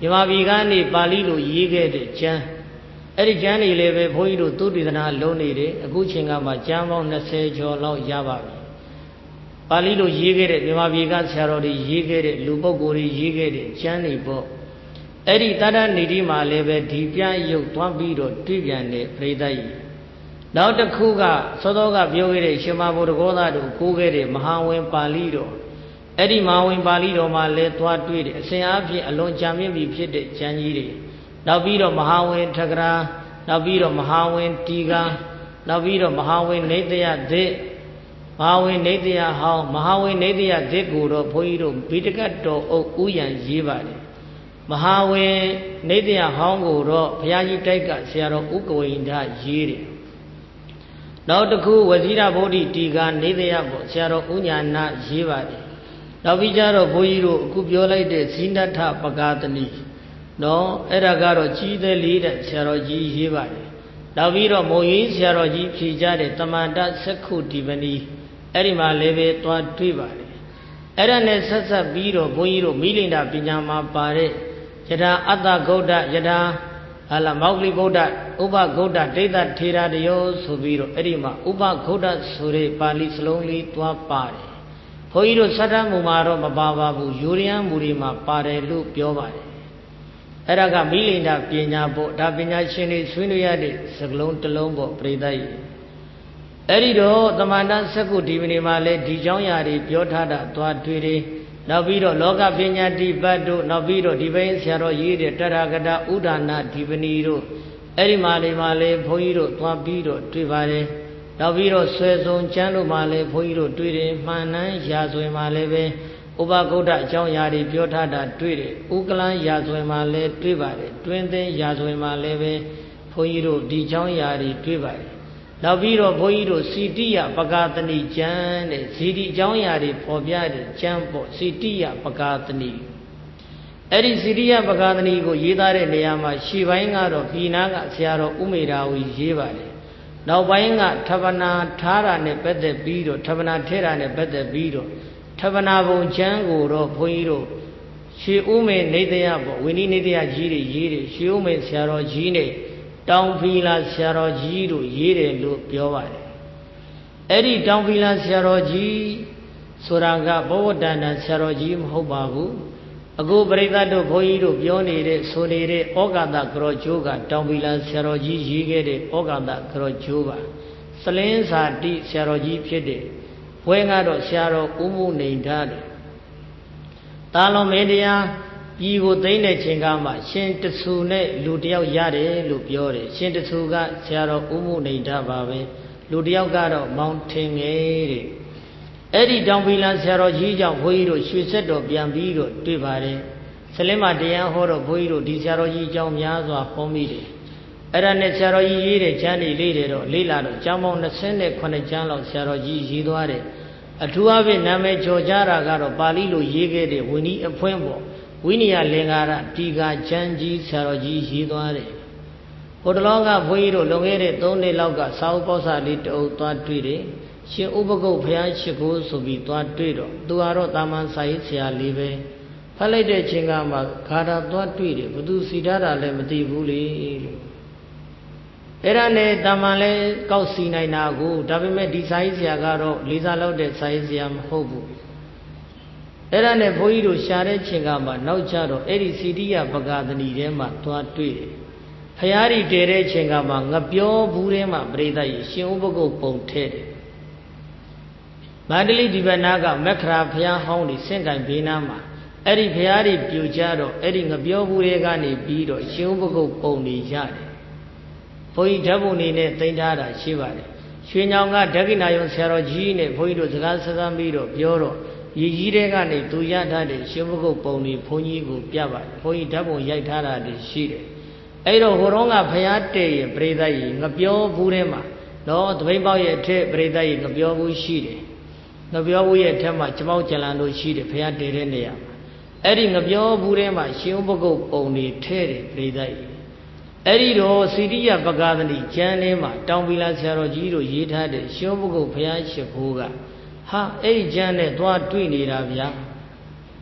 မြန်မာပြည်ကနေပါဠိလိုရေးခဲ့တဲ့ကျမ်းအဲ့ဒီကျမ်းတွေလည်းပဲဘုန်းကြီးတို့သုတေသနလုံးနေတယ်အခုချိန်ကမှကျမ်းပေါင်း20ကျော်လောက်ရပါပြီပါဠိလိုရေးခဲ့တဲ့မြန်မာပြည်ကဆရာတော်တွေရေးခဲ့တဲ့လူပုဂ္ဂိုလ်တွေရေးခဲ့တဲ့ကျမ်းတွေပေါ့အဲ့ဒီတတ္တနေတိမှာလည်းပဲဒီပြရုပ်သွားပြီးတော့တွေ့ပြန်တဲ့ပရိသတ်ကြီးနောက်တစ်ခုကသောသောကပြောခဲ့တဲ့ရှင်မဘုဒ္ဓဂောသတို့ကိုးခဲ့တဲ့မဟာဝင်ပါဠိတော်အဲ့ဒီမဟာဝင်ပါဠိတော်မှာလည်းသွားတွေ့တယ်အစဉ်အားဖြင့်အလွန်ကြာမြင့်ပြီဖြစ်တဲ့ကျမ်းကြီးတွေနောက်ပြီးတော့မဟာဝင်ထကရာနောက်ပြီးတော့မဟာဝင်တီကာနောက်ပြီးတော့မဟာဝင်နေတယသစ်မဟာဝင်နေတယဟောင်းမဟာဝင်နေတယသစ်ကိုတော့ဘုန်းကြီးတို့ဗိတကတ်တော်အုပ်ဥယျံရေးပါတယ်မဟာဝင်နေတယဟောင်းကိုတော့ဘုရားကြီးတိုက်ကဆရာတော်ဥက္ကဝိန္ဒရေးတယ်နောက်တစ်ခုဝဇိရဗုဒ္ဓတီကာနေတယပေါ့ဆရာတော်ဥညာဏရေးပါတယ်နောက်ပြီးကြတော့ဘုန်းကြီးတို့အခုပြောလိုက်တဲ့ဇိနထပကာသနီနော်အဲ့ဒါကတော့ကြီးသေးလေးတဲ့ဆရာတော်ကြီးရေးပါတယ်နောက်ပြီးတော့မုံရင်းဆရာတော်ကြီးဖြေကြတဲ့တမန္တသက္ခုဒီပနီအဲ့ဒီမှာလည်းပဲသွားတွေ့ပါတယ်အဲ့ဒါနဲ့ဆက်ဆက်ပြီးတော့ဘုန်းကြီးတို့မိလိန္ဒပညာမှာပါတဲ့ယထာအတ္တဂௌဒယထာဟာလာမောဂလိဗုဒ္ဓဥပဂௌဒဒိဋ္ဌထေရတယောဆိုပြီးတော့အဲ့ဒီမှာဥပဂௌဒဆိုတဲ့ပါဠိစလုံးလေးသွားပါတယ်ဘုန်းကြီးတို့စတ္တမူမှာတော့မပါပါဘူးယူရိယမူတွေမှာပါတယ်လို့ပြောပါတယ်အဲ့ဒါကမိလိန္ဒပညာပေါ့ဒါပညာရှင်တွေဆွေးနွေးရတဲ့စကလုံးတစ်လုံးပေါ့ပြိဿကြီးအဲ့ဒီတော့တမန္တစက္ကုဒီပဏိမှာလည်းဒီเจ้าရာတွေပြောထားတာသွားတွေ့တယ်နောက်ပြီးတော့လောကပညာတိပတ်တို့နောက်ပြီးတော့ဒီဘိန်းဆရာတော်ရေးတဲ့တရဂတဥဒါနာဒီပဏိတို့အဲ့ဒီမှာလည်းဘုန်းကြီးတို့သွားပြီးတော့တွေ့ပါတယ်နောက်ပြီးတော့ဆွေစုံကျမ်းတို့မှာလည်းဘုန်းကြီးတို့တွေ့တယ်မှန်နှမ်းရာဇဝင်မှာလည်းပဲဥပဂௌဒအကြောင်းအရာတွေပြောထားတာတွေ့တယ်ဥကလန်းရာဇဝင်မှာလည်းတွေ့ပါတယ်တွင်သိန်းရာဇဝင်မှာလည်းပဲဘုန်းကြီးတို့ဒီအကြောင်းအရာတွေတွေ့ပါတယ်နောက်ပြီးတော့ဘုန်းကြီးတို့စီတိယပကာသနိကျမ်းတဲ့ဇီတိအကြောင်းအရာတွေပေါ်ပြတဲ့ကျမ်းပေါ့စီတိယပကာသနိအဲ့ဒီစီတိယပကာသနိကိုရေးသားတဲ့နေရာမှာရှေ့ပိုင်းကတော့ပြည်နာကဆရာတော်ဥမေရာဝီရေးပါတယ်နောက်ပိုင်းကထဗနာထားတာနဲ့ပတ်သက်ပြီးတော့ထဗနာထဲတာနဲ့ပတ်သက်ပြီးတော့ထဗနာဘုံကျမ်းကိုတော့ဘုန်းကြီးတို့ရှေးဥမေနေတယပေါ့ဝိနည်းနေတယကြီးတွေရေးတယ်ရှေးဥမေဆရာတော်ကြီးနဲ့တောင်ဖီလာဆရာတော်ကြီးတို့ရေးတယ်လို့ပြောပါတယ်အဲ့ဒီတောင်ဖီလာဆရာတော်ကြီးဆိုတာကဘောဝတ္တန္တဆရာတော်ကြီးမဟုတ်ပါဘူးအခုပရိသတ်တို့ဘုန်းကြီးတို့ပြောနေတဲ့ဆိုနေတဲ့ဩဃာတကရောကျိုးကတောင်ဖီလာဆရာတော်ကြီးရေးခဲ့တဲ့ဩဃာတကရောကျိုးပါစလင်းစာတိဆရာတော်ကြီးဖြစ်တဲ့ဘွဲကတော့ဆရာတော်ဥမှုနေထားတယ်တာလွန်မေတရားပြည်ကိုသိမ့်တဲ့ချိန်ကမှရှင်တဆူနဲ့လူတယောက်ရတယ်လို့ပြောတယ်ရှင်တဆူကဆရာတော်ဥမှုနေထားပါပဲလူတယောက်ကတော့မောင်ထင်ငယ်တဲ့အဲ့ဒီတောင်ဖီလာဆရာတော်ကြီးကြောင့်ဘုန်းကြီးတို့ရွှေဆက်တော်ပြန်ပြီးတော့တွေ့ပါတယ်စလင်းမတရားဟောတော့ဘုန်းကြီးတို့ဒီဆရာတော်ကြီးအကြောင်းများစွာဟောမိတယ်အဲ့ဒါနဲ့ဆရာတော်ကြီးရေးတဲ့ကျမ်းတွေလေးတွေတော့လေးလာတော့ကျမ်းပေါင်း28ကျမ်းလောက်ဆရာတော်ကြီးရေးသွားတယ်အထူးအဖြင့်နာမည်ကျော်ကြတာကတော့ပါဠိလိုရေးခဲ့တဲ့ဝိနည်းအဖွင့်ပေါ့ဝိနည်းလင်္ကာရတီကာကျမ်းကြီးဆရာတော်ကြီးရေးသွားတယ်ဟိုတလောကဘုန်းကြီးတို့လွန်ခဲ့တဲ့3နှစ်လောက်ကစာအုပ်ပေါက်စာလေးတအုပ်သွားတွေ့တယ်ရှင်ဥပကုတ်ဘုရားရှိခိုးဆိုပြီးသွားတွေ့တော့သူကတော့တာမန်စာရေးဆရာလေးပဲဖတ်လိုက်တဲ့အချိန်ကမှဂါထာသွားတွေ့တယ်ဘသူစီထားတာလည်းမသိဘူးလေလို့အဲ့ဒါနဲ့တာမန်လဲကောက်စီနိုင်တာကိုဒါပေမဲ့ဒီစာရေးဆရာကတော့လေးစားလောက်တဲ့စာရေးဆရာမဟုတ်ဘူးအဲ့ဒါနဲ့ဘုန်းကြီးတို့ရှာတဲ့ချိန်ကမှနောက်ကျတော့အဲ့ဒီစီတိယပကာသနီထဲမှာသွားတွေ့တယ်ဖရာရီတည်တဲ့ချိန်ကမှငပြောဘူးထဲမှာပရိသတ်ကြီးရှင်ဥပကုတ်ပုံထဲတယ်မန္တလေးဒီဘနာကမက္ခရာဖရာဟောင်းဒီစင့်ကင်ဘေးနားမှာအဲ့ဒီဖရာရီပြူကြတော့အဲ့ဒီငပြောဘူးတွေကနေပြီးတော့ရှင်ဥပကုတ်ပုံနေရတယ်ဘုန်းကြီးဓာတ်ပုံနေနဲ့တင်ထားတာရှိပါတယ်ရွှေညောင်ကဓကိနာယုံဆရာတော်ကြီးနဲ့ဘုန်းကြီးတို့စကားဆက်ဆံပြီးတော့ပြောတော့ရည်ကြီးတဲ့ကနေသူရထားတဲ့ရှင်ဘုကုတ်ပုံနေဘုန်းကြီးကိုပြပါတယ်ဘုန်းကြီးဓာတ်ပုံရိုက်ထားတာရှိတယ်အဲ့တော့ဟိုတော့ကဘုရားတည့်ရဲ့ပရိသတ်ကြီးငပြောဘူးထဲမှာတော့သပိတ်ပေါက်ရဲ့အထက်ပရိသတ်ကြီးငပြောဘူးရှိတယ်ငပြောဘူးရဲ့အထက်မှာကျမောက်ကျလန်တို့ရှိတယ်ဘုရားတည်တဲ့နေရာမှာအဲ့ဒီငပြောဘူးထဲမှာရှင်ဘုကုတ်ပုံနေထဲတယ်ပရိသတ်ကြီးအဲ့ဒီတော့စီတိယပကာသနိကျမ်းထဲမှာတောင်ပီလာဆရာတော်ကြီးတို့ရေးထားတဲ့ရှင်ဘုကုတ်ဘုရားရှိခိုးကဟာအဲ့ဒီကျမ်းနဲ့သွားတွေ့နေတာဗျာ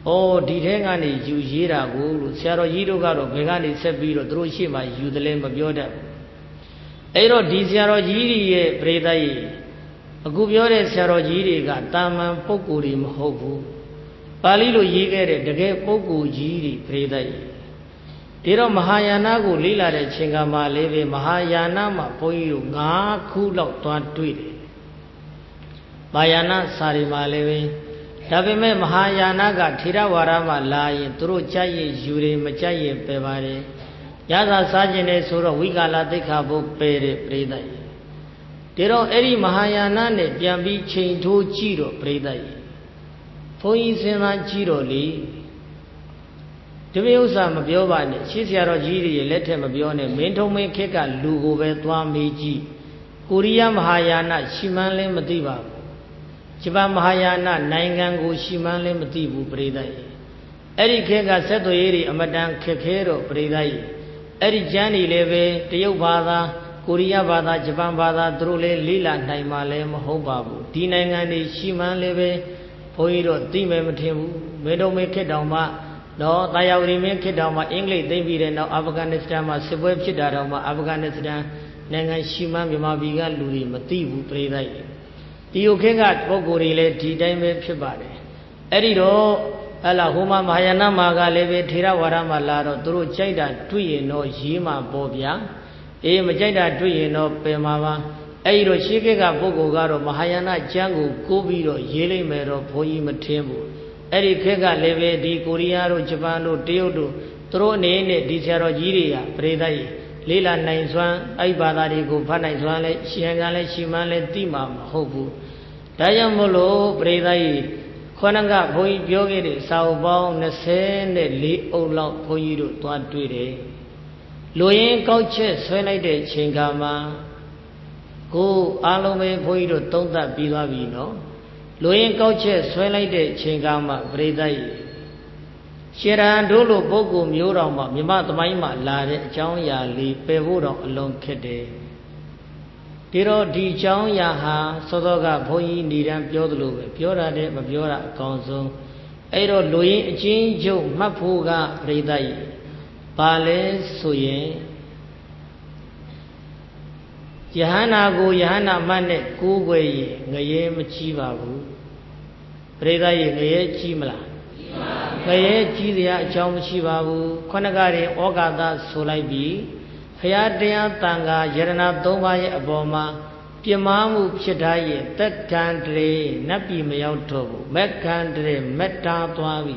Oh, Ditangani, you Yira, Sero Yidogaro, Vegani Sebiro, Drushima, you the Lamb of Yoda. Ero Disiaro Yiri, Predai, a Gubiore Sero Yiri, Taman Pokurim Hobu. Palilo Yigere, the gay Poku Jiri, Predai. Diro Mahayanagu Lila de Chingama Leve, Mahayanama, Poyu, Ga, Kulok, Tuan Tweed. Mayana Sarima Leve. Tabime Mahayanaga, Tira Warama Lai, Turu Chayi, Juri, Machayi, Pevare. Yada Sajane Sura, Wigala de Cabo Pere, Predai. Dero Eri Mahayana, Yambi Chain to Chiro, Predai. Poisena Chiro Li. Timiusa Mabiovane, Chisiaro Giri, let him Mabione, Mentome Keka, Lugo, Vetua Meiji, Kuria Mahayana, Shimanle Madiba, Chiba Mahayana, Nangangu, Shimanle Madibu, Predai. Eri Keka Seto Eri, Amadan Kekero, Predai. Eri Jani Leve, Teo Bada, Kuria Bada, Japan Bada, Drule, Lila, Naimale, Mahobabu, Dinangani, Shiman Leve, Poiro, Time Matimu, Medome Kedama. No, Tayawri make it down my English, they be now Afghanistan, my Sibweb Chidama, Afghanistan, Nangan Shima, Mimabiga, Luri, Matibu, Predai. The Ukenga, Pogurile, Tidame Pibade. Edido, Alahuma, Mayana Maga, Leve, Tira Warama Laro, Duru Chida, Tui, no Jima, Bobia, E Majeda, Tui, no Pemava, Eiro Shikega, Bogogaro, Mahayana, Jangu, Kobiro, Yele Mero, Poi Matembu. Eri Kega Leve di Korearo, Japano, Teodo, Throne, Disiaro Giria, Predai, Lila Naiswan, Aibadari, Gopanaiswale, Shiangale, Shimale, Timam, Hobu, Dayamolo, Predai, Konanga, Boy Biogere, Sao Nasene, Li Ola, Poiru, Tuatuire, Loyen Couches, Swenide, Chingama, Go Alome, Poiru, Tonta Bilavino. Loyen Couches, Swellite, Chingama, Predai. Shiran Dolo Bogu Murama, Mimat Maima, Lade, Chaunya Li, Pevuro, along Kede. Tiro di Chaunya Ha, Sodoga, Poi, Nidan, Piodlu, Piora de Mabiora, Consul. Aero Loyen, Jinjo, Mapuga, Predai. Pale, Suye. Yahana go Yahana Mane, Kugwe, Gaye Machivabu. Predai, Gaye Chimla. Gaye Chidia, Chom Chivabu, Konagari, Ogada, Solaibi, Hayadea Tanga, Yerana Doma Aboma, Piamamu Chitaye, that country, Napi Mayotobu, Met country, Meta Tuavi.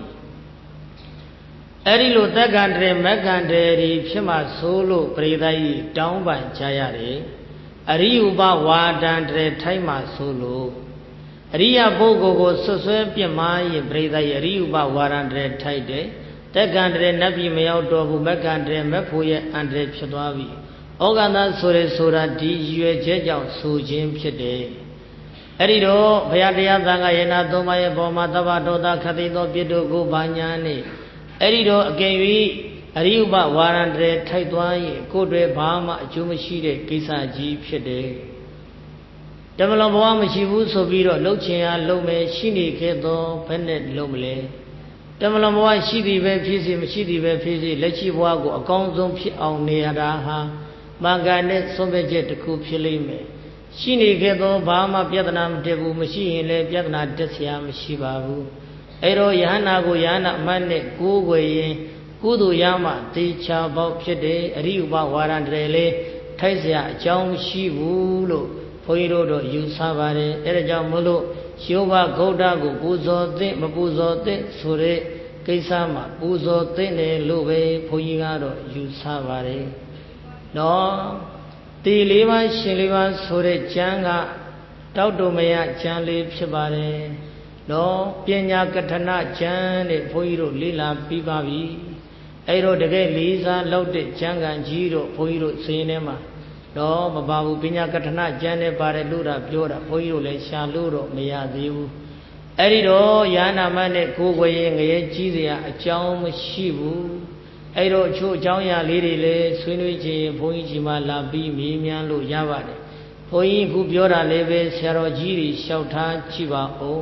Erilo, that country, Mekandre, Pima Solo, Predai, down by Chayare. Ariuba Wadandre Taima Solo. Ria Bogo Soswe Piamai, Breda Ariuba Warandre Taide, Tegandre Nabi Meodobu, Megandre Mepuye, Andre Chadavi. Ogana Sore Sora di Jue Jeja Sujim Chede. Erido, Payadea Zangayena, Domae Boma, Davadoda, Kadido, Bido, Go Banyani. Erido, again. Ariuba Warandre Taitwai, Kodre Bama, Jumashide, Kisa Jeep Shede. Developama Shivu Sobiro, Lochia, Lome, Shini Kedo, Penet Lomele. Developama Shidi Vepisi, Mashidi Vepisi, Lechi Wago, a Gonzum Piao Neadaha, Maganet, Sobejet, Kupilime. Shini Kedo, Bama, Vietnam, Debu, Machine, Vietnam, Desiam, Shibabu. Ero Yanago Yana, Mane, Gugwe. Kudu Yama, Ticha Bob Chede, Riuba Warandrele, Taisia, Jom Shivulo, Poirodo, Yusavare, Erejamulo, Shioba Godago, Buzo de Mabuzo de Sure, Kesama, Buzo de Lube, Poigado, Yusavare. No, Tiliva Shiliva Sure Changa, Tautomea Chanli Pshabare, no, Pienya Katana Chan, Poiro Lila Pibavi. Aero de Lisa, loaded Jangan Giro, Poiro, Cinema. No, Mababu Pina Katana, Jane Barelura, Piora, Poiro, Shaluro, Meadiu. Erido, Yana Mane, Kuway, Gizia, Chom Shivu. Aero Chu Jauya Liri, Swinwich, Poijima, Labi, Mimian, Lu Yavade. Poi Gubiora Leve, Sarojiri, Shauta, Chiva, O.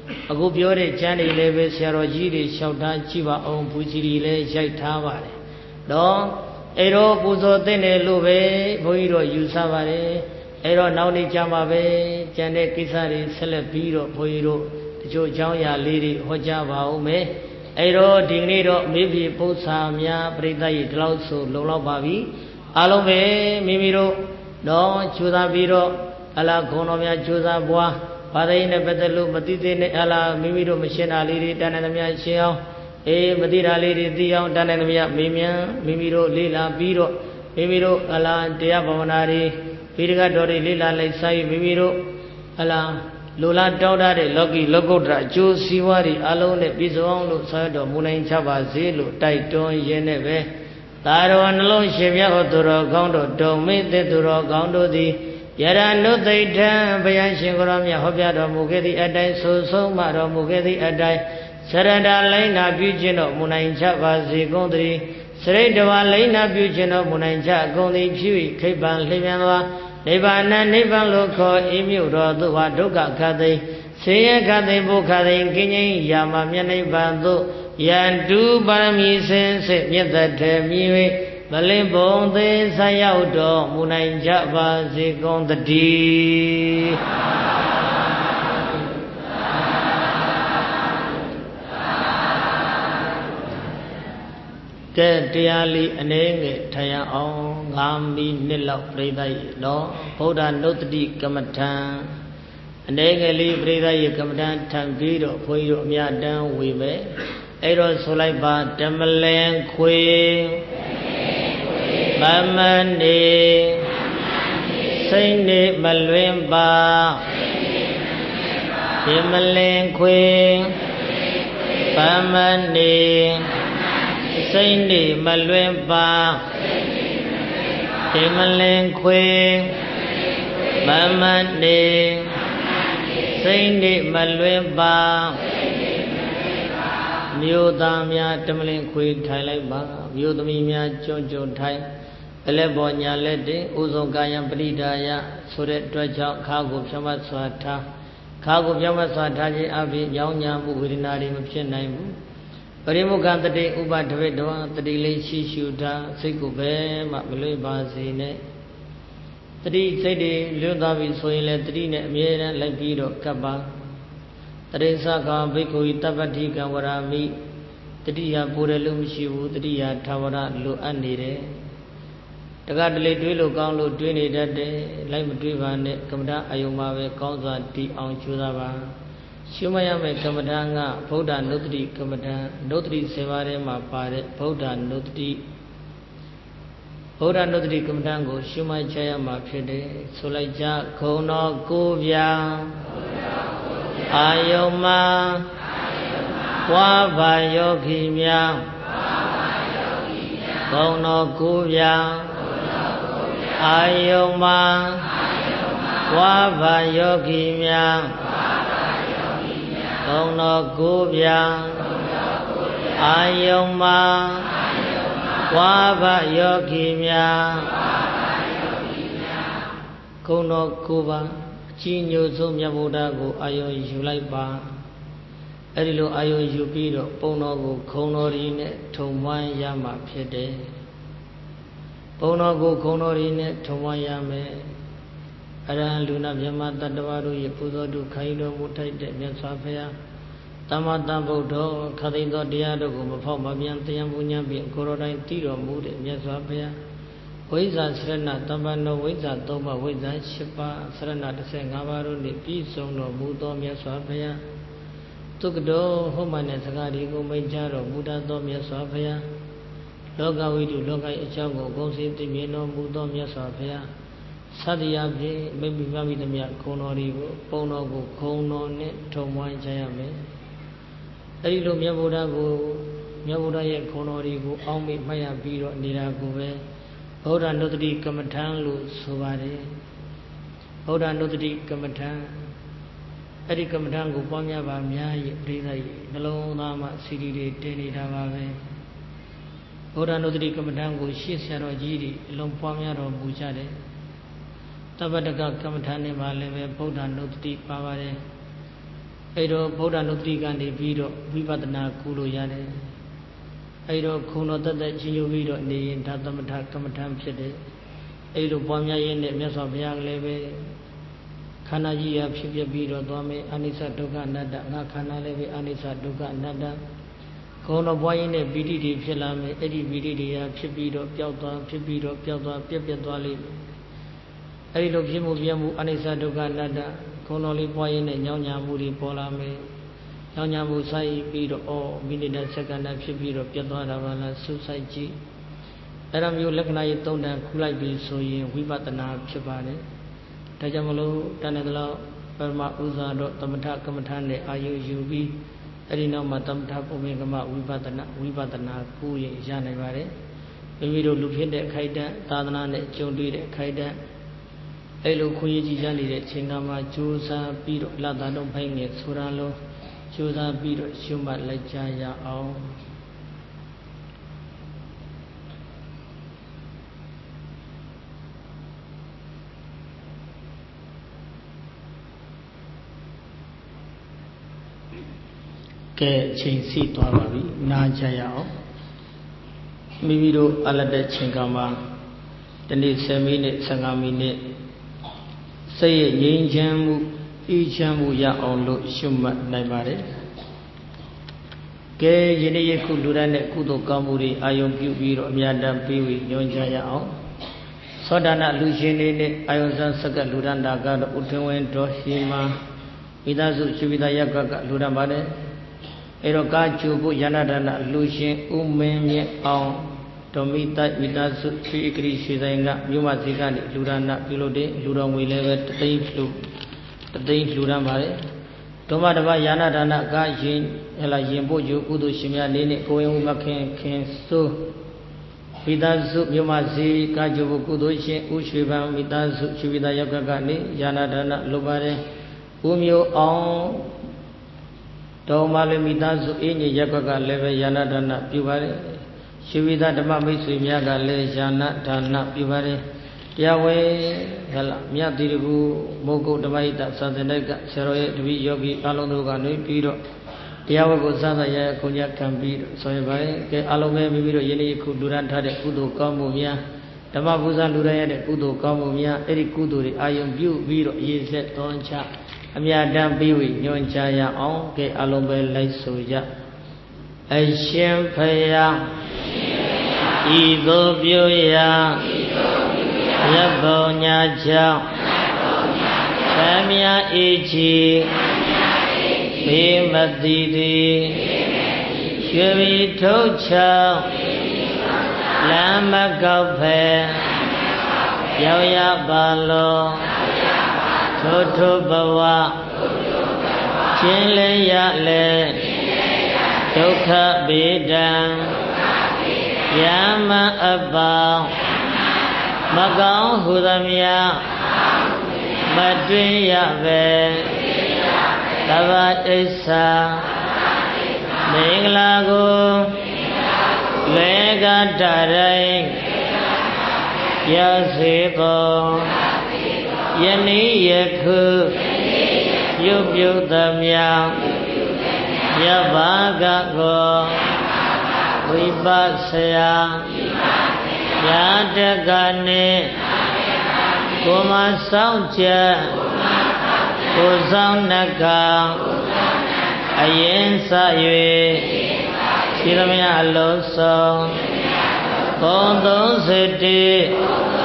အကူပြောတဲ့ကျမ်းတွေလည်းပဲဆရာတော်ကြီးတွေလျှောက်ထားကြည့်ပါအောင်ဘုကြီးတွေလည်းရိုက်ထားပါတယ်နော်အဲ့တော့ပူဇော်တဲ့တယ်လို့ပဲဘုန်းကြီးတို့ယူဆပါတယ်အဲ့တော့နောက်နေ့ကြမှာပဲကျန်တဲ့ကိစ္စတွေဆက်လက်ပြီးတော့ဘုန်းကြီးတို့တချို့အကြောင်းအရာလေးတွေဟောကြားပါဦးမယ်အဲ့တော့ဒီကနေ့တော့မိဘပု္ပ္ပာများပြိဿရဲ့ဒီလောက်ဆိုလုံလောက်ပါပြီအားလုံးပဲမိမိတို့တော့ကြိုးစားပြီးတော့အလားဂုဏ်တော်များကြိုးစားပွားဘာသာရေးနဲ့ပတ်သက်လို့မသိသေးနဲ့အလားမိမိတို့မရှင်းတာလေးတွေတန်တဲ့များရှင်းအောင်မသိတာလေးတွေသိအောင်တန်တဲ့များမေးမြန်းမိမိတို့လေ့လာပြီးတော့မိမိတို့အလားတရားဘာဝနာတွေဗိဓကတော်တွေလေ့လာလိုက်စားပြီးမိမိတို့အလားလူလားတောင်းတတဲ့လောကီလောကုတ္တရာအကျိုးစီးပွားတွေအလုံးနဲ့ပြည့်စုံအောင်လို့ဆောင်တော်မူနိုင်ကြပါစေလို့တိုက်တွန်းရင်းနဲ့ပဲသာတော်နှလုံးရှင်မြတ်ဟောသူတော်ကောင်းတို့တုံမေတ္တသူတော်ကောင်းတို့သည်ယရနုသိဋ္ဌံဘုရားရှင်ကိုရောမြတ်ဟောပြတော်မူခဲ့သည့်အတိုင်းဆိုဆုံးမတော်မူခဲ့သည့်အတိုင်းစရဒလိဏပြုခြင်းတော်မူနိုင်ကြပါစေကုန်သတည်းစရိတ္တဝလိဏပြုခြင်းတော်မူနိုင်ကြကုန်သည်ဖြစ်၍ခိဗ္ဗံလျင်မြန်သောနိဗ္ဗာန်နိဗ္ဗာန်လို့ခေါ်ဤမြို့တော်သို့ဟာဒုက္ခခတ်သိဆင်းရဲခတ်သိဘုခတ်သိကင်းငြိမ်းရာမှာမြတ်နိဗ္ဗာန်သို့ယံတုပါရမီစင်စစ်မြတ်တထေမြည်၍မလင်းပုံသေးဆက်ရောက်တော်မူနိုင်ကြပါစေကုန်သတည်းကဲတရားလေးအနေငယ်ထိုင်ရအောင်9မိနစ်လောက်ပြိဿရေနော်ဗုဒ္ဓနုတ္တိကမ္မထံအနေငယ်လေးပြိဿရေကမ္မထံထံပြီးတော့ဘုန်းကြီးတို့အမြတ်တမ်းဝေမယ်အဲ့တော့ဆိုလိုက်ပါဓမ္မလင်ခွေမမနေစိတ်နေမလွင်ပါဓမ္မလင်ခွေမမနေစိတ်နေမလွင်ပါဓမ္မလင်ခွေမမနေစိတ်နေမလွင်ပါမြို့သားများဓမ္မလင်ခွေထိုင်လိုက်ပါမြို့သမီးများကျွန်းကျွန်းထိုင်အလက်ပေါ်ညာလက်တင်ဥဆုံးကာယံပရိဒါယဆိုတဲ့အတွက်ကြောင့်ခါကိုဖြောင်းမစွာထားခါကိုဖြောင်းမစွာထားခြင်းအပြင်ညောင်းညာမှုဝေဒနာတွေမဖြစ်နိုင်ဘူးပရိမုခတတိဥပဒဝိတဝတတိလေးရှိရှုထားစိတ်ကိုပဲမှမလွဲပါစေနဲ့တတိစိတ်တွေလွတ်သွားပြီဆိုရင်လည်းတတိနဲ့အမြဲတမ်းလိုက်ပြီးတော့ကပ်ပါတရိသကဘိက္ခုတပ္ပတိကံဝရာမိတတိယပူတယ်လို့မရှိဘူးတတိယထာဝရလိုအပ်နေတယ်တက္ကတလေတွေးလို့ကောင်းလို့တွေးနေတတ်တယ်လိုက်မတွေးပါနဲ့ကမ္မဋ္ဌအယုံမှာပဲကောင်းစွာတည်အောင်ကြိုးစားပါရှုမရမယ့်ကမ္မဋ္ဌကဗုဒ္ဓနုတ္တိကမ္မဋ္ဌနုတ္တိ7ပါးထဲမှာပါတဲ့ဗုဒ္ဓနုတ္တိကမ္မဋ္ဌကိုရှုမှတ်ချရမှာဖြစ်တယ်ဆိုလိုက်ကြခုံတော်ကိုးပြအာယုံမှာဝါဘာယောဂီများခုံတော်ကိုးပြအာယုံမှာဝါဘာယောဂီများခုံတော်ကိုးပြအာယုံမှာဝါဘာယောဂီများခုံတော်ကိုးပါအကြီးညိုဆုံးမြတ်ဗုဒ္ဓကိုအာယုံယူလိုက်ပါအဲ့ဒီလိုအာယုံယူပြီးတော့ပုံတော်ကိုခုံတော်ရီနဲ့ထုံမွမ်းရမှာဖြစ်တယ်ပုံတော်ကိုခုံတော်ရီနဲ့ထုံမွမ်းရမယ်အရဟံလူနာမြတ်တတ္တဝါတို့ရဲ့ပူဇော်တုခိုင်းတော်မူထိုက်တဲ့မြတ်စွာဘုရားသမ္မာသမ္ဗုဒ္ဓခသိန်သောတရားတို့ကိုမဖောက်မပြန်တရားပူညာဖြင့်ကိုယ်တော်တိုင်သိတော်မူတဲ့မြတ်စွာဘုရားဝိဇ္ဇာစရဏတမ္ပန္နောဝိဇ္ဇာ3ပါးဝိဇ္ဇာ10ပါးစရဏ15ပါးတို့နှင့်ပြည့်စုံတော်မူသောမြတ်စွာဘုရားသုခတောဟောမှန်တဲ့စကားတွေကိုမိန့်ကြားတော်မူတတ်သောမြတ်စွာဘုရားလောကဝိတုလောက၏အကြောင်းကိုဂုဏ်စင်သိမြင်တော်မူသောမြတ်စွာဘုရားသတ္တရားဖြင့်မိမိမှမိသမျှခုံတော်တွေကိုပုံတော်ကိုခုံတော်နဲ့ထုံမွှမ်းချရမယ်အဲဒီလိုမြတ်ဗုဒ္ဓရဲ့ခုံတော်တွေကိုအောင်းမိမှတ်ရပြီးတော့နေတာကိုပဲဗုဒ္ဓနုတ္တိကမ္မထံလို့ဆိုပါတယ်ဗုဒ္ဓနုတ္တိကမ္မထံအဲ့ဒီကမ္မထံကိုပွားများပါများရဲ့ပြိဿရဲ့နှလုံးသားမှာစီရီတွေတည်နေတာပါပဲဗုဒ္ဓနုတ္တိကမ္မထံကိုရှေ့ဆရာတော်ကြီးတွေအလုံးပွားများတော်မူကြတယ်တပ္ပတကကမ္မထံနဲ့ပါလည်းပဲဗုဒ္ဓနုတ္တိပါပါတယ် Airo Buddha Nutrigani Vido, Vipatana Kulu Yane. Airo Kuno Tata Chino Vido, Ni Tatamata Kamatam Pede. Airo Pomya Yene, Mesa Biang Leve, Kanaji of Shipya Vido, Dome, Anisa Duka Nada, Nakana Leve, Anisa Duka Nada. Kono Boyne, BD Filame, Eddie BD, Chibido, Piauta, Chibido, Piauta, Pipiatwali. Airo Pimu Viamu, Anisa Duka Nada. Konoli Boyne, Yanya Muri Polame, Yanya Musai, Bido, or Minida Second and Shibiro, Piatwana, Susaiji. Adam you Lakana Tona, Kulai Bill Soye, Vibatana, Chibane, Tajamalo, Tanela, Burma Uza, Tamata Kamatane, IUUB, Erina Matam Tap Omegama, Vibatana, Kuye, Janevare, Vido Lupinde Kaida, Tadana, Jondi Kaida. Elo Kuyi Jani, Chingama, Chusa, Piro, Ladano Pang, Suralo, Chusa, Piro, Shuma, Lachaya, all. Ke Chinsi Tababi, Najaya, Mivido Alade Chingama, the need 7 minutes, Sangamine. Say Yin Jamu, Ichamu Ya on Lo Shuma Naimare. Gay Yene Kuduran Kudo Kamuri, Ayon Pubiro, Miada Piwi, Yonjaya. Sodana Luciene, Ayonsan Saka Luranda God, Utewen Doshima, Midazu Chivida Yaka Luramare, Eroka Chubu Yanadana, Lucien, Umeme on. Tomita Vidasu Fikri Shidanga, Yumatikani, Lurana, Pilode, Luram will level the day Luramare. Tomadava Yanadana, Gajin, Ela Yembo, Yukudu Shimia Lene, Koen Makan, so Vidasu, Yumazi, Kajubu Kudoshi, Ushivam, Vidasu, Chivida Yakagani, Yanadana, Lubare, Umyo on Tomale Midasu, Ini Yakaga, Leve, Yanadana, Pivare. Shivida Dama Misu Miaga Le Jana Dana Pivare Yahweh Hela Miadiribu Mogo Damaita Sadanega Seroe Dvi Yogi Alonduga Nui Piro Yahweh Gozana Ya Kunya Kambir Soyabare Ke Alome Mibiro Yeni Kuduranta de Kudo Kamumia Dama Buza Luraya de Kudo Kamumia Eri Kuduri Ayum Biu Biro Yizet Toncha Amia Dam Biwi Nyonchaya On Ke Alome Laisoja Ashem Paya Ethiopia, Yabonya Chow, Samia Ichi, Bimatidi, Shuri Tocha, Lama Gaupe, Yaya Balo, Toto Bawa, Chile Yale, Toka Bidan. Yama Abba Magao Hudamia Madriya Ve Tava Isa Minglago Vega Darai Yaziko Yeni Yeku Yubudamia Yabagago Vipasaya Yadagane Kuma Saunja Kuzaunaka Ayen Sayue Siramya Aloso Kondo Siti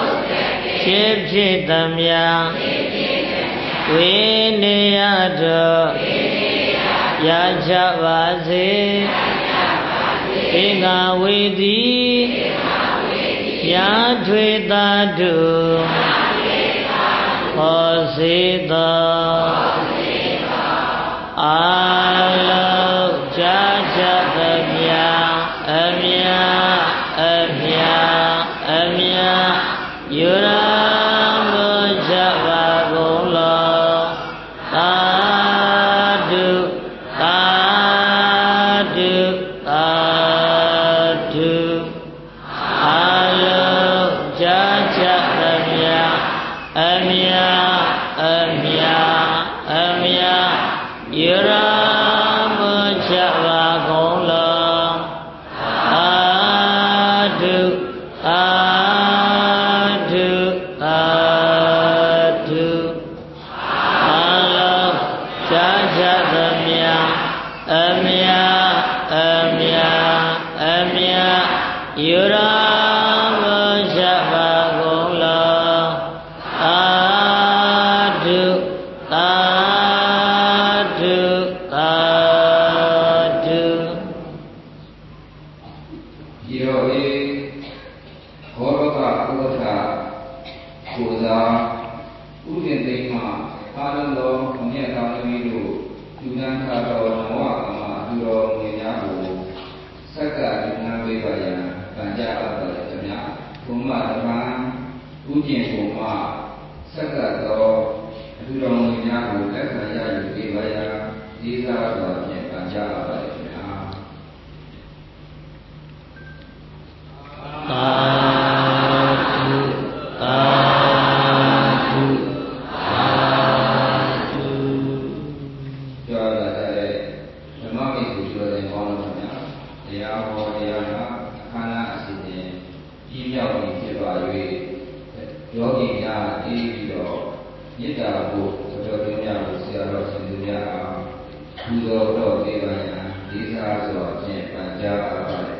Chipchitamya Viniyado Yajavasi Ega Vedi Yadvedadu Osita Alo Jajadamya Amya Yuramu Javagola Amya Yura Hãy subscribe cho kênh Ghiền Mì Gõ để không bỏ lỡ những video hấp dẫn